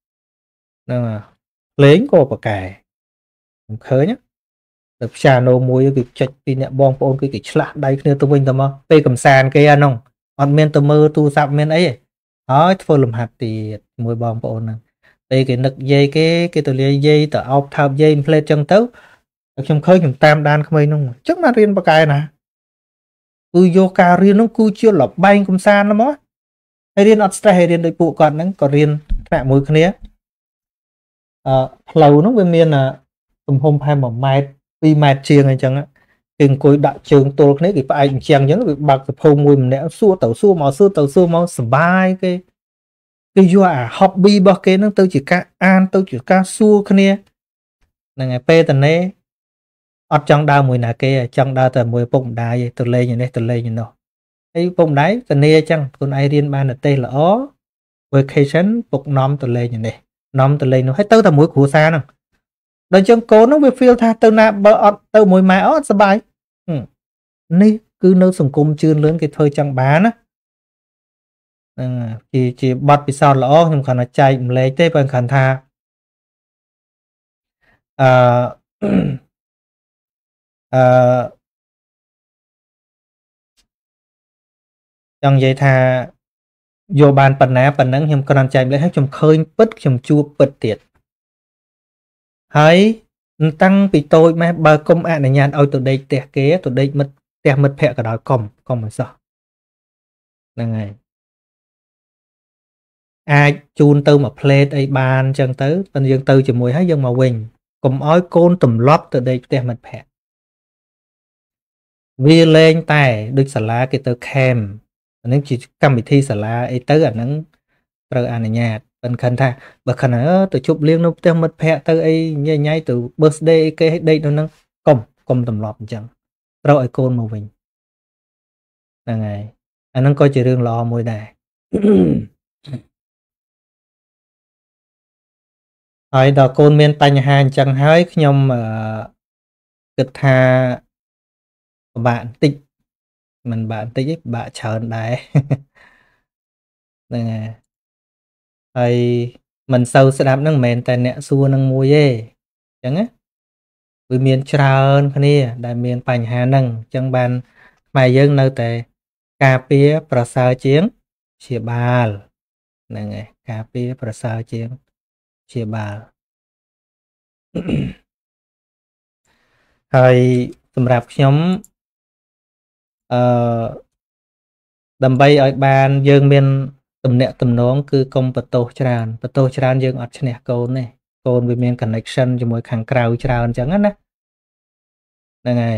[SPEAKER 1] lấy cô và cài khơi nhá được piano mùi việc chạch vì nè bong ôn cái chạ đây kia tôi bình tầm pe cầm sàn cây ăn không còn miền tơ mơ tu sạp miền ấy nói phơi làm hạt thì mùi bong ôn đây cái nực dây cái tôi lấy dây tờ ốc tháp dây play chân tấu trong khơi trong tam đan không mấy nông chắc mà riêng bà cài nè yoga riêng nó cu chưa lọc bay cầm sàn lắm á hay riêng Australia hay riêng đội phụ còn nó còn riêng mẹ mùi kia lâu nó bên miền là tùm hôm hai mà mai vì mai chiêng hay chẳng á tiền cối đại trường tôi cái cái anh chàng những việc bạc tập hôm mùi mình nè xua tàu xua máu bài cái dọa hobby bao cái nó tôi chỉ ca an tôi chỉ ca xua cái nè là ngày pe tần nè ở trong đau mùi nà kia trong đau tờ mùi bụng đai tôi lên như này tôi lên như nào cái bụng đáy tần nè chăng con ai riêng ban là tê là ó vacation bụng nóm tôi lên như này nóm từ lên nó hết tới tầm mũi của xa nè đôi chân cố nó bị phiêu tha từ nè bờ từ mũi mẹ ót sờ bài ní cứ nấu sùng cung chưa lớn cái thôi chẳng bán á chỉ bật bị sao lõ nhưng còn là chạy lấy tê bằng khẩn tha trong vậy tha vô bàn phần nắng nhưng còn chạy lấy hết trong khơi bứt trong chua bứt tiệt hãy tăng bị tôi mà bà công an này nhàn ôi tụi đây tẹt kế tụi đây mất tẹt mất phẹ cả đó còn mà sao ហ្នឹងហើយអាចជូនទៅមួយផ្លេតអីបានអញ្ចឹងទៅប៉ុន្តែយើងទៅជាមួយហើយយើងមកវិញកុំឲ្យកូនទម្លាប់ទៅដេកផ្ទះមិត្តភក្តិវាលែងតែដូចសាលាគេទៅខេមអានឹងជាកម្មវិធីសាលាអីទៅអានឹងត្រូវអនុញ្ញាតប៉ុន្តែថាបើខណៈទៅជប់លៀងនៅផ្ទះមិត្តភក្តិទៅអីញ៉ៃទៅ birthday អីគេឲ្យដេកនៅនឹងកុំទម្លាប់អញ្ចឹងត្រូវឲ្យកូនមកវិញហ្នឹងហើយអានឹងក៏ជារឿងល្អមួយដែរហើយដល់កូនមានបញ្ហាអញ្ចឹងហើយខ្ញុំគិតថាពិបាកបន្តិចមិនបាក់បន្តិចទេពិបាកច្រើនដែរហ្នឹងហើយមិនសូវស្ដាប់ហ្នឹងមិនមែនតែអ្នកសួរនឹងមួយទេអញ្ចឹងណាវាមានច្រើនគ្នាដែលមានបញ្ហាហ្នឹងអញ្ចឹងបានខ្មែរយើងនៅតែការពារប្រសើរជាងព្យាបាលហ្នឹងហើយការពារប្រសើរជាងព្យាបាលហើយសម្រាប់ខ្ញុំដើម្បីឲ្យបានយើងមានទំនាក់ទំនងគឺកុំបន្ទោសច្រើនយើងអត់ឈ្នះកូនទេកូនវាមាន connection ជាមួយខាងក្រៅច្រើនអញ្ចឹងណាហ្នឹងហើយ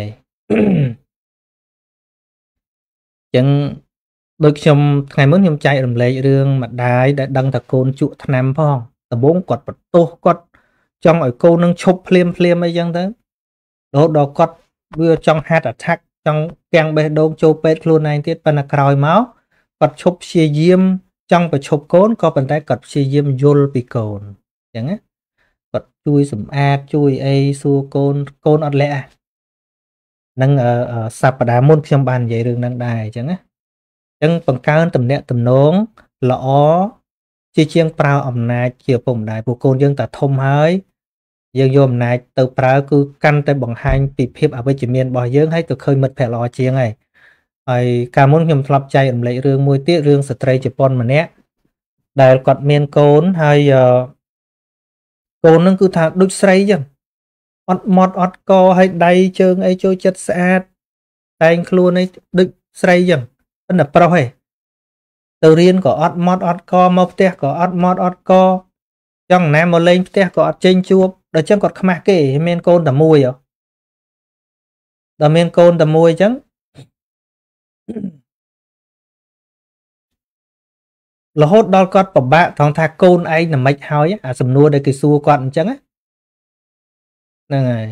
[SPEAKER 1] អញ្ចឹងដូចខ្ញុំថ្ងៃមុនខ្ញុំចែករំលែករឿងម្ដាយដែលដឹងថាកូនជក់ថ្នាំផងដំបូងគាត់បន្ទោសគាត់ចង់ឲ្យកូននឹងឈប់ភ្លាមអីចឹងទៅរហូតដល់គាត់វាចង់ heart attack ចង់កាំងបេះដូងចូលពេទ្យខ្លួនឯងទៀតប៉ុន្តែក្រោយមកគាត់ឈប់ព្យាយាមចង់ប្រឈប់កូនក៏ប៉ុន្តែគាត់ព្យាយាមយល់ពីកូនអញ្ចឹងណាគាត់ជួយសម្អាតជួយអីសួរកូនអត់លាក់ហ្នឹងសប្តាហ៍មុនខ្ញុំបាននិយាយរឿងហ្នឹងដែរអញ្ចឹងណាអញ្ចឹងបង្កើនទំនាក់ទំនងល្អជាងប្រើអំណាចជាឪពុកម្ដាយពួកកូនយើងតែធំហើយយើងយកអំណាចទៅប្រើគឺកាន់តែបង្ហាញពីភាពអវិជ្ជមានរបស់យើងហើយទៅឃើញមិត្តភក្តិល្អជាងហើយកាលមុនខ្ញុំធ្លាប់ចែករំលែករឿងមួយទៀតរឿងស្ត្រីជប៉ុនម្នាក់ដែលគាត់មានកូនហើយកូននឹងគឺថាដូចស្រីចឹងអត់ម៉ត់អត់កហើយដៃជើងអីចូលចិត្តស្អាតតែងខ្លួនអីដូចស្រីចឹងប៉ុន្តែប្រុសឯងទៅរៀនក៏អត់ម៉ត់អត់កមកផ្ទះក៏អត់ម៉ត់អត់កចង់ណាមកលេងផ្ទះក៏អត់ចេញជួបដល់ចឹងគាត់ខ្មាស់គេមានកូនតែមួយដល់មានកូនតែមួយចឹងរហូតដល់គាត់ពិបាកត្រង់ថាកូនឯងណាមិនហើយអាសំណួរដែលគេសួរគាត់អញ្ចឹងហ្នឹងហើយ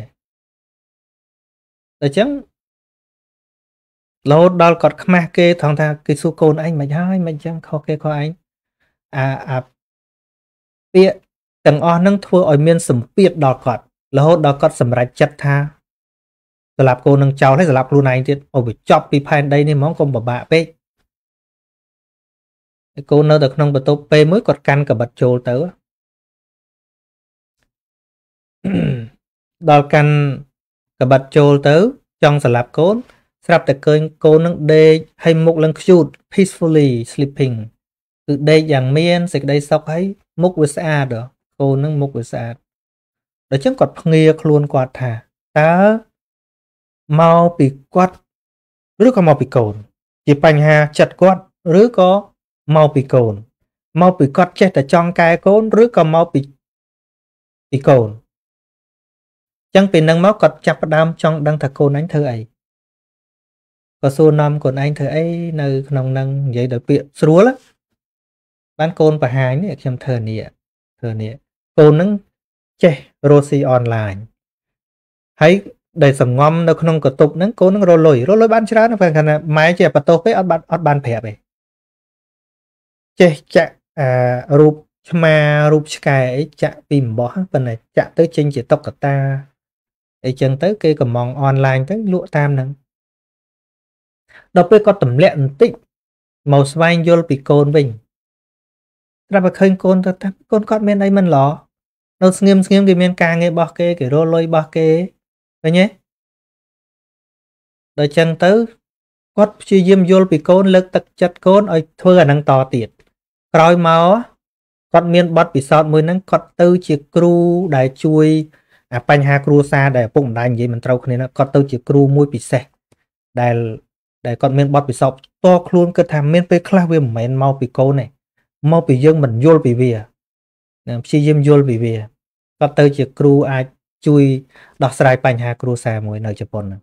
[SPEAKER 1] ដល់ចឹងរហូតដល់គាត់ខ្មាស់គេត្រង់ថាគេសួរកូនឯងមិនហើយមិនអញ្ចឹងខុសគេខុសឯងអាពាក្យទាំងអស់ហ្នឹងធ្វើឲ្យមានសម្ពាធដល់គាត់រហូតដល់គាត់សម្រេចចិត្តថាសម្រាប់កូននឹងចោលហើយសម្រាប់ខ្លួនឯងទៀតឲ្យវាចប់ពីផែនដីនេះហ្មងកុំពិបាកពេកកូននៅតែក្នុងបន្ទប់ពេលមួយគាត់កាន់កបិតចូលទៅដល់កាន់កបិតចូលទៅចង់សម្រាប់កូនស្រាប់តែឃើញកូននឹងដេកហើយមុខឡើងខ្ជូត peacefully sleeping គឺដេកយ៉ាងមានសេចក្តីសុខហើយមុខវាស្អាតកូននឹងមុខវាស្អាតដល់ចឹងគាត់ភ្ងាខ្លួនគាត់ថាតើមកពីគាត់ឬក៏មកពីកូនជាបញ្ហាចិត្តគាត់ឬក៏មកពីកូនមកពីគាត់ចេះតែចង់កែកូនឬក៏មកពីកូនចឹងពីនឹងមកគាត់ចាប់ផ្ដើមចង់ដឹងថាកូនអញធ្វើអីក៏សួរនាំកូនឯងធ្វើអីនៅក្នុងនឹងនិយាយដោយពាក្យស្រួលបានកូនបង្ហាញនេះខ្ញុំធ្វើនេះកូននឹងចេះរកស៊ីអនឡាញហើយដែលសងំនៅក្នុងកតុបហ្នឹងកូននឹងរលុយបានច្រើនព្រោះថាម៉ែជាបន្ទោសពេកអត់បានប្រាប់ទេចេះចាក់រូបឆ្មារូបឆ្កែអីចាក់ពីអំបោះប៉ុន្តែចាក់ទៅចេញជាតុក្កតាអីចឹងទៅគេកំងអនឡាញទៅលក់តាមហ្នឹងដល់ពេលគាត់ទម្លាក់បន្តិចមកស្វែងយល់ពីកូនវិញស្រាប់តែឃើញកូនទៅថាកូនគាត់មានអីមិនល្អនៅស្ងៀមគេមានការងាររបស់គេរលុយរបស់គេឃើញទេដល់ចឹងទៅគាត់ព្យាយាមយល់ពីកូនលើកទឹកចិត្តកូនឲ្យធ្វើអាហ្នឹងតទៀតក្រោយមកគាត់មានបទពិសោធន៍មួយហ្នឹងគាត់ទៅជាគ្រូដែលជួយបញ្ហាគ្រួសារដែលឪពុកម្ដាយនិយាយមិនត្រូវគ្នាគាត់ទៅជាគ្រូមួយពិសេសដែលគាត់មានបទពិសោធន៍ to khuôn cơ tham miên pe khla về mền mau bị câu này mau bị dương mình vô bị về chi diêm vô bị về có tới chỉ kêu ai chui đọc sai bài hà kêu xa mùi nơi Japan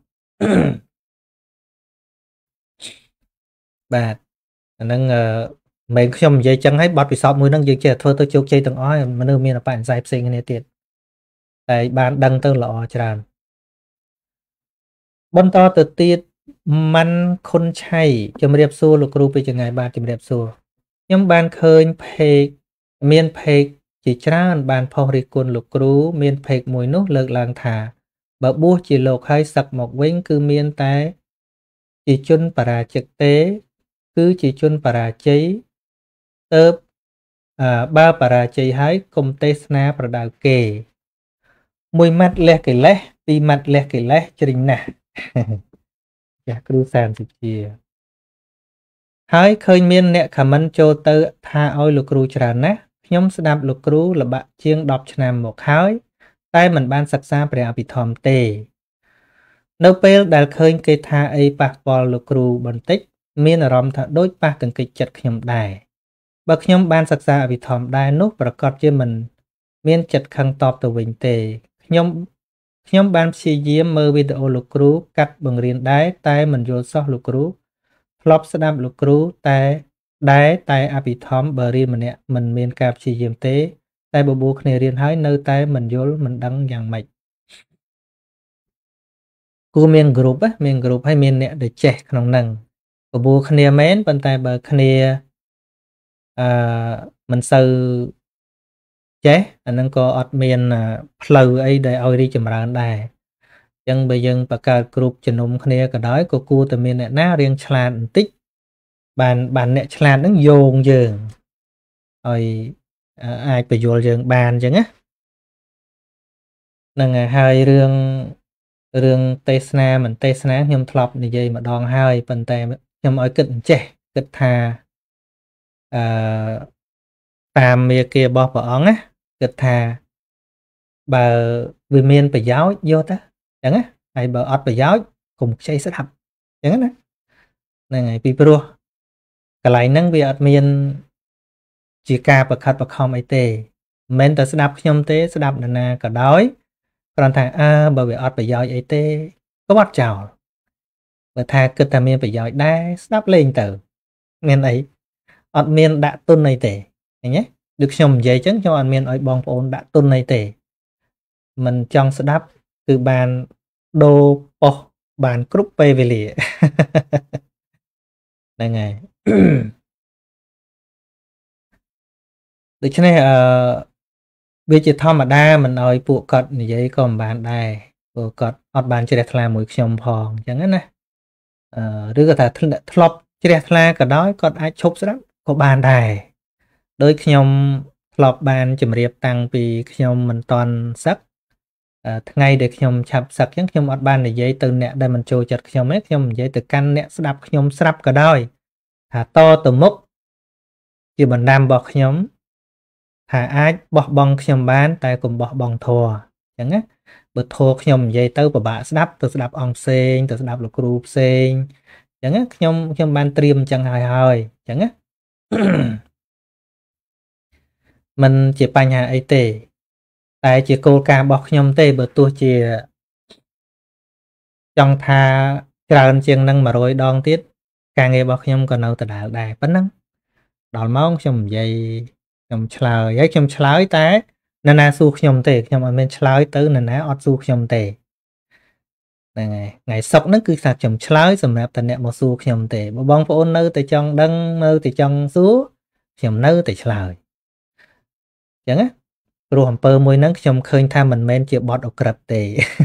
[SPEAKER 1] បាទអាហ្នឹងមិនខ្ញុំនិយាយចឹងហើយបទពិសោធន៍មួយហ្នឹងយើងចេះធ្វើទៅជោគជ័យទាំងអស់ហើយមនុស្សមានបញ្ញាផ្សេងគ្នាទៀតតែបានដឹងទៅល្អច្រើនបន្តទៅទៀតម៉ាន់ខុនឆៃជំរាបសួរលោកគ្រូពីចម្ងាយបាទជំរាបសួរខ្ញុំបានឃើញเพจមានเพจជាច្រើនបានផុសរិះគន់លោកគ្រូមានเพจមួយនោះលើកឡើងថាបើបួសជាលោកហើយសឹកមកវិញគឺមានតែជាជនបរាជិកទេគឺជាជនបរាជ័យទៅបើបរាជ័យហើយកុំទេសនាប្រដៅគេមួយម៉ាត់លះកិលេសពីរម៉ាត់លះកិលេសជ្រិញណាស់ចាស់គ្រូសានសុជាហើយឃើញមានអ្នកខមមិនចូលទៅថាឲ្យលោកគ្រូច្រើនណាស់ខ្ញុំស្ដាប់លោកគ្រូល្បាក់ជាង10ឆ្នាំមកហើយតែមិនបានសិក្សាព្រះអភិធម្មទេនៅពេលដែលឃើញគេថាអីប៉ះពាល់លោកគ្រូបន្តិចមានអារម្មណ៍ថាដូចប៉ះកង្កេចចិត្តខ្ញុំដែរបើខ្ញុំបានសិក្សាអភិធម្មដែរនោះប្រកាសជាមិនមានចិត្តខឹងតបទៅវិញទេខ្ញុំបានព្យាយាមមើលវីដេអូលោកគ្រូកាត់បង្រៀនដែរតែមិនយល់សោះលោកគ្រូធ្លាប់ស្ដាប់លោកគ្រូតែអភិធម្មបើរៀនម្នាក់មិនមានការព្យាយាមទេតែបបួលគ្នារៀនហើយនៅតែមិនយល់មិនដឹងយ៉ាងម៉េចគួរមានក្រុមហើយមានអ្នកដែលចេះក្នុងហ្នឹងបបួលគ្នាមែនប៉ុន្តែបើគ្នាមិនសូវចេះអាហ្នឹងក៏អត់មានផ្លូវអីដែលឲ្យរីចម្រើនដែរអញ្ចឹងបើយើងបង្កើតក្រុមជំនុំគ្នាក៏ដោយក៏គួរតែមានអ្នកណារៀងឆ្លាតបន្តិចបានអ្នកឆ្លាតហ្នឹងយោងយើងឲ្យអាចបញ្យល់យើងបានអញ្ចឹងណាហ្នឹងហើយរឿងទេសនាមិនទេសនាខ្ញុំធ្លាប់និយាយម្ដងហើយប៉ុន្តែខ្ញុំឲ្យគិតអញ្ចេះគិតថាតាមមេគារបស់ព្រះអង្គណាគិតថាបើវាមានប្រយោជន៍យកទៅអញ្ចឹងណាហើយបើអត់ប្រយោជន៍កុំខ្ចីស្ដាប់អញ្ចឹងណាហ្នឹងហើយពីព្រោះកន្លែងហ្នឹងវាអត់មានជាការប្រខិតប្រខំអីទេមិនមែនតែស្ដាប់ខ្ញុំទេស្ដាប់នរណាក៏ដោយគ្រាន់តែបើវាអត់ប្រយោជន៍អីទេក៏បាត់ចោលបើថាគិតថាមានប្រយោជន៍ដែរស្ដាប់លេងទៅមានអីអត់មានដាក់ទុនអីទេឃើញទេដូចខ្ញុំនិយាយអញ្ចឹងខ្ញុំអត់មានឲ្យបងប្អូនដាក់ទុនអីទេមិនចង់ស្ដាប់គឺបានដូរប៉ុសបានគ្រប់ពេលវេលាហ្នឹងហើយដូច្នេះវាជាធម្មតាមិនឲ្យពួកគាត់និយាយក៏មិនបានដែរព្រោះគាត់អត់បានជ្រះថ្លាមួយខ្ញុំផងអញ្ចឹងណាឬក៏ថាធ្លាប់ជ្រះថ្លាក៏ដោយគាត់អាចឈប់ស្ដាប់ក៏បានដែរដោយខ្ញុំធ្លាប់បានជម្រាបតាំងពីខ្ញុំមិនតន់សឹកថ្ងៃដែលខ្ញុំឆាប់សឹកអញ្ចឹងខ្ញុំអត់បាននិយាយទៅអ្នកដែលមិនចូលចិត្តខ្ញុំទេខ្ញុំនិយាយទៅកាន់អ្នកស្ដាប់ខ្ញុំស្រាប់ក៏ដោយថាតទៅមុខជាបណ្ដាំរបស់ខ្ញុំថាអាចបោះបង់ខ្ញុំបានតែកុំបោះបង់ធម៌អញ្ចឹងណាបើធម៌ខ្ញុំនិយាយទៅពិបាកស្ដាប់ទៅស្ដាប់អង្គផ្សេងទៅស្ដាប់លោកគ្រូផ្សេងអញ្ចឹងណាខ្ញុំបានត្រៀមអញ្ចឹងហើយអញ្ចឹងណាมันជាបញ្ហាអីទេតែជាគោលការណ៍របស់ខ្ញុំទេបើទោះជាចង់ថាច្រើនជាងនឹង100ដងទៀតការងាររបស់ខ្ញុំក៏នៅដដែលដែរប៉ុណ្ណឹងដល់ម៉ោងខ្ញុំនិយាយខ្ញុំឆ្លើយហើយខ្ញុំឆ្លើយតែនរណាសួរខ្ញុំទេខ្ញុំអត់មានឆ្លើយទៅនរណាអត់សួរខ្ញុំទេហ្នឹងហើយថ្ងៃសុកហ្នឹងគឺថាខ្ញុំឆ្លើយសម្រាប់តែអ្នកមកសួរខ្ញុំទេបើបងប្អូននៅតែចង់ដឹងនៅតែចង់សួរខ្ញុំនៅតែឆ្លើយអញ្ចឹងណាព្រោះអំពើមួយហ្នឹងខ្ញុំឃើញថាមិនមែនជាបទអក្រិតទេ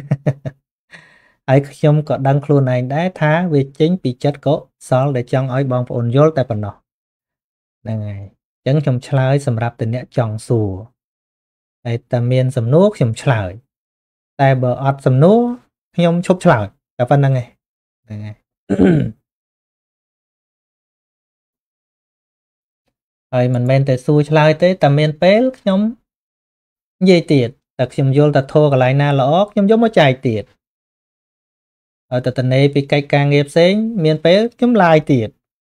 [SPEAKER 1] ហើយខ្ញុំក៏ដឹងខ្លួនឯងដែរថាវាចេញពីចិត្តកុសលដែលចង់ឲ្យបងប្អូនយល់តែប៉ុណ្ណោះហ្នឹងហើយអញ្ចឹងខ្ញុំឆ្លើយសម្រាប់តែអ្នកចង់សួរហើយតែមានសំណួរខ្ញុំឆ្លើយតែបើអត់សំណួរខ្ញុំឈប់ឆ្លើយតែប៉ុណ្្នឹងឯងហ្នឹងហើយហើយមិនមែនតែសួរឆ្លើយទេតែមានពេលខ្ញុំនិយាយទៀតតែខ្ញុំយល់តែធោះកន្លែងណាល្អខ្ញុំយកមកចែកទៀតហើយតនេពីកិច្ចការងារផ្សេងមានពេលខ្ញុំឡាយទៀត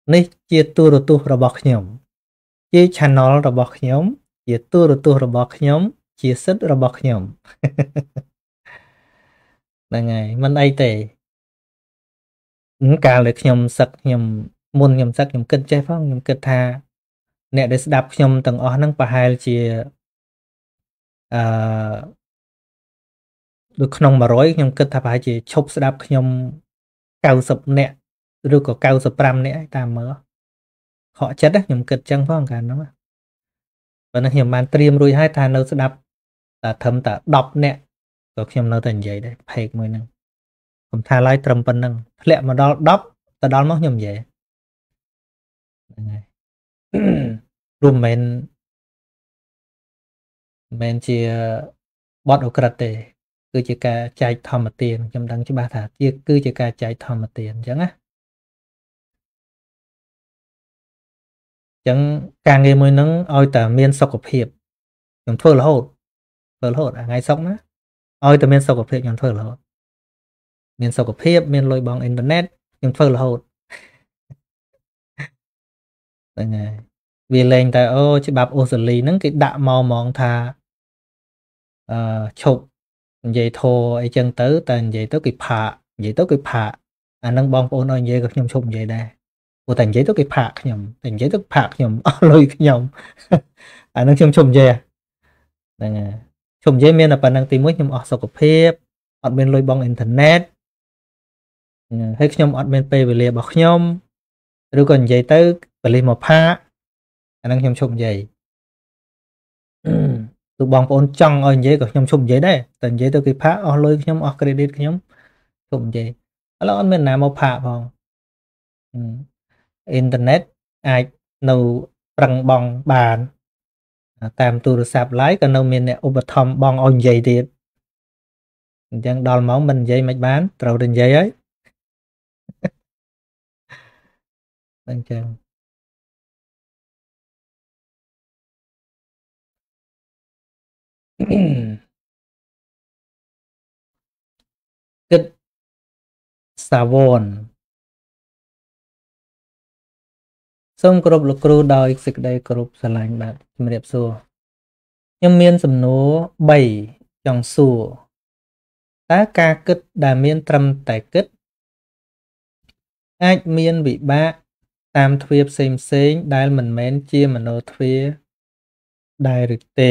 [SPEAKER 1] នេះជាទូរទស្សន៍របស់ខ្ញុំជា channel របស់ខ្ញុំជាទូរទស្សន៍របស់ខ្ញុំជាសិទ្ធិរបស់ខ្ញុំហ្នឹងហើយមិនអីទេកាលដែលខ្ញុំសឹកខ្ញុំមុនខ្ញុំសឹកខ្ញុំគិតចេះផងខ្ញុំគិតថាអ្នកដែលស្ដាប់ខ្ញុំទាំងអស់ហ្នឹងប្រហែលជាអឺដូចក្នុង100ខ្ញុំគិតថាប្រហែលជាឈប់ស្ដាប់ខ្ញុំ90នាក់ឬក៏95នាក់តាមមើលខកចិត្តខ្ញុំគិតចឹងផងកាលហ្នឹងប៉ុន្តែខ្ញុំបានត្រៀមរួចហើយថានៅស្ដាប់តែត្រឹមតែ10នាក់ក៏ខ្ញុំនៅតែនិយាយដែរផេកមួយហ្នឹងខ្ញុំថាឡើយត្រឹមប៉ុណ្្នឹងធ្លាក់មកដល់10ទៅដល់មកខ្ញុំនិយាយហ្នឹងហើយព្រោះមិនមែនជាបទអក្រិតទេគឺជាការចែកធម្មទានខ្ញុំដឹងច្បាស់ថាគឺជាការចែកធម្មទានអញ្ចឹងណាអញ្ចឹងការងារមួយហ្នឹងឲ្យតែមានសុខភាពខ្ញុំធ្វើរហូតថ្ងៃសុកណាឲ្យតែមានសុខភាពខ្ញុំធ្វើរហូតមានសុខភាពមានលុយបងអ៊ីនធឺណិតខ្ញុំធ្វើរហូតហ្នឹងហើយវាលែងតែច្បាប់អូស្ត្រាលីហ្នឹងគេដាក់មកហ្មងថាឈប់និយាយធរអីចឹងទៅតែនិយាយទៅគេផាកអាហ្នឹងបងប្អូនឲ្យនិយាយក៏ខ្ញុំឈប់និយាយដែរព្រោះតែនិយាយទៅគេផាកខ្ញុំតែនិយាយទៅផាកខ្ញុំអស់លុយខ្ញុំអាហ្នឹងខ្ញុំឈប់និយាយហ្នឹងហើយឈប់និយាយមានតែប៉ុណ្្នឹងទី1ខ្ញុំអស់សុខភាពអត់មានលុយបងអ៊ីនធឺណិតហើយខ្ញុំអត់មានពេលវេលារបស់ខ្ញុំឬក៏និយាយទៅបលិសមកផាកអាហ្នឹងខ្ញុំឈប់និយាយទោះបងប្អូនចង់ឲ្យនិយាយក៏ខ្ញុំឈប់និយាយដែរតែនិយាយទៅគេផាកអស់លុយខ្ញុំអស់ credit ខ្ញុំឈប់និយាយឥឡូវអត់មានណាមកផាកផងអ៊ីនធឺណិតអាចនៅប្រឹងបងបានតាមទូរស័ព្ទ Live ក៏នៅមានអ្នកឧបត្ថម្ភបងឲ្យនិយាយទៀតអញ្ចឹងដល់ម៉ោងមិននិយាយមិនបានត្រូវតែនិយាយហើយអញ្ចឹងគិតសាវនសូមគោរពលោកគ្រូដោយសេចក្តីគោរពស្រឡាញ់បាទជំរាបសួរខ្ញុំមានសំណួរ3ចង់សួរតើការគិតដែលមានត្រឹមតែគិតអាចមានវិបាកតាមទ្វារផ្សេងដែលមិនមែនជាមโนទ្វារដែរឬទេ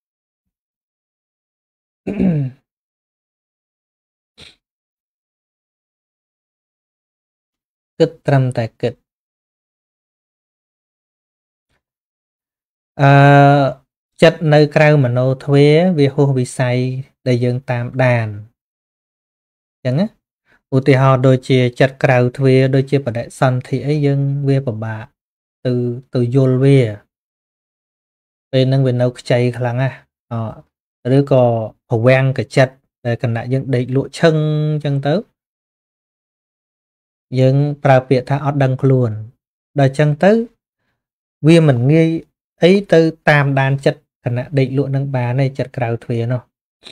[SPEAKER 1] គិតត្រឹមតែគិតចិត្តនៅក្រៅមโนទ្វារវាហួសវិស័យដែលយើងតាមដានអញ្ចឹងណាឧទាហរណ៍ដូចជាចិត្តក្រៅទ្វារដូចជាបដិសន្ធិអីយើងវាពិបាកទៅយល់វាពេលហ្នឹងវានៅខ្ចីខ្លាំងណាស់ឬក៏ប្រវាំងកចិត្តតែគណៈយើងដេកលក់ឈឹងអញ្ចឹងទៅយើងប្រើពាក្យថាអត់ដឹងខ្លួនដល់អញ្ចឹងទៅវាមិនងាយអីទៅតាមដានចិត្តគណៈដេកលក់នឹងបានទេចិត្តក្រៅទ្វារនោះ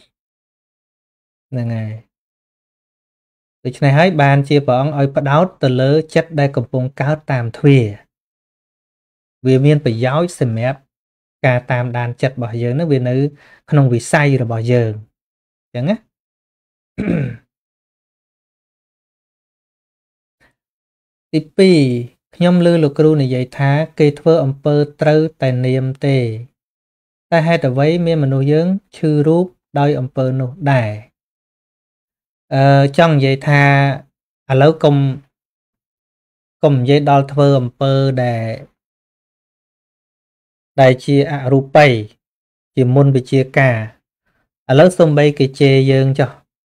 [SPEAKER 1] ហ្នឹងហើយដូច្នេះហើយបានជាព្រះអង្គឲ្យផ្ដោតទៅលើចិត្តដែលកំពុងកើតតាមទ្វារវាមានប្រយោជន៍សម្រាប់ការតាមដានចិត្តរបស់យើងនោះវានៅក្នុងវិស័យរបស់យើងអញ្ចឹងណាទី2ខ្ញុំឮលោកគ្រូនិយាយថាគេធ្វើអំពើត្រូវតែនាមទេតែហេតុអ្វីមានមនុស្សយើងឈឺរូបដោយអំពើនោះដែរចង់និយាយថាឥឡូវកុំនិយាយដល់ធ្វើអំពើដែលជាអរូបីជាមុនវិជាការឥឡូវសំបីគេជេរយើងចុះ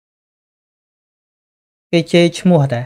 [SPEAKER 1] គេជេរឈ្មោះតា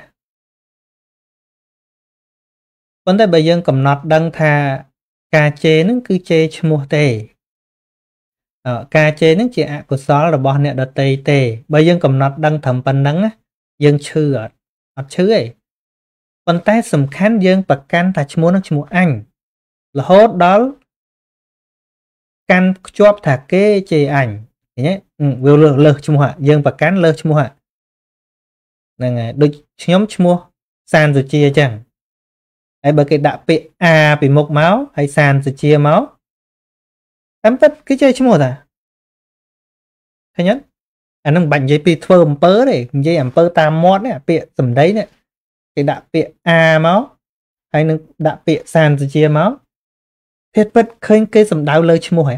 [SPEAKER 1] ប៉ុន្តែបើយើងកំណត់ដឹងថាការជេរហ្នឹងគឺជេរឈ្មោះទេការជេរហ្នឹងជាអកុសលរបស់អ្នកដទៃទេបើយើងកំណត់ដឹងត្រឹមប៉ុណ្្នឹងយើងឈឺអត់ឈឺទេប៉ុន្តែសំខាន់យើងប្រកាន់ថាឈ្មោះហ្នឹងឈ្មោះអញរហូតដល់កាន់ខ្ជាប់ថាគេជេរអញឃើញទេវាលើសឈ្មោះយើងប្រកាន់លើសឈ្មោះហ្នឹងហើយដូចខ្ញុំឈ្មោះសានសុជាអញ្ចឹងហើយបើគេដាក់ពាក្យអាពីមុខមកហើយសានសុជាមកតាមពិតគេចេះឈ្មោះតាឃើញអត់អានឹងបាច់និយាយពីធ្វើអំពើទេនិយាយអំពើតាមមាត់នេះពាក្យសម្ដីនេះគេដាក់ពាក្យអាមកហើយនឹងដាក់ពាក្យសានសុជាមកភាគពិតឃើញគេសំដៅលើឈ្មោះហ៎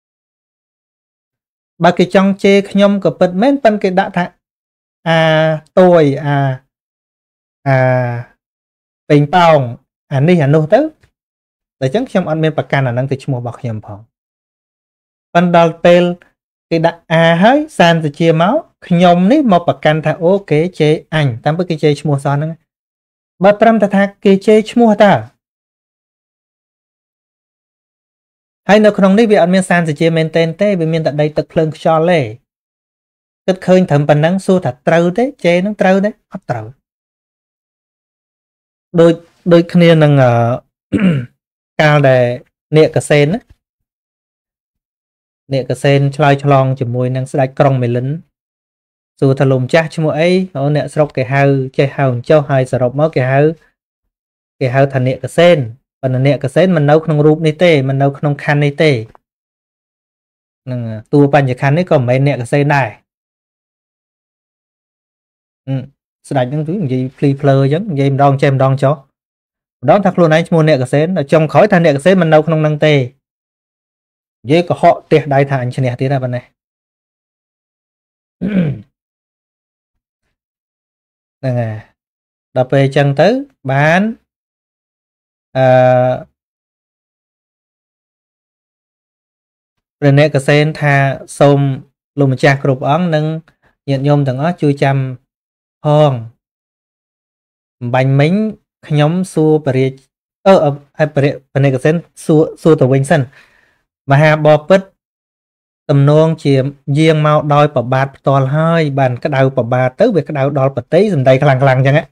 [SPEAKER 1] បើគេចង់ជេរខ្ញុំក៏ពិតមែនប៉ុន្តែគេដាក់ថាអាតួយអាពេញប៉ោងអានេះអានោះទៅតែអញ្ចឹងខ្ញុំអត់មានប្រកាន់អានឹងទៅឈ្មោះរបស់ខ្ញុំផងប៉ុន្តែដល់ពេលគេដាក់អាហើយសានសុជាមកខ្ញុំនេះមកប្រកាន់ថាអូគេជេរអញតាមពិតគេជេរឈ្មោះសោះហ្នឹងបើត្រឹមតែថាគេជេរឈ្មោះតើហើយនៅក្នុងនេះវាអត់មានសានសុជាមែនទេវាមានតែដីទឹកភ្លើងខ្យល់ទេគិតឃើញត្រឹមប៉ុណ្ណឹងសួរថាត្រូវទេជេរនឹងត្រូវទេអត់ត្រូវដូចគ្នានឹងកាលដែលនាគកសេននាគកសេនឆ្លើយឆ្លងជាមួយនឹងស្ដេចក្រុងមេលិនសួរថាលោកម្ចាស់ឈ្មោះអីអ្នកស្រុកគេហៅចេះហៅចុះហើយសរុបមកគេហៅថានាគកសេនប៉ុន្តែនាគកសេនមិននៅក្នុងរូបនេះទេមិននៅក្នុងខណ្ឌនេះទេនឹងតួបញ្ញខណ្ឌនេះក៏មិនមែននាគកសេនដែរស្ដេចហ្នឹងនិយាយភ្លីភ្លើអញ្ចឹងនិយាយម្ដងចេះម្ដងចុះម្ដងថាខ្លួនឯងឈ្មោះនាគកសេនដល់ចុងក្រោយថានាគកសេនមិននៅក្នុងហ្នឹងទេនិយាយកុហកទះដៃថាអញឈ្នះទៀតណាប៉ុណ្ណេះហ្នឹងហើយដល់ពេលអញ្ចឹងទៅបានព្រះនាគកសេនថាសូមលោកម្ចាស់គ្រប់អង្គនិងញាតិញោមទាំងអស់ជួយចាំផងបំបញ្ញមិញខ្ញុំសួរព្រះរាជហើយព្រះនាគកសេនសួរទៅវិញសិនមហាបពិតទំនងជាយាងមកដោយប្របាទផ្ទាល់ហើយបានក្តៅប្របាទទៅវាក្តៅដល់ប្រតិសម្ដីខ្លាំងអញ្ចឹងតែ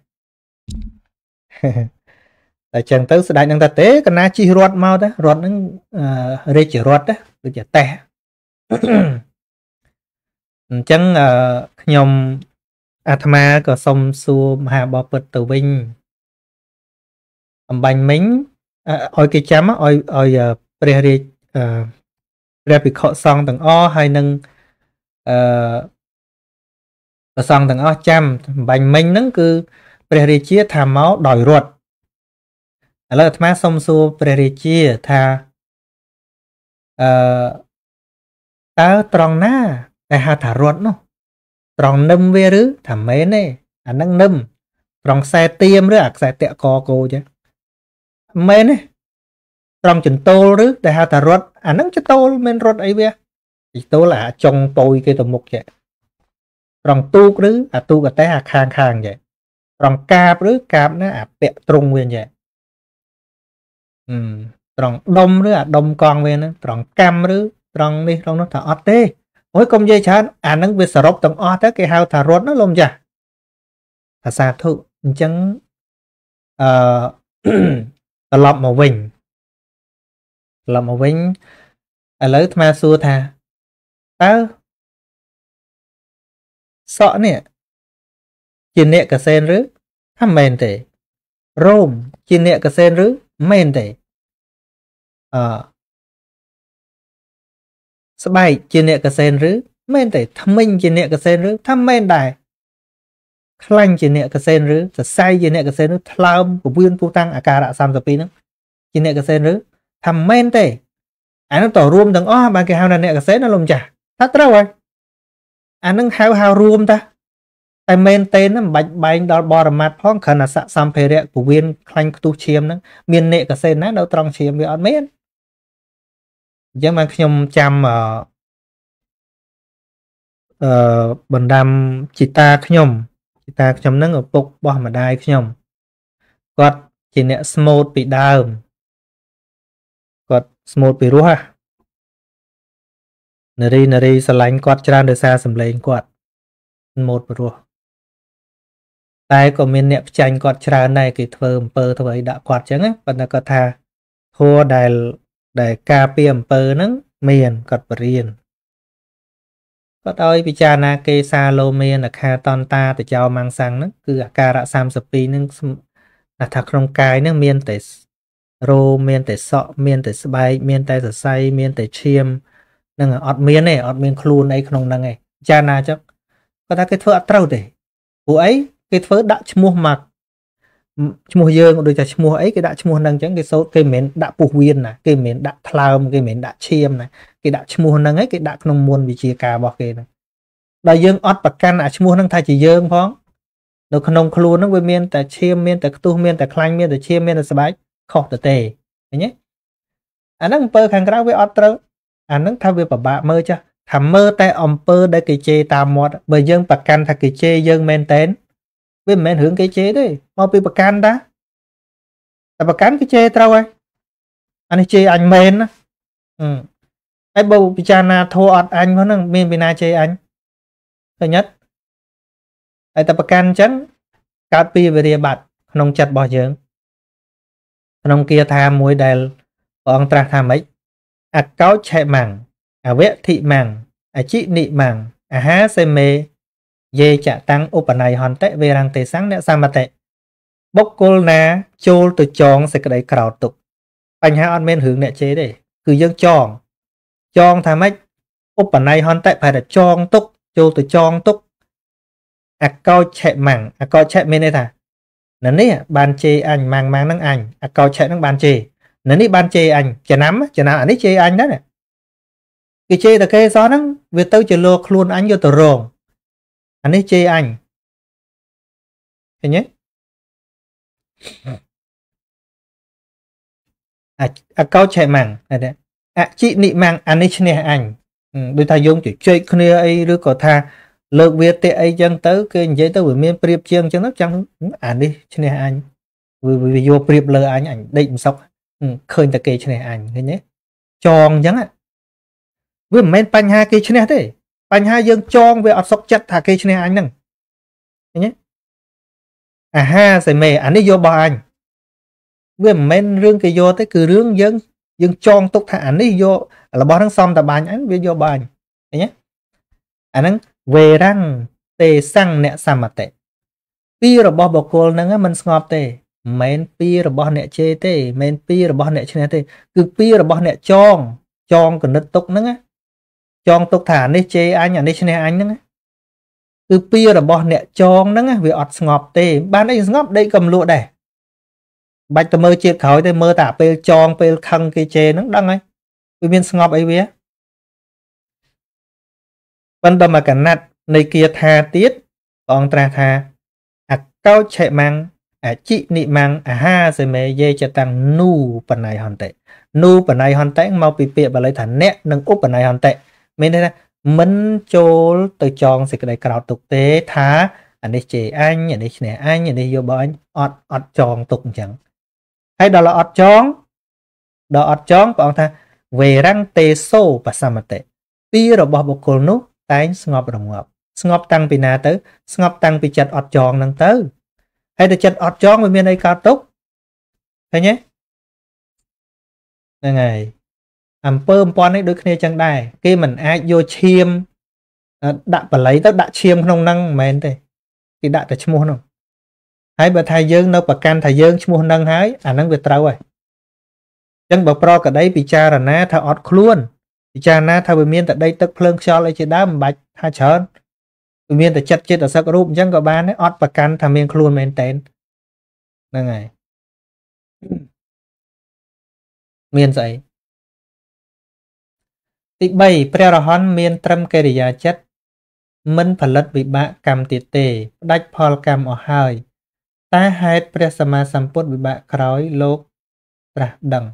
[SPEAKER 1] អញ្ចឹងទៅស្ដេចនឹងថាទេកណាជិះរត់មកទៅរត់នឹងរាជរថដូចជាតេះអញ្ចឹងខ្ញុំអាត្មាក៏សុំសួរមហាបពិតទៅវិញអំបញ្ញមិញឲ្យគេចាំឲ្យព្រះរាជព្រះភិក្ខុសង្ឃទាំងអស់ហើយនឹងព្រះសង្ឃទាំងអស់ចាំអំបញ្ញមិញហ្នឹងគឺព្រះរាជាថាមកដោយរត់ឥឡូវអាត្មាសុំសួរព្រះរាជាថាតើត្រង់ណាតែហៅថារត់នោះត្រង់នឹមវាឬថាមែនទេអាហ្នឹងនឹមត្រង់ខ្សែទៀមឬអាខ្សែតាក់កគោចឹងមែនទេត្រង់ចន្ទោលឬតែហៅថារត់អាហ្នឹងចន្ទោលមិនរត់អីវាចន្ទោលអាចុងប៉យគេទៅមុខចេះត្រង់ទូកឬអាទូកអតេះអាខាងចេះត្រង់កាបឬកាបណាអាពាក់ទ្រុងវាចេះត្រង់ដុំឬអាដុំកង់វាហ្នឹងត្រង់កម្មឬត្រង់នេះត្រង់នោះថាអត់ទេអូយកុំនិយាយច្រើនអាហ្នឹងវាសរុបទាំងអស់ទៅគេហៅថារត់ណាលោកម្ចាស់ថាសាធុអញ្ចឹងត្រឡប់មកវិញឥឡូវអាត្មាសួរថាតើសក់នេះជានាគកសេនឬថាមែនទេរោមជានាគកសេនឬមែនទេស្បែកជានាគកសេនឬមែនទេថ្មិញជានាគកសេនឬថាមែនដែរខ្លាញ់ជានាគកសេនឬសរសៃជានាគកសេនឬថ្លើមពវៀនពុះតាំងអាការៈ32ហ្នឹងជានាគកសេនឬថាមែនទេអានោះតរួមទាំងអស់បានគេហៅថានាគកសេនណាលោកម្ចាស់ថាត្រូវហើយអានឹងហៅរួមតាតែមែនទេមិនបាច់បែងដល់បរមត្ថផងគ្រាន់តែស័កសម្ភារៈពវៀនខ្លាញ់ខ្ទុះឈាមហ្នឹងមាននាគកសេនណានៅត្រង់ឈាមវាអត់មានអញ្ចឹងបានខ្ញុំចាំបណ្ដាំជីតាខ្ញុំហ្នឹងឪពុករបស់ម្ដាយខ្ញុំគាត់ជាអ្នកស្មូតពីដើមគាត់ស្មូតពីរស់នារីស្រឡាញ់គាត់ច្រើនដោយសារសម្លេងគាត់ស្មូតពីរស់តែក៏មានអ្នកផ្ចាញ់គាត់ច្រើនដែរគេធ្វើអំពើធ្វើអីដាក់គាត់ចឹងប៉ុន្តែគាត់ថាធัวដែលការពារអំពើហ្នឹងមានគាត់បរៀនគាត់ឲ្យពិចារណាគេសាលោមានអខាតន្តាតចោមង្សាំងហ្នឹងគឺអាការៈ32ហ្នឹងថាក្នុងកាយនឹងមានតែរោមមានតែសក់មានតែស្បែកមានតែសរសៃមានតែឈាមនឹងអត់មានទេអត់មានខ្លួនអីក្នុងហ្នឹងទេចាណាចឹងគាត់ថាគេធ្វើអត់ត្រូវទេព្រោះអីគេធ្វើដាក់ឈ្មោះមកឈ្មោះយើងដូចតែឈ្មោះអីគេដាក់ឈ្មោះហ្នឹងចឹងគេសូត្រគេមិនមែនដាក់ពុះវៀនណាគេមិនមែនដាក់ថ្លើមគេមិនមែនដាក់ឈាមណាគេដាក់ឈ្មោះហ្នឹងឯងគេដាក់ក្នុងមន្តវិជាការរបស់គេហ្នឹងដល់យើងអត់ប្រកាន់អាឈ្មោះហ្នឹងថាជាយើងផងនៅក្នុងខ្លួនហ្នឹងវាមានតែឈាមមានតែខ្ទុះមានតែខ្លាញ់មានតែឈាមមានតែស្បែកខុសទៅទេឃើញទេអាហ្នឹងអំពើខាងក្រៅវាអត់ត្រូវអាហ្នឹងថាវាពិបាកមើលចាស់ថាមើលតែអំពើដែលគេជេរតាមមាត់បើយើងប្រកាន់ថាគេជេរយើងមែនតែនវាមិនមែនរឿងគេជេរទេមកពីប្រកាន់តាតែប្រកាន់គេជេរត្រូវហើយអានេះជេរអញមែនណាហើយបើពិចារណាធัวអត់អញផងហ្នឹងមានពីណាជេរអញឃើញទេហើយតែប្រកាន់អញ្ចឹងកើតពីវិរិយបត្រក្នុងចិត្តរបស់យើងក្នុងគាថាមួយដែលព្រះអង្គត្រាស់ថាម៉េចអកោឆេម៉ាំងអវធិម៉ាំងអជិនិម៉ាំងអាហាសេមេយេចតាំងឧបន័យហន្តិវេរង្ទេសੰអ្នកសមតិបុគ្គលណាចូលទៅចងសេចក្តីក្រោធទុកបញ្ហាអត់មានរឿងអ្នកជេរទេគឺយើងចងថាម៉េចឧបន័យហន្តិប្រហែលតែចងទុកចូលទៅចងទុកអកោឆេម៉ាំងអកោឆេមានន័យថានៅនេះបានជេរអញម៉ាំងហ្នឹងអញអកោឆេហ្នឹងបានជេរនៅនេះបានជេរអញចំណាំអានេះជេរអញដែរគេជេរតែគេសោះហ្នឹងវាទៅជាលោកខ្លួនអញយកទៅរងអានេះជេរអញឃើញទេអកោឆេម៉ាំងអជិនិម៉ាំងអានេះឈ្នះអញដូចថាយើងជជែកគ្នាអីឬក៏ថាលើកវាទេអីចឹងទៅគេនិយាយទៅវាមានប្រៀបជាងចឹងទៅចឹងអានេះឈ្នះអញវាយកប្រៀបលើអញដេកមិនសុខឃើញតែគេឈ្នះអញឃើញទេចងចឹងវាមិនមែនបញ្ហាគេឈ្នះទេបញ្ហាយើងចងវាអត់សុខចិត្តថាគេឈ្នះអញហ្នឹងឃើញទេអាហាសេមេអានេះយករបស់អញវាមិនមែនរឿងគេយកទេគឺរឿងយើងចងទុកថាអានេះយករបស់ហ្នឹងសំតបាញ់អញវាយករបស់អញឃើញទេអាហ្នឹងវេរੰទេសੰអ្នកសមតិពីរបស់បុគ្គលហ្នឹងមិនស្ងប់ទេមិនមែនពីរបស់អ្នកជេរទេមិនមែនពីរបស់អ្នកឈ្នះទេគឺពីរបស់អ្នកចងកណិតទុកហ្នឹងចងទុកថាអានេះជេរអញអានេះឈ្នះអញហ្នឹងគឺពីរបស់អ្នកចងហ្នឹងវាអត់ស្ងប់ទេបានអីស្ងប់ដេកក៏មិនលក់ដែរបាច់ទៅមើលជាតិក្រោយទេមើលតែពេលចងពេលខឹងគេជេរហ្នឹងដឹងហើយវាមានស្ងប់អីវាបណ្ដមកណាត់នៃគាថាទៀតព្រះអង្គត្រាស់ថាអកោឆេម៉ាំងអជិនិម៉ាំងអាហាសេមេយេចតាំងនូបណៃហន្តិនូបណៃហន្តិមកពីពាក្យបាលីថាអ្នកនិងឧបន័យហន្តិមានន័យថាមិនចូលទៅចងសេចក្តីក្រោធទុកទេថាអានេះជេរអញអានេះឈ្នះអញអានេះយកបងអញអត់ចងទុកអញ្ចឹងហើយដល់អត់ចងព្រះអង្គថាវេរੰទេសោបសមតិពីរបស់បុគ្គលនោះតែងស្ងប់រងាប់ស្ងប់តាំងពីណាទៅស្ងប់តាំងពីចិត្តអត់ចងហ្នឹងទៅហើយតែចិត្តអត់ចងវាមានអីកើតទុកឃើញទេហ្នឹងហើយអំពើអំព័ន្ធនេះដូចគ្នាចឹងដែរគេមិនអាចយកឈាមដាក់បល័យទៅដាក់ឈាមក្នុងហ្នឹងមិនមែនទេគេដាក់តែឈ្មោះហ្នឹងហើយបើថាយើងនៅប្រកាន់ថាយើងឈ្មោះហ្នឹងហើយអាហ្នឹងវាត្រូវហើយចឹងបើប្រកដីពិចារណាថាអត់ខ្លួនពិចារណាថាវាមានតែដីទឹកភ្លើងខ្យល់អីជាដើមមិនបាច់ថាច្រើនវាមានតែចិត្តចិត្តអសឹករូបអញ្ចឹងក៏បានដែរអត់ប្រកាន់ថាមានខ្លួនមែនតែនហ្នឹងហើយមានស្អីទី3ព្រះរហន្តមានត្រឹមកិរិយាចិត្តមិនផលិតវិបាកកម្មទៀតទេផ្ដាច់ផលកម្មអស់ហើយតែហេតុព្រះសម្មាសម្ពុទ្ធវិបាកក្រោយលោកត្រាស់ដឹង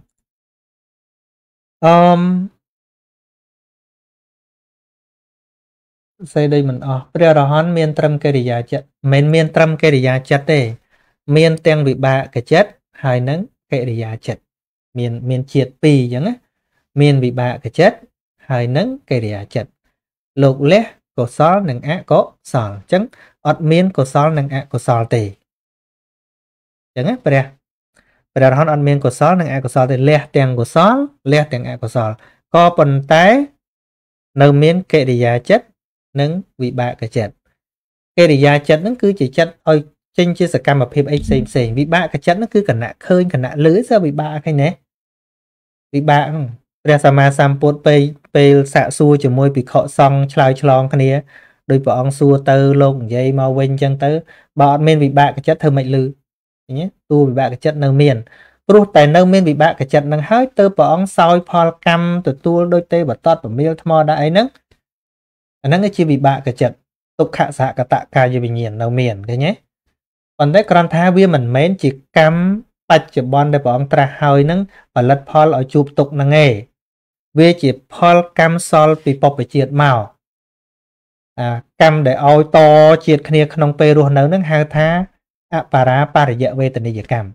[SPEAKER 1] សេដីមិនអស់ព្រះរហន្តមានត្រឹមកិរិយាចិត្តមិនមានត្រឹមកិរិយាចិត្តទេមានទាំងវិបាកចិត្តហើយនឹងកិរិយាចិត្តមានជាតិ2អញ្ចឹងណាមានវិបាកចិត្តហើយនឹងកិរិយាចិត្តលោកលះកុសលនិងអកុសលអញ្ចឹងអត់មានកុសលនិងអកុសលទេអញ្ចឹងណាព្រះរហន្តអត់មានកុសលនិងអកុសលទេលះទាំងកុសលលះទាំងអកុសលក៏ប៉ុន្តែនៅមានកិរិយាចិត្តនិងវិបាកចិត្តកិរិយាចិត្តហ្នឹងគឺជាចិត្តឲ្យចេញជាសកម្មភាពអីផ្សេងវិបាកកចិត្តនោះគឺគណៈឃើញគណៈលឺសើវិបាកហ្នឹងណាវិបាកហ្នឹងព្រះសម្មាសម្ពុទ្ធពេលសាកសួរជាមួយភិក្ខុសង្ឃឆ្លើយឆ្លងគ្នាដោយព្រះអង្គសួរទៅលោកនិយាយមកវិញអញ្ចឹងទៅបើអត់មានវិបាកកចិត្តធ្វើមិនលឺឃើញទេតួវិបាកកចិត្តនៅមានព្រោះតែនៅមានវិបាកកចិត្តនឹងហើយទៅព្រះអង្គសោយផលកម្មទទួលដោយទេវតតប្រមៀលថ្មដែរអីហ្នឹងអាហ្នឹងជាវិបាកកចិត្តទុក្ខសហកតកាយវិញ្ញាណនៅមានឃើញទេប៉ុន្តែគ្រាន់ថាវាមិនមែនជាកម្មបច្ចុប្បន្នដែលព្រះអង្គត្រាស់ហើយនឹងផលិតផលឲ្យជួបទុកនឹងឯងវាជាផលកម្មសល់ពីបព្វជាតិមកកម្មដែលឲ្យតជាតិគ្នាក្នុងពេលរស់នៅនឹងហៅថាអបរាបរិយវេទនីយកម្ម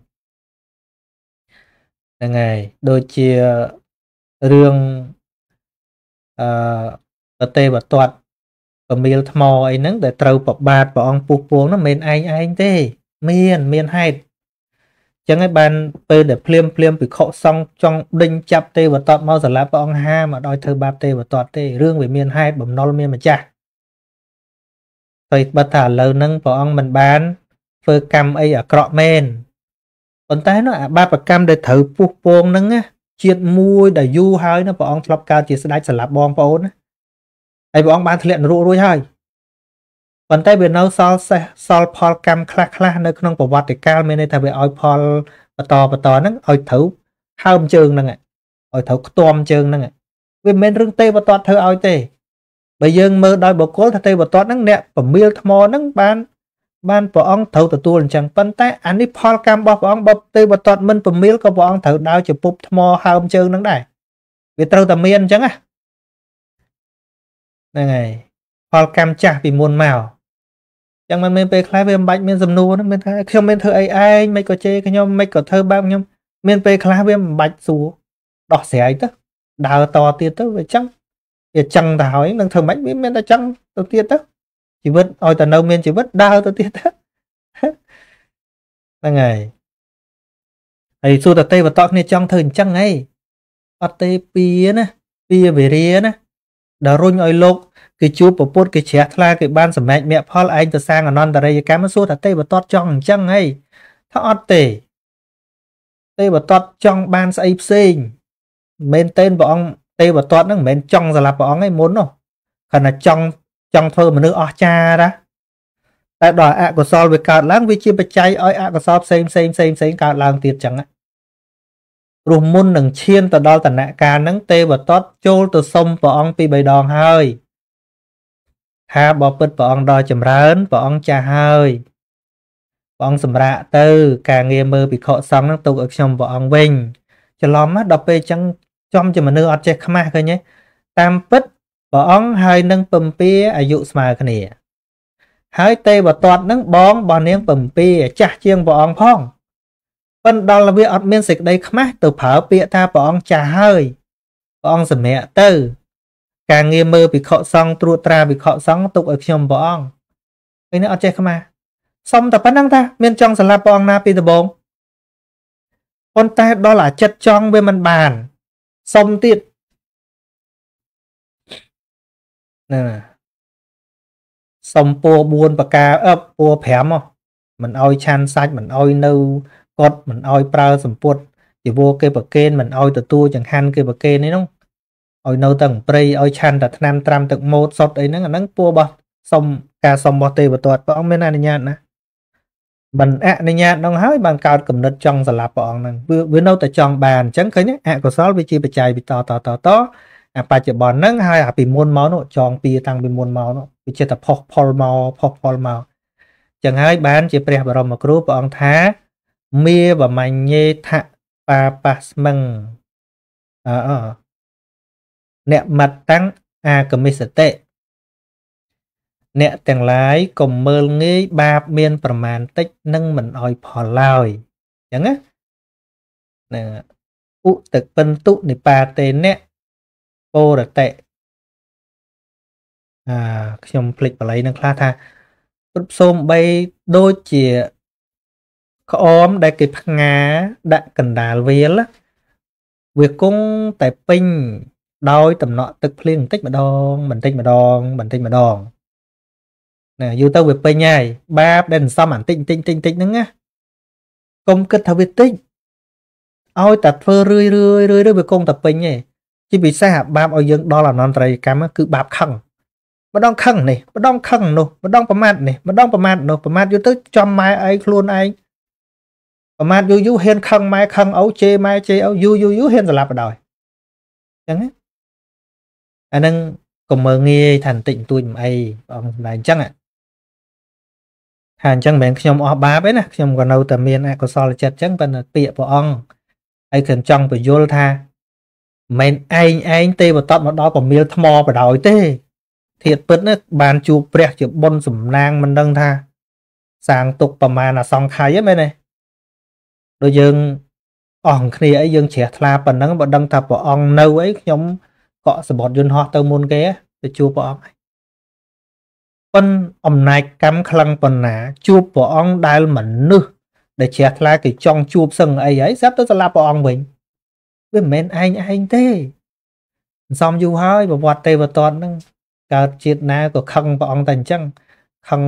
[SPEAKER 1] ហ្នឹងហើយដូចជារឿងទេវទត្តប្រមៀលថ្មអីហ្នឹងដែលត្រូវប្របាទព្រះអង្គពុះពួងហ្នឹងមិនមែនឯងទេមានហេតុចឹងហើយបានពេលដែលភ្លាមភិក្ខុសង្ឃចង់ដេញចាប់ទេវទត្តមកសម្លាប់ព្រះអង្គហាមកឲ្យធ្វើបាបទេវទត្តទេរឿងវាមានហេតុបំណុលមានម្ចាស់តែបើថាឥឡូវហ្នឹងព្រះអង្គមិនបានធ្វើកម្មអីអាក្រក់មែនប៉ុន្តែនោះអាបាបកម្មដែលត្រូវពុះពងហ្នឹងជាតិមួយដែលយូរហើយណាព្រះអង្គធ្លាប់កើតជាស្ដេចសម្លាប់បងប្អូនណាហើយព្រះអង្គបានធ្លាក់នរករួចហើយប៉ុន្តែវានៅសល់ផលកម្មខ្លះនៅក្នុងប្រវត្តិកាលមានន័យថាវាឲ្យផលបន្តហ្នឹងឲ្យត្រូវហើមជើងហ្នឹងឲ្យត្រូវខ្ទាំជើងហ្នឹងវាមិនមែនរឿងទេវទត្តធ្វើឲ្យទេបើយើងមើលដោយបុគ្គលថាទេវទត្តហ្នឹងអ្នកប្រមៀលថ្មហ្នឹងបានព្រះអង្គត្រូវទទួលអញ្ចឹងប៉ុន្តែអានេះផលកម្មរបស់ព្រះអង្គបើទេវទត្តមិនប្រមៀលក៏ព្រះអង្គត្រូវដើរជាពុបថ្មហើមជើងហ្នឹងដែរវាត្រូវតែមានអញ្ចឹងហ្នឹងហើយផលកម្មចាស់ពីមុនមកចឹងមិនមែនពេលខ្លះវាមិនបាច់មានសំណួរហ្នឹងមានថាខ្ញុំមានធ្វើអីឯងមិនក៏ជេរខ្ញុំមិនក៏ធ្វើបែបខ្ញុំមានពេលខ្លះវាមិនបាច់សួរដោះស្រាយទៅដើរតទៀតទៅវាចឹងវាចឹងទៅហើយនឹងធ្វើម៉េចវាមានតែចឹងទៅទៀតទៅជីវិតឲ្យតែនៅមានជីវិតដើរទៅទៀតទៅហ្នឹងហើយសួរតទេវតគ្នាចង់ធ្វើអញ្ចឹងហីអត់ទេពៀណាពៀវិរិយណាដល់រុញឲ្យលោកគេជួបប្រពុតគេជ្រះថ្លាគេបានសម្រេចមគ្គផលឯងទៅសាងអនន្តរិយកម្មសួរថាទេវតចង់អញ្ចឹងហីថាអត់ទេវតចង់បានស្អីផ្សេងមែនទេព្រះអង្គទេវតហ្នឹងមិនមែនចង់សម្លាប់ព្រះអង្គឯងមុននោះគ្រាន់តែចង់ធ្វើមនុស្សអស្ចារ្យណាតែដល់អកុសលវាកើតឡើងវាជាបច្ច័យឲ្យអកុសលផ្សេងកើតឡើងទៀតចឹងព្រោះមុននឹងឈានទៅដល់តនកាលហ្នឹងទេវតចូលទៅសុំព្រះអង្គពី3ដងហើយថាបើពិតព្រះអង្គដល់ចម្រើនព្រះអង្គចាស់ហើយព្រះអង្គសម្រាកទៅការងារមើលភិក្ខុសង្ឃហ្នឹងទុកឲ្យខ្ញុំព្រះអង្គវិញច្រឡំណាដល់ពេលអញ្ចឹងចំជាមនុស្សអត់ចេះខ្មាស់ឃើញទេតាមពិតព្រះអង្គហើយនឹងពំពាអាយុស្មើគ្នាហើយទេវទត្តហ្នឹងបងរបស់នាងពំពាចាស់ជាងព្រះអង្គផងប៉ុន្តែដល់វាអត់មានសេចក្តីខ្មាស់ទៅប្រើពាក្យថាព្រះអង្គចាស់ហើយព្រះអង្គសម្រាកទៅការងារមើលភិក្ខុសង្ឃត្រួតត្រាភិក្ខុសង្ឃទុកឲ្យខ្ញុំព្រះអង្គឯនេះអត់ចេះខ្មាស់សុំតែប៉ុណ្្នឹងថាមានចង់សម្លាប់ព្រះអង្គណាពីដំបូងប៉ុន្តែដល់អាចិត្តចង់វាមិនបានសុំទៀតណាសុំព4ប្រការព5មិនអោយឆាន់សាច់មិនអោយនៅកត់មិនអោយប្រើសម្ពុតជីវរគេប្រកេនមិនអោយទទួលចង្ហាន់គេប្រកេននេះនោះឲ្យនៅទាំងព្រៃឲ្យឆាន់តែថ្នាំត្រាំទឹកម៉ូតសុតអីហ្នឹងអាហ្នឹងពរបស់សុំការសុំរបស់ទេវទត្តព្រះអង្គមានអនុញ្ញាតណាមិនអនុញ្ញាតហ្នឹងហើយបានកើតគំនិតចង់សម្លាប់ព្រះអង្គហ្នឹងវានៅតែចង់បានអញ្ចឹងឃើញអកុសលវាជាបច្ច័យពីតអាបច្ចុប្បន្នហ្នឹងហើយអាពីមុនមកនោះចងពីតាំងពីមុនមកនោះវាចិត្តតែផុសផលមកចឹងហើយបានជាព្រះបរមគ្រូព្រះអង្គថាមេបមញ្ញេថបាបស្មឹងអ្នកមត្តតាំងអាកមិសតិអ្នកទាំងឡាយកុំមើលងាយបាបមានប្រមាណតិចនឹងមិនអោយផលឡើយចឹងណាឧតកបន្ទុនិបាតេនៈពរតេខ្ញុំភ្លេចបល័យនឹងខ្លះថាពុទ្ធសូមបីដូចជាក្អមដែលគេផ្ងាដាក់កណ្ដាលវាលវាគង់តែពេញដោយតំណក់ទឹកភ្លៀងបន្តិចម្ដង nè vô tao về bên nhai ba đền xong ảnh tinh nứng á công kết thao việt tinh ôi tạt phơ rươi về công tập bên nhỉ chỉ bị sao ba ở dương đó là non trai cam á cứ bạp khăng mà đong khăng này mà đong khăng nô mà đongประมาทnày mà đongประมาทvô tới cho mai ai luôn aiประมาทvô hiền khăng mai khăng ấu chê ấu vô hiền rồi lạp ở đời chẳng á anh đang còn mơ nghe thành tịnh tôi mà ai ông này chắc ạ hàng chẳng bạnខ្ញុំអស់បាបឯណាខ្ញុំក៏នៅតែមានអកុសលចិត្តចឹងប៉ុន្តែពាក្យព្រះអង្គហើយខ្ញុំចង់បញ្យល់ថាមិនឯងទេបន្ទាប់មកដល់ពមៀលថ្មបដ ாய் ទេធាតពិតណាបានជួបព្រះជាបុណ្យសំណាងមិនដឹងថាសាងទុកប្រមាណអសង្ខ័យហ្នឹងមែនទេដូចយើងអស់គ្នាអីយើងជ្រះថ្លាប៉ុណ្ណឹងបើដឹងថាព្រះអង្គនៅអីខ្ញុំកក់សបុតយន្តហោះទៅមុនគេទៅជួបព្រះអង្គប៉ុនអំណាចកម្មខ្លាំងប៉ុណ្ណាជួបព្រះអង្គដែលមនុស្សដែលជ្រះថ្លាគេចង់ជួបសឹងអីហើយស្រាប់ទៅស្លាប់ព្រះអង្គវិញវាមិនមែនឯងទេសំយូរហើយប្រវត្តិទេវទត្តហ្នឹងកើតជាតិណាក៏ខឹងព្រះអង្គតែអញ្ចឹងខឹង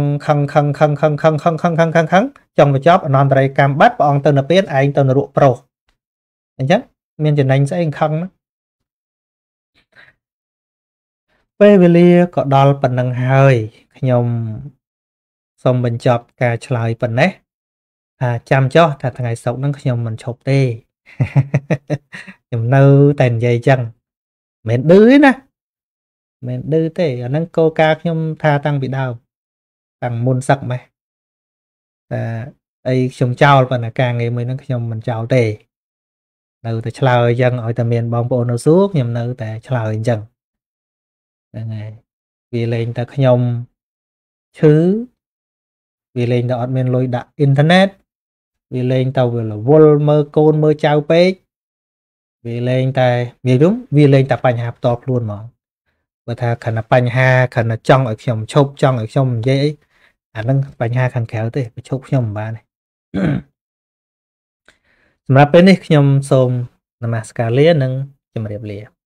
[SPEAKER 1] ចង់បញ្ចប់អនន្តរកម្មបាត់ព្រះអង្គទៅនិព្វានឯងទៅនរកប្រុសអញ្ចឹងមានចំណេញស្អីខឹងណាពេលវេលាក៏ដល់ប៉ុណ្ណឹងហើយខ្ញុំសូមបញ្ចប់ការឆ្លើយប៉ុណ្ណេះថាចាំចុះថាថ្ងៃសុក្រហ្នឹងខ្ញុំមិនឈប់ទេខ្ញុំនៅតែនិយាយអញ្ចឹងមិនឌឺទេណាមិនឌឺទេអាហ្នឹងគោលការណ៍ខ្ញុំថាតាំងពីដើមតាំងមុនសឹកម៉េះតែអីខ្ញុំចោលប៉ុន្តែការងារមួយហ្នឹងខ្ញុំមិនចោលទេនៅតែឆ្លើយអញ្ចឹងឲ្យតែមានបងប្អូននៅសួរខ្ញុំនៅតែឆ្លើយអញ្ចឹងហ្នឹងហើយវាលេងតែខ្ញុំឈឺវាលេងតែអត់មានលុយដាក់អ៊ីនធឺណិតវាលេងតែវារវល់មើលកូនមើលចៅពេកវាលេងតែវាលេងតែបញ្ហាផ្ទាល់ខ្លួនហ្មងបើថាខណៈបញ្ហាខណៈចង់ឲ្យខ្ញុំឈប់ចង់ឲ្យខ្ញុំនិយាយអីអាហ្នឹងបញ្ហាខាងក្រៅទេបើឈប់ខ្ញុំមិនបានទេសម្រាប់ពេលនេះខ្ញុំសូមនមស្ការលានិងជម្រាបលា